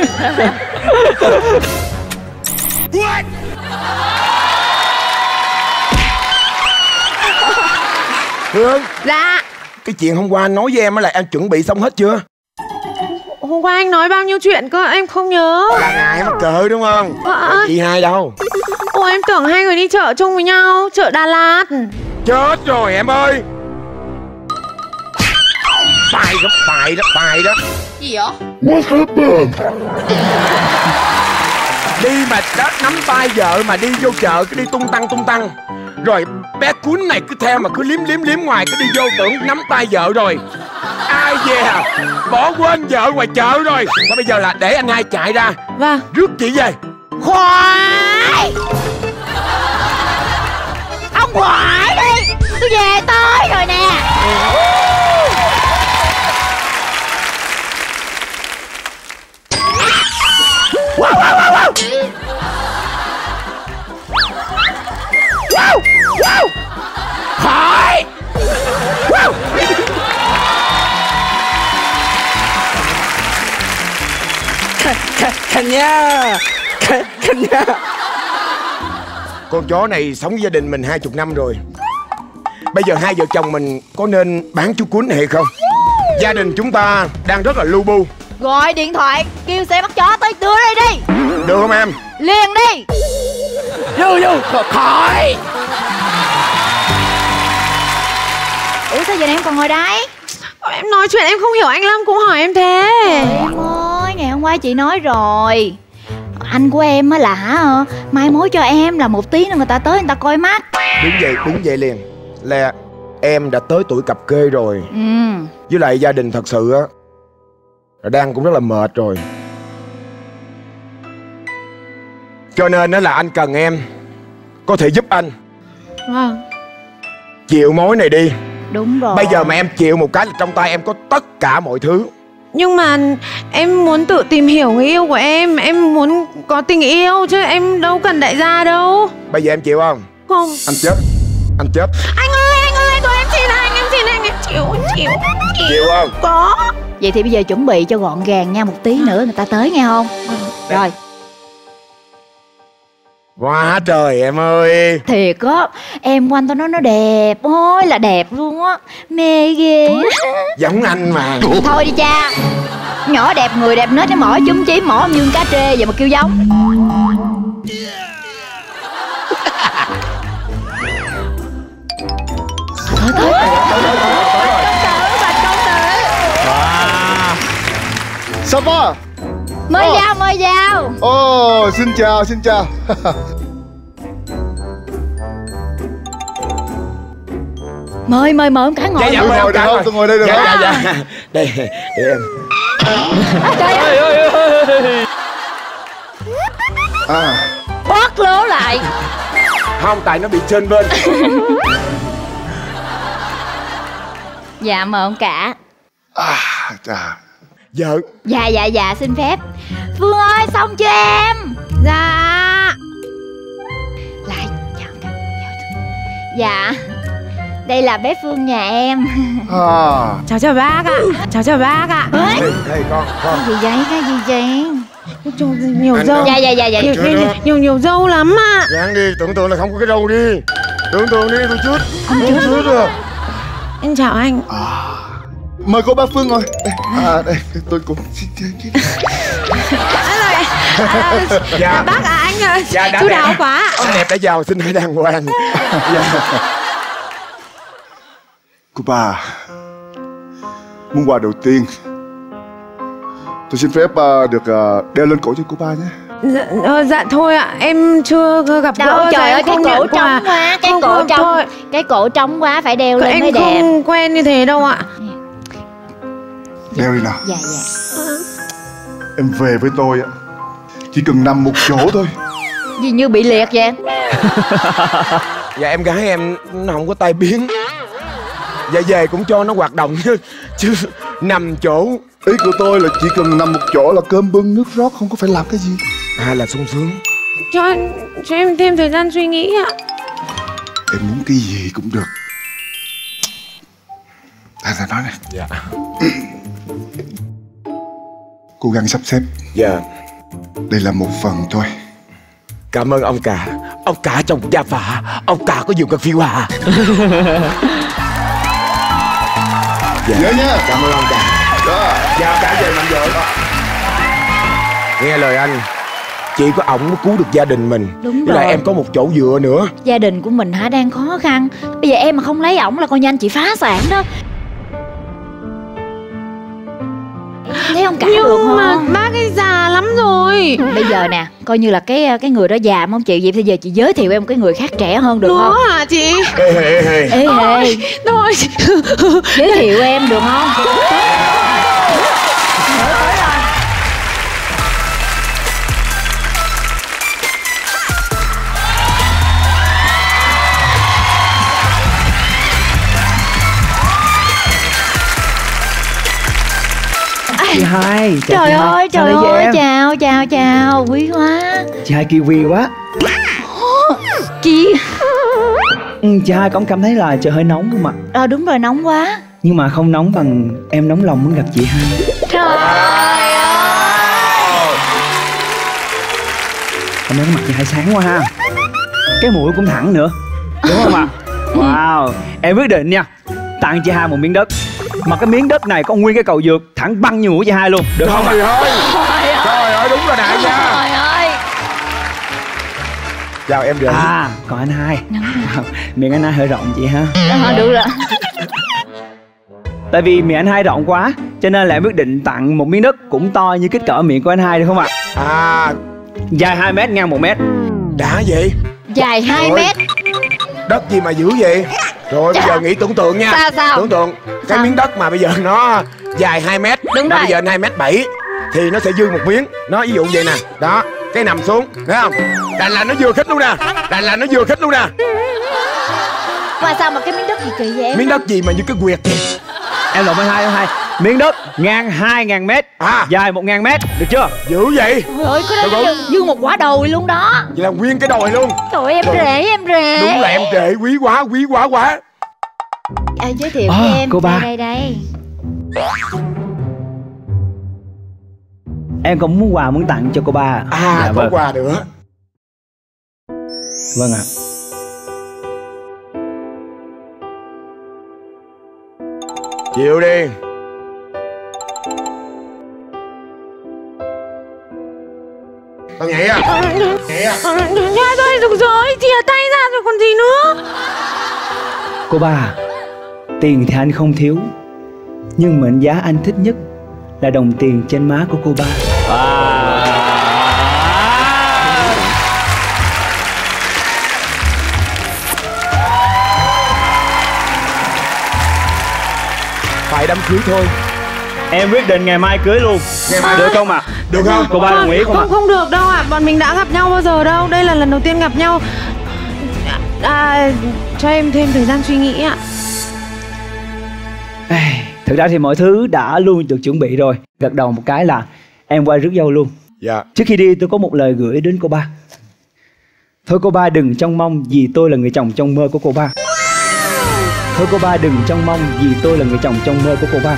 Hương. Dạ. Cái chuyện hôm qua anh nói với em á là em chuẩn bị xong hết chưa? Hôm qua anh nói bao nhiêu chuyện cơ, em không nhớ. Là ngày mắc cỡ đúng không? Chị hai đâu? Ồ, em tưởng hai người đi chợ chung với nhau, chợ Đà Lạt. Chết rồi em ơi. Tài đó. Gì vậy? What happened? Đi mà đó, nắm tay vợ mà đi vô chợ cứ đi tung tăng. Rồi bé cuốn này cứ theo mà cứ liếm ngoài, cứ đi vô tưởng nắm tay vợ rồi. Ai về bỏ quên vợ ngoài chợ rồi. Thôi bây giờ là để anh hai chạy ra. Vâng. Rước chị về. Khoái. Ông khoái đi. Tôi về tới rồi nè. Wow. Khỏi. Khanh nha. Con chó này sống với gia đình mình 20 năm rồi. Bây giờ hai vợ chồng mình có nên bán chú Cuốn này hay không? Gia đình chúng ta đang rất là lu bu. Gọi điện thoại kêu xe bắt chó tới đưa đây đi. Được không em? Liền đi. Vô khỏi. Ủa sao giờ này em còn ngồi đấy? Em nói chuyện em không hiểu, anh Lâm cũng hỏi em thế. Em ơi, ngày hôm qua chị nói rồi, anh của em á là mai mối cho em là một tí nữa người ta tới người ta coi mắt. Đứng dậy liền. Là em đã tới tuổi cập kê rồi. Với lại gia đình thật sự á đang cũng rất là mệt rồi. Cho nên đó là anh cần em có thể giúp anh. Vâng. Chịu mối này đi. Đúng rồi. Bây giờ mà em chịu một cái là trong tay em có tất cả mọi thứ. Nhưng mà em muốn tự tìm hiểu người yêu của em muốn có tình yêu chứ em đâu cần đại gia đâu. Bây giờ em chịu không? Không. Anh chết. Anh ơi, tụi em xin anh, em chịu. Chịu không? Có. Vậy thì bây giờ chuẩn bị cho gọn gàng nha, một tí nữa người ta tới nghe không? Rồi. Quá trời em ơi. Thiệt á, em của anh tao nói nó đẹp, ôi là đẹp luôn á. Mê ghê. Giống anh mà. Thôi đi cha. Nhỏ đẹp người đẹp nết, cái mỏ chúm chí mỏ như cá trê vậy mà kêu giống. Thôi. Sapa. Mời vào. Ồ, xin chào. Mời ông cả ngồi. Dạ, tôi ngồi đây được không? Dạ. Đây em. Trời ơi. Bớt lố lại. Không, tại nó bị trên bên. Dạ mời ông cả. Chà. Vợ. Dạ xin phép. Phương ơi xong chưa em? Dạ. Lại chào cả. Dạ. Đây là bé Phương nhà em. Chào bác ạ. Đây con. Cái gì vậy? Nhiều dâu. Dạ. Nhiều dâu lắm ạ. Ráng đi, tưởng tượng là không có cái râu đi. Tưởng tượng đi, tôi chút. Không chút rồi. Em chào anh. Mời cô bác Phương ngồi. Đây, tôi cũng xin Dạ. Bác anh ơi. Dạ, chú đáo quá. Đẹp đã giàu, xin hãy đàng hoàng. Cô bà, món quà đầu tiên tôi xin phép được đeo lên cổ cho cô ba nhé. Dạ thôi ạ, em chưa gặp gỡ. Trời ơi, cái cổ trống quá. Cái cổ trống quá, phải đeo lên mới đẹp. Em không quen như thế đâu ạ. Đeo đi nào. Dạ. Em về với tôi á, chỉ cần nằm một chỗ thôi. Gì như bị liệt vậy? Dạ em gái em nó không có tai biến. Dạ về cũng cho nó hoạt động chứ nằm chỗ. Ý của tôi là chỉ cần nằm một chỗ là cơm bưng nước rót, không có phải làm cái gì. Là sung sướng. Cho em thêm thời gian suy nghĩ ạ. Em muốn cái gì cũng được. Ta nói này. Dạ. Cố gắng sắp xếp. Dạ. Đây là một phần thôi. Cảm ơn ông cả. Ông cả trong gia phả. Ông cả có dùng cần phiêu à. Dạ. Nhớ nhá. Cảm ơn ông cả. Dạ cả về mạnh vợ. Nghe lời anh, chỉ có ổng mới cứu được gia đình mình. Đúng với rồi. lại em có một chỗ dựa nữa. Gia đình của mình hả đang khó khăn. Bây giờ em mà không lấy ổng là coi như anh chị phá sản đó. Thấy ông cả được không? Nhưng mà bác ấy già lắm rồi. Bây giờ nè, coi như là cái người đó già không chị, vậy bây giờ chị giới thiệu em một cái người khác trẻ hơn được không? Nó hả chị? Ê hề hề. Ê hề. Thôi. Giới thiệu em được không? Chị Hai. Trời ơi, Sao đây vậy em? chào, quý quá. Chị Hai kiwi quá. Chị. Chị Hai cũng cảm thấy là trời hơi nóng không ạ? Đúng rồi, nóng quá. Nhưng mà không nóng bằng em nóng lòng muốn gặp chị Hai. Trời ơi. Em thấy mặt chị Hai sáng quá ha. Cái mũi cũng thẳng nữa. Đúng không ạ? Wow. Em quyết định nha, tặng chị Hai một miếng đất. Mà cái miếng đất này có nguyên cái cầu vượt thẳng băng như mũi chị Hai luôn. Được không ạ? Trời ơi, đúng rồi đại gia. Trời ơi. Chào em Rỉ. Còn anh Hai. Miệng anh Hai hơi rộng chị ha. Được rồi. Tại vì miệng anh Hai rộng quá, cho nên là em quyết định tặng một miếng đất cũng to như kích cỡ miệng của anh Hai được không ạ? Dài 2 mét, ngang 1 mét. Đã vậy? Dài 2 mét. Đất gì mà dữ vậy? Rồi bây giờ nghĩ tưởng tượng nha. Sao? Tưởng tượng cái miếng đất mà bây giờ nó dài 2 mét. Đúng rồi. Bây giờ 2m7 thì nó sẽ dư một miếng. Nó ví dụ vậy nè. Đó, cái nằm xuống, thấy không? Là nó vừa khít luôn nè. Là nó vừa khít luôn nè. Mà sao mà cái miếng đất gì kỳ vậy em? Miếng đất gì mà như cái quyệt vậy? Em lộn với Hai. Miếng đất ngang 2.000 mét, dài 1.000 mét, được chưa? Dữ vậy? Trời ơi, cái đó dư một quả đồi luôn đó. Vậy là nguyên cái đồi luôn. Trời ơi, em rể. Đúng là em rể, quý quá. Giới thiệu với em. Cô ba. Đây. Em cũng muốn quà muốn tặng cho cô ba. Có vâng. Quà nữa. Vâng ạ. Chịu đi. Tao nhảy à? Nha thôi, được rồi, chìa tay ra rồi còn gì nữa. Cô ba, tiền thì anh không thiếu, nhưng mệnh giá anh thích nhất là đồng tiền trên má của cô ba. Phải đám cưới thôi. Em quyết định ngày mai cưới luôn. Ngày mai được không ạ? Được không? Cô ba đồng ý không ạ? Không được đâu ạ. Bọn mình đã gặp nhau bao giờ đâu. Đây là lần đầu tiên gặp nhau. Cho em thêm thời gian suy nghĩ ạ. Thực ra thì mọi thứ đã luôn được chuẩn bị rồi. Gật đầu một cái là em qua rước dâu luôn. Dạ. Trước khi đi tôi có một lời gửi đến cô ba. Thôi cô ba đừng trông mong vì tôi là người chồng trong mơ của cô ba. Thôi cô ba đừng trông mong vì tôi là người chồng trong mơ của cô ba.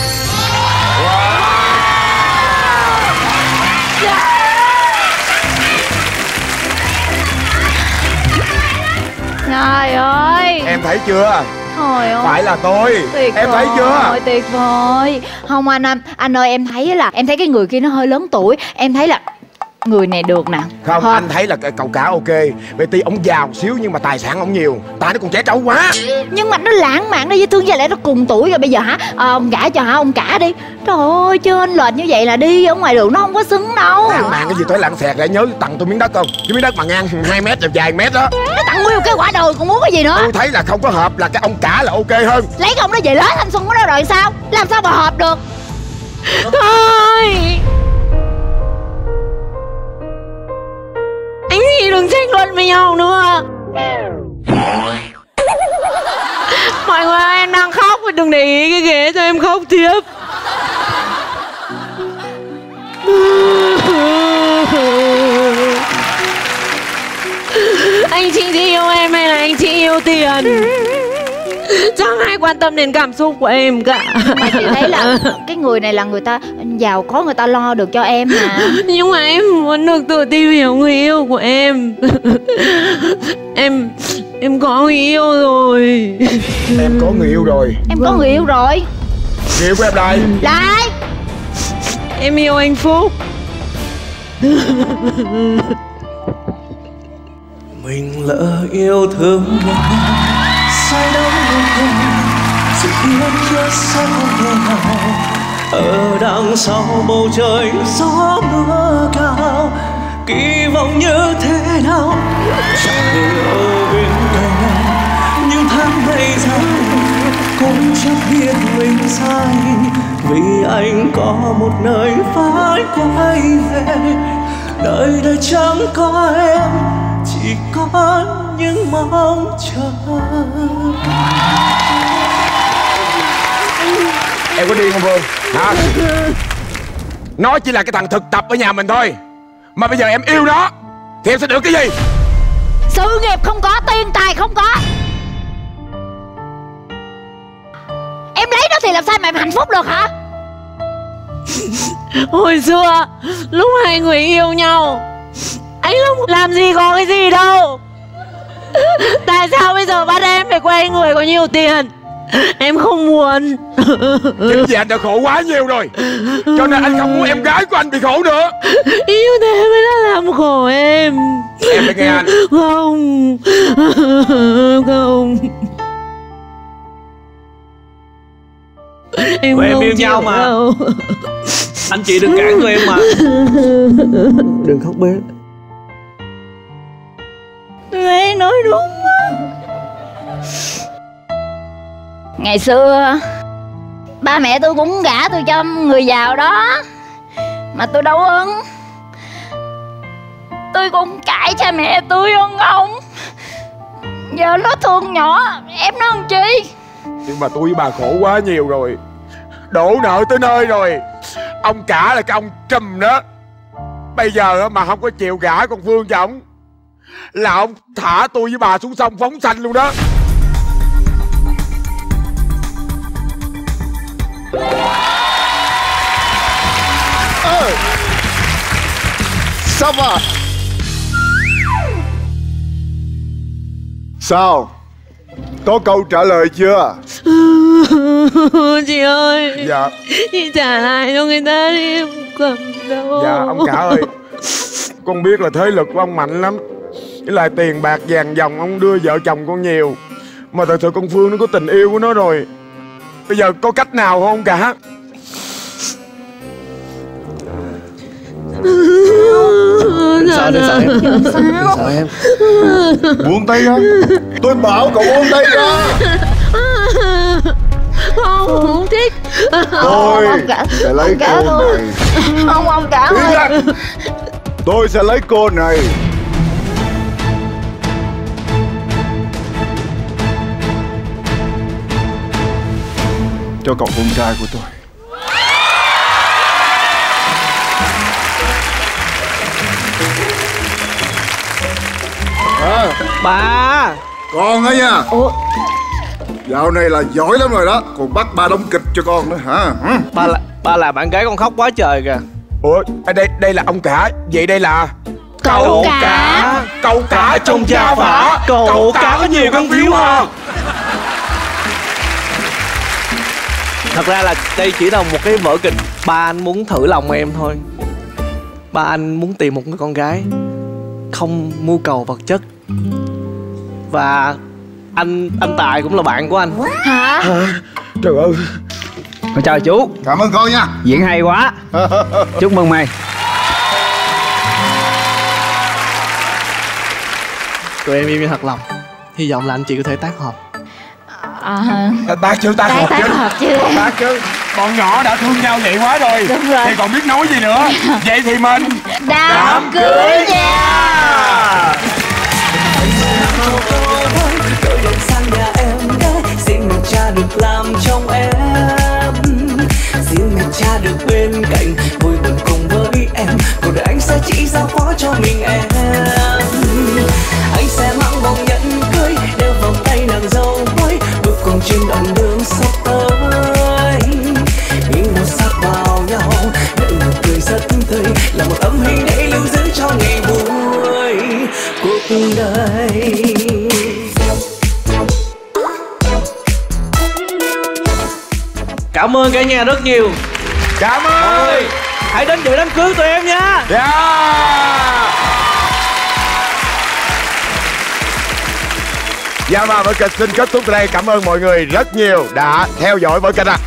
Trời ơi. Em thấy chưa? Trời ơi. Phải là tôi. Tuyệt em vời, thấy chưa? tuyệt vời. Không anh ơi, em thấy là em thấy cái người kia nó hơi lớn tuổi. Em thấy là người này được nè. Không, anh thấy là cậu cả ok. Vậy tuy ông giàu xíu nhưng mà tài sản ông nhiều. Tại nó còn trẻ trâu quá. Nhưng mà nó lãng mạn, nó dễ thương, với lại nó cùng tuổi rồi. Bây giờ ông gả cho ông cả đi. Trời ơi, trên lệch như vậy là đi ở ngoài đường nó không có xứng đâu. Lãng mạn cái gì tới lãng xẹt. Lại nhớ tặng tôi miếng đất không? Cái miếng đất mà ngang 2 mét và dài 1 mét đó. Nó tặng nguyên cái quả đồi còn muốn cái gì nữa? Tôi thấy là không có hợp, là cái ông cả là ok hơn. Lấy cái ông đó về lớn thanh xuân của nó rồi sao? Làm sao mà hợp được? Thôi, anh chị đừng tranh luận với nhau nữa. Mọi người ơi, em đang khóc và đừng để ý cái ghế cho em khóc tiếp. Anh chị yêu em hay là anh chị yêu tiền? Chẳng ai quan tâm đến cảm xúc của em cả. Mà chị thấy là cái người này là người ta giàu có, người ta lo được cho em mà. Nhưng mà em muốn được tự tìm hiểu người yêu của em. Em có người yêu rồi. Em có người yêu rồi. Em có người yêu rồi. Người yêu của em là Lại em yêu anh Phúc. Mình lỡ yêu thương sai đắm người, sự yêu chưa sẽ không thể nào ở đằng sau bầu trời gió mưa cao. Kỳ vọng như thế nào chẳng thể ở bên cạnh em, nhưng tháng ngày dài cũng chẳng biết mình sai, vì anh có một nơi phải quay về. Đời đời chẳng có em, chỉ có những mong chờ. Em có điên không Phương? Hả? Nó chỉ là cái thằng thực tập ở nhà mình thôi. Mà bây giờ em yêu nó thì em sẽ được cái gì? sự nghiệp không có, tiền tài không có. Em lấy nó thì làm sao mà em hạnh phúc được hả? Hồi xưa lúc hai người yêu nhau, anh Long làm gì có cái gì đâu. Tại sao bây giờ bắt em phải quen người có nhiều tiền? Em không muốn. Chính vì anh đã khổ quá nhiều rồi, cho nên anh không muốn em gái của anh bị khổ nữa. Yêu thế mới là làm khổ em. Em phải nghe anh. Không. Không. Em yêu nhau mà đâu. Anh chị đừng cản tụi em mà. Đừng khóc bé. Mẹ nói đúng á. Ngày xưa ba mẹ tôi cũng gả tôi cho người giàu đó, mà tôi đâu ưng. Tôi cũng cãi cha mẹ tôi không. Giờ nó thương nhỏ, em nó làm chi? Nhưng mà tôi với bà khổ quá nhiều rồi, đổ nợ tới nơi rồi. Ông cả là cái ông trùm đó, bây giờ mà không có chịu gả con Phương cho ổng là ông thả tôi với bà xuống sông phóng sanh luôn đó. Sao mà sao? Có câu trả lời chưa? Chị ơi. Dạ. Chị trả lại cho người ta đi, em cầm đâu. Dạ ông cả ơi, con biết là thế lực của ông mạnh lắm, với lại tiền bạc vàng dòng ông đưa vợ chồng con nhiều, mà thật sự con Phương nó có tình yêu của nó rồi. Bây giờ có cách nào không cả? Đừng sợ em. Đừng sợ em. Buông tay ra. Tôi bảo cậu buông tay ra. Không thích. Tôi sẽ lấy cô này. Ông cả ơi. Tôi sẽ lấy cô này. Cho cậu con trai của tôi. Bà. Con ấy nha. Dạo này là giỏi lắm rồi đó, còn bắt ba đóng kịch cho con nữa hả? Ba là bạn gái con khóc quá trời kìa. Ủa đây là ông cả, vậy đây là cậu cả. Cậu cả trong gia phả. Cậu cả có nhiều con phiếu hả? Thật ra là đây chỉ là một cái vở kịch. Ba anh muốn thử lòng em thôi. Ba anh muốn tìm một người con gái không mưu cầu vật chất. Và anh Tài cũng là bạn của anh. Hả? Trời ơi. Chào chú. Cảm ơn con nha. Diễn hay quá. Chúc mừng mày. Tụi em yêu như thật lòng. Hy vọng là anh chị có thể tác hợp. Tác chứ. Tác chứ. Bọn nhỏ đã thương nhau vậy quá rồi. Đúng rồi. Thì còn biết nói gì nữa. Vậy thì mình đám cưới nha. Tôi dọn sang nhà em xin một cha được làm trong em, xin một cha được bên cạnh vui buồn cùng với em. Cuộc đời anh sẽ chỉ giao phó cho mình em. Anh sẽ mang vòng nhẫn cưới đeo vòng tay nàng dâu mới bước cùng đời. Cảm ơn cả nhà rất nhiều. Cảm ơn. Mọi người hãy đến dự đám cưới tụi em nha. Và vở kịch xin kết thúc tại đây. Cảm ơn mọi người rất nhiều đã theo dõi vở kịch.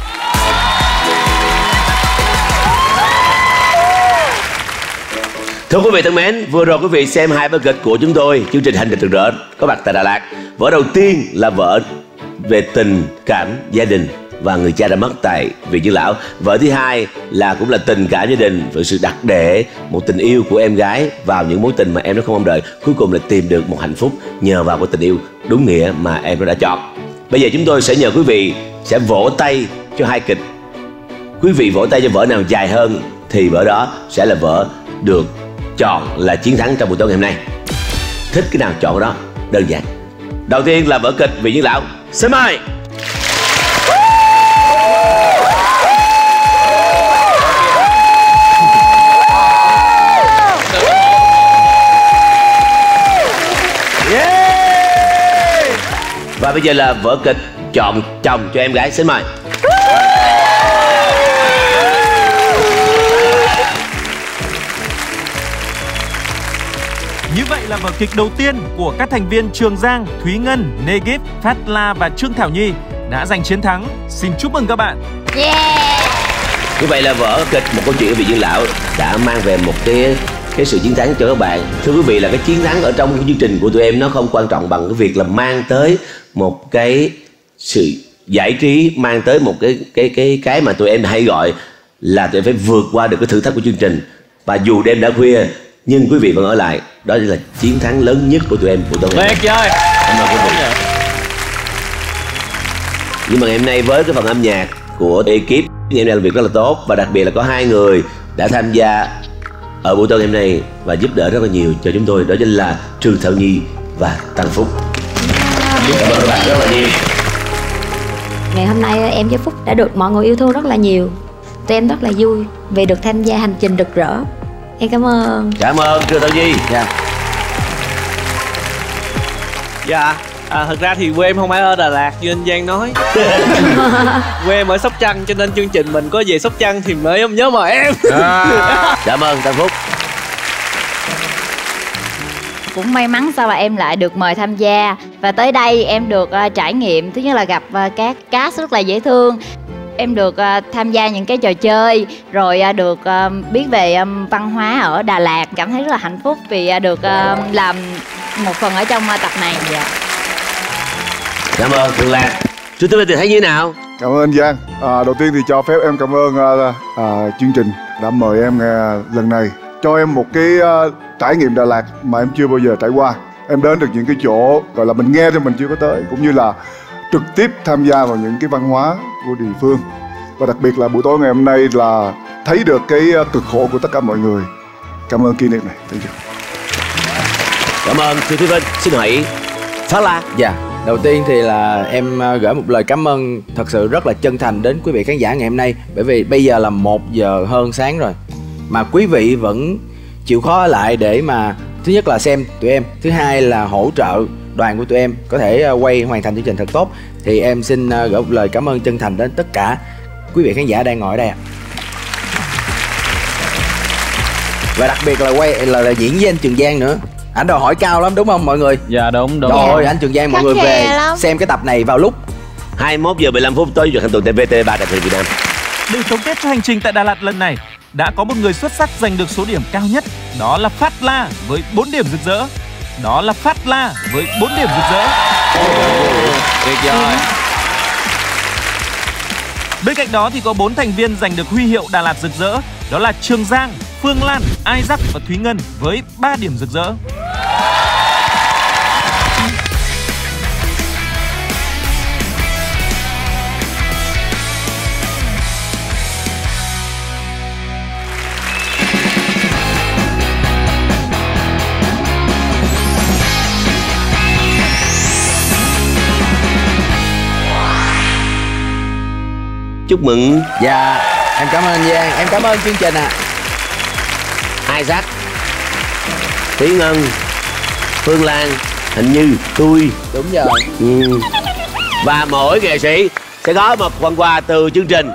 Thưa quý vị thân mến, vừa rồi quý vị xem hai vở kịch của chúng tôi, chương trình Hành trình rực rỡ có mặt tại Đà Lạt. Vở đầu tiên là vở về tình cảm gia đình và người cha đã mất tại Viện Dưỡng Lão. Vở thứ hai là cũng là tình cảm gia đình với sự đặt để một tình yêu của em gái vào những mối tình mà em nó không mong đợi, cuối cùng là tìm được một hạnh phúc nhờ vào cái tình yêu đúng nghĩa mà em nó đã chọn. Bây giờ chúng tôi sẽ nhờ quý vị sẽ vỗ tay cho hai kịch. Quý vị vỗ tay cho vở nào dài hơn thì vở đó sẽ là vở được chọn là chiến thắng trong buổi tối ngày hôm nay. Thích cái nào chọn cái đó, đơn giản. Đầu tiên là vở kịch Viện Dưỡng Lão. Xin mời. Và bây giờ là vở kịch Chọn chồng cho em gái. Xin mời. Như vậy là vở kịch đầu tiên của các thành viên Trường Giang, Thúy Ngân, Negip, Phát La và Trương Thảo Nhi đã giành chiến thắng. Xin chúc mừng các bạn. Như vậy là vở kịch Một Câu Chuyện ở Viện Dưỡng Lão đã mang về một cái sự chiến thắng cho các bạn. Thưa quý vị, là cái chiến thắng ở trong cái chương trình của tụi em nó không quan trọng bằng cái việc là mang tới một cái sự giải trí, mang tới một cái mà tụi em hay gọi là tụi em phải vượt qua được cái thử thách của chương trình. Và dù đêm đã khuya nhưng quý vị vẫn ở lại. Đó là chiến thắng lớn nhất của tụi em buổi tối ngày hôm nay. Tuyệt vời. Cảm ơn quý vị. Nhưng mà ngày hôm nay với cái phần âm nhạc của ekip, em đang làm việc rất là tốt. Và đặc biệt là có hai người đã tham gia ở buổi tối ngày hôm nay và giúp đỡ rất là nhiều cho chúng tôi. Đó chính là Trương Thảo Nhi và Tăng Phúc. Cảm ơn các bạn rất là nhiều. Ngày hôm nay em với Phúc đã được mọi người yêu thương rất là nhiều. Tụi em rất là vui vì được tham gia hành trình rực rỡ. Em cảm ơn. Cảm ơn Trương Thảo Nhi. Thật ra thì quê em không phải ở Đà Lạt như anh Giang nói. Quê em ở Sóc Trăng, cho nên chương trình mình có về Sóc Trăng thì mới nhớ mời em. Cảm ơn Tăng Phúc. Cũng may mắn sao mà em lại được mời tham gia. Và tới đây em được trải nghiệm. Thứ nhất là gặp các cast rất là dễ thương. Em được tham gia những cái trò chơi. Rồi được biết về văn hóa ở Đà Lạt. Cảm thấy rất là hạnh phúc vì được làm một phần ở trong tập này. Cảm ơn Phương Lan. Chú Tư thì thấy như thế nào? Cảm ơn anh Giang. Đầu tiên thì cho phép em cảm ơn chương trình đã mời em lần này, cho em một cái trải nghiệm Đà Lạt mà em chưa bao giờ trải qua. Em đến được những cái chỗ gọi là mình nghe thì mình chưa có tới, cũng như là trực tiếp tham gia vào những cái văn hóa của địa phương. Và đặc biệt là buổi tối ngày hôm nay là thấy được cái cực khổ của tất cả mọi người. Cảm ơn kỷ niệm này. Thank you. Cảm ơn Thúy Vinh. Xin hỏi Phát La. Đầu tiên thì là em gửi một lời cảm ơn thật sự rất là chân thành đến quý vị khán giả ngày hôm nay. Bởi vì bây giờ là 1 giờ hơn sáng rồi mà quý vị vẫn chịu khó ở lại để mà thứ nhất là xem tụi em, thứ hai là hỗ trợ đoàn của tụi em có thể hoàn thành chương trình thật tốt. Thì em xin gửi một lời cảm ơn chân thành đến tất cả quý vị khán giả đang ngồi ở đây ạ. Và đặc biệt là diễn với anh Trường Giang nữa. Anh đòi hỏi cao lắm đúng không mọi người? Dạ đúng. Trời ơi, anh Trường Giang, mọi người về xem cái tập này vào lúc 21 giờ 15 phút tối Chủ nhật hàng tuần trên VTV3 Đài truyền hình Việt Nam. Để tổng kết cho hành trình tại Đà Lạt lần này, đã có một người xuất sắc giành được số điểm cao nhất. Đó là Phát La với 4 điểm rực rỡ. Tuyệt vời. Bên cạnh đó thì có 4 thành viên giành được huy hiệu Đà Lạt rực rỡ. Đó là Trường Giang, Phương Lan, Isaac và Thúy Ngân với 3 điểm rực rỡ. Chúc mừng. Dạ, em cảm ơn anh Giang, em cảm ơn chương trình ạ. Isaac, Thúy Ngân, Phương Lan, hình như tôi. Đúng rồi. Và mỗi nghệ sĩ sẽ có một phần quà từ chương trình.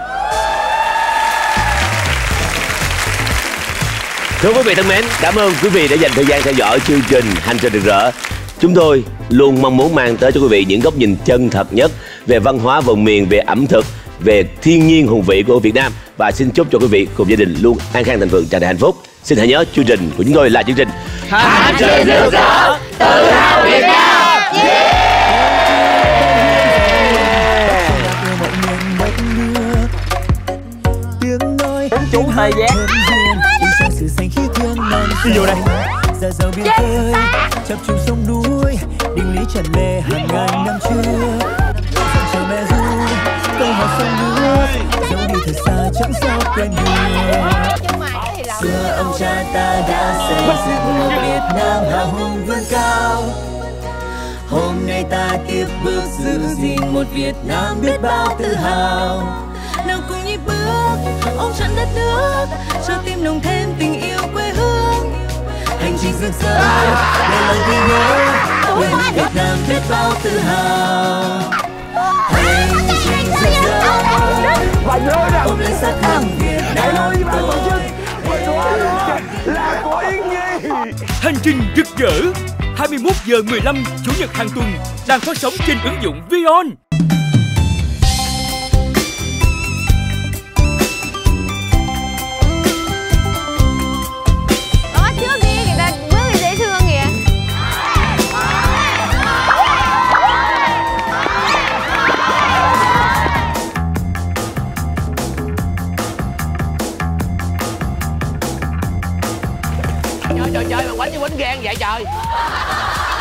Thưa quý vị thân mến, cảm ơn quý vị đã dành thời gian theo dõi chương trình Hành Trình Rực Rỡ. Chúng tôi luôn mong muốn mang tới cho quý vị những góc nhìn chân thật nhất về văn hóa vùng miền, về ẩm thực, về thiên nhiên hùng vĩ của Việt Nam. Và xin chúc cho quý vị cùng gia đình luôn an khang thịnh vượng, tràn đầy hạnh phúc. Xin hãy nhớ chương trình của chúng tôi là chương trình Hành Trình Rực Rỡ, tự hào Việt Nam. Chú thời gian. Đi vô đây. Giờ giàu biển khơi, chập trùng sông núi, đình lý trần lệ hàng ngàn năm trước. Chờ mẹ ru, câu hò sông nước, dẫu đi thật xa chẳng sao quên được. Xưa ông cha ta đã xây dựng một Việt Nam hào hùng vươn cao. Hôm nay ta tiếp bước giữ gìn một Việt Nam biết bao tự hào. Nào cùng nhịp bước ôm trọn đất nước, cho tim nồng thêm tình yêu quê hương. Hành trình rực rỡ để lòng ghi nhớ quê hương Việt Nam biết bao tự hào. Hành trình rực rỡ ôm lên sắc thắm Việt Nam là có ý nghĩa. Hành trình rực rỡ 21h15 Chủ nhật hàng tuần đang phát sóng trên ứng dụng Vion. Trời mà quánh như quánh gan vậy trời.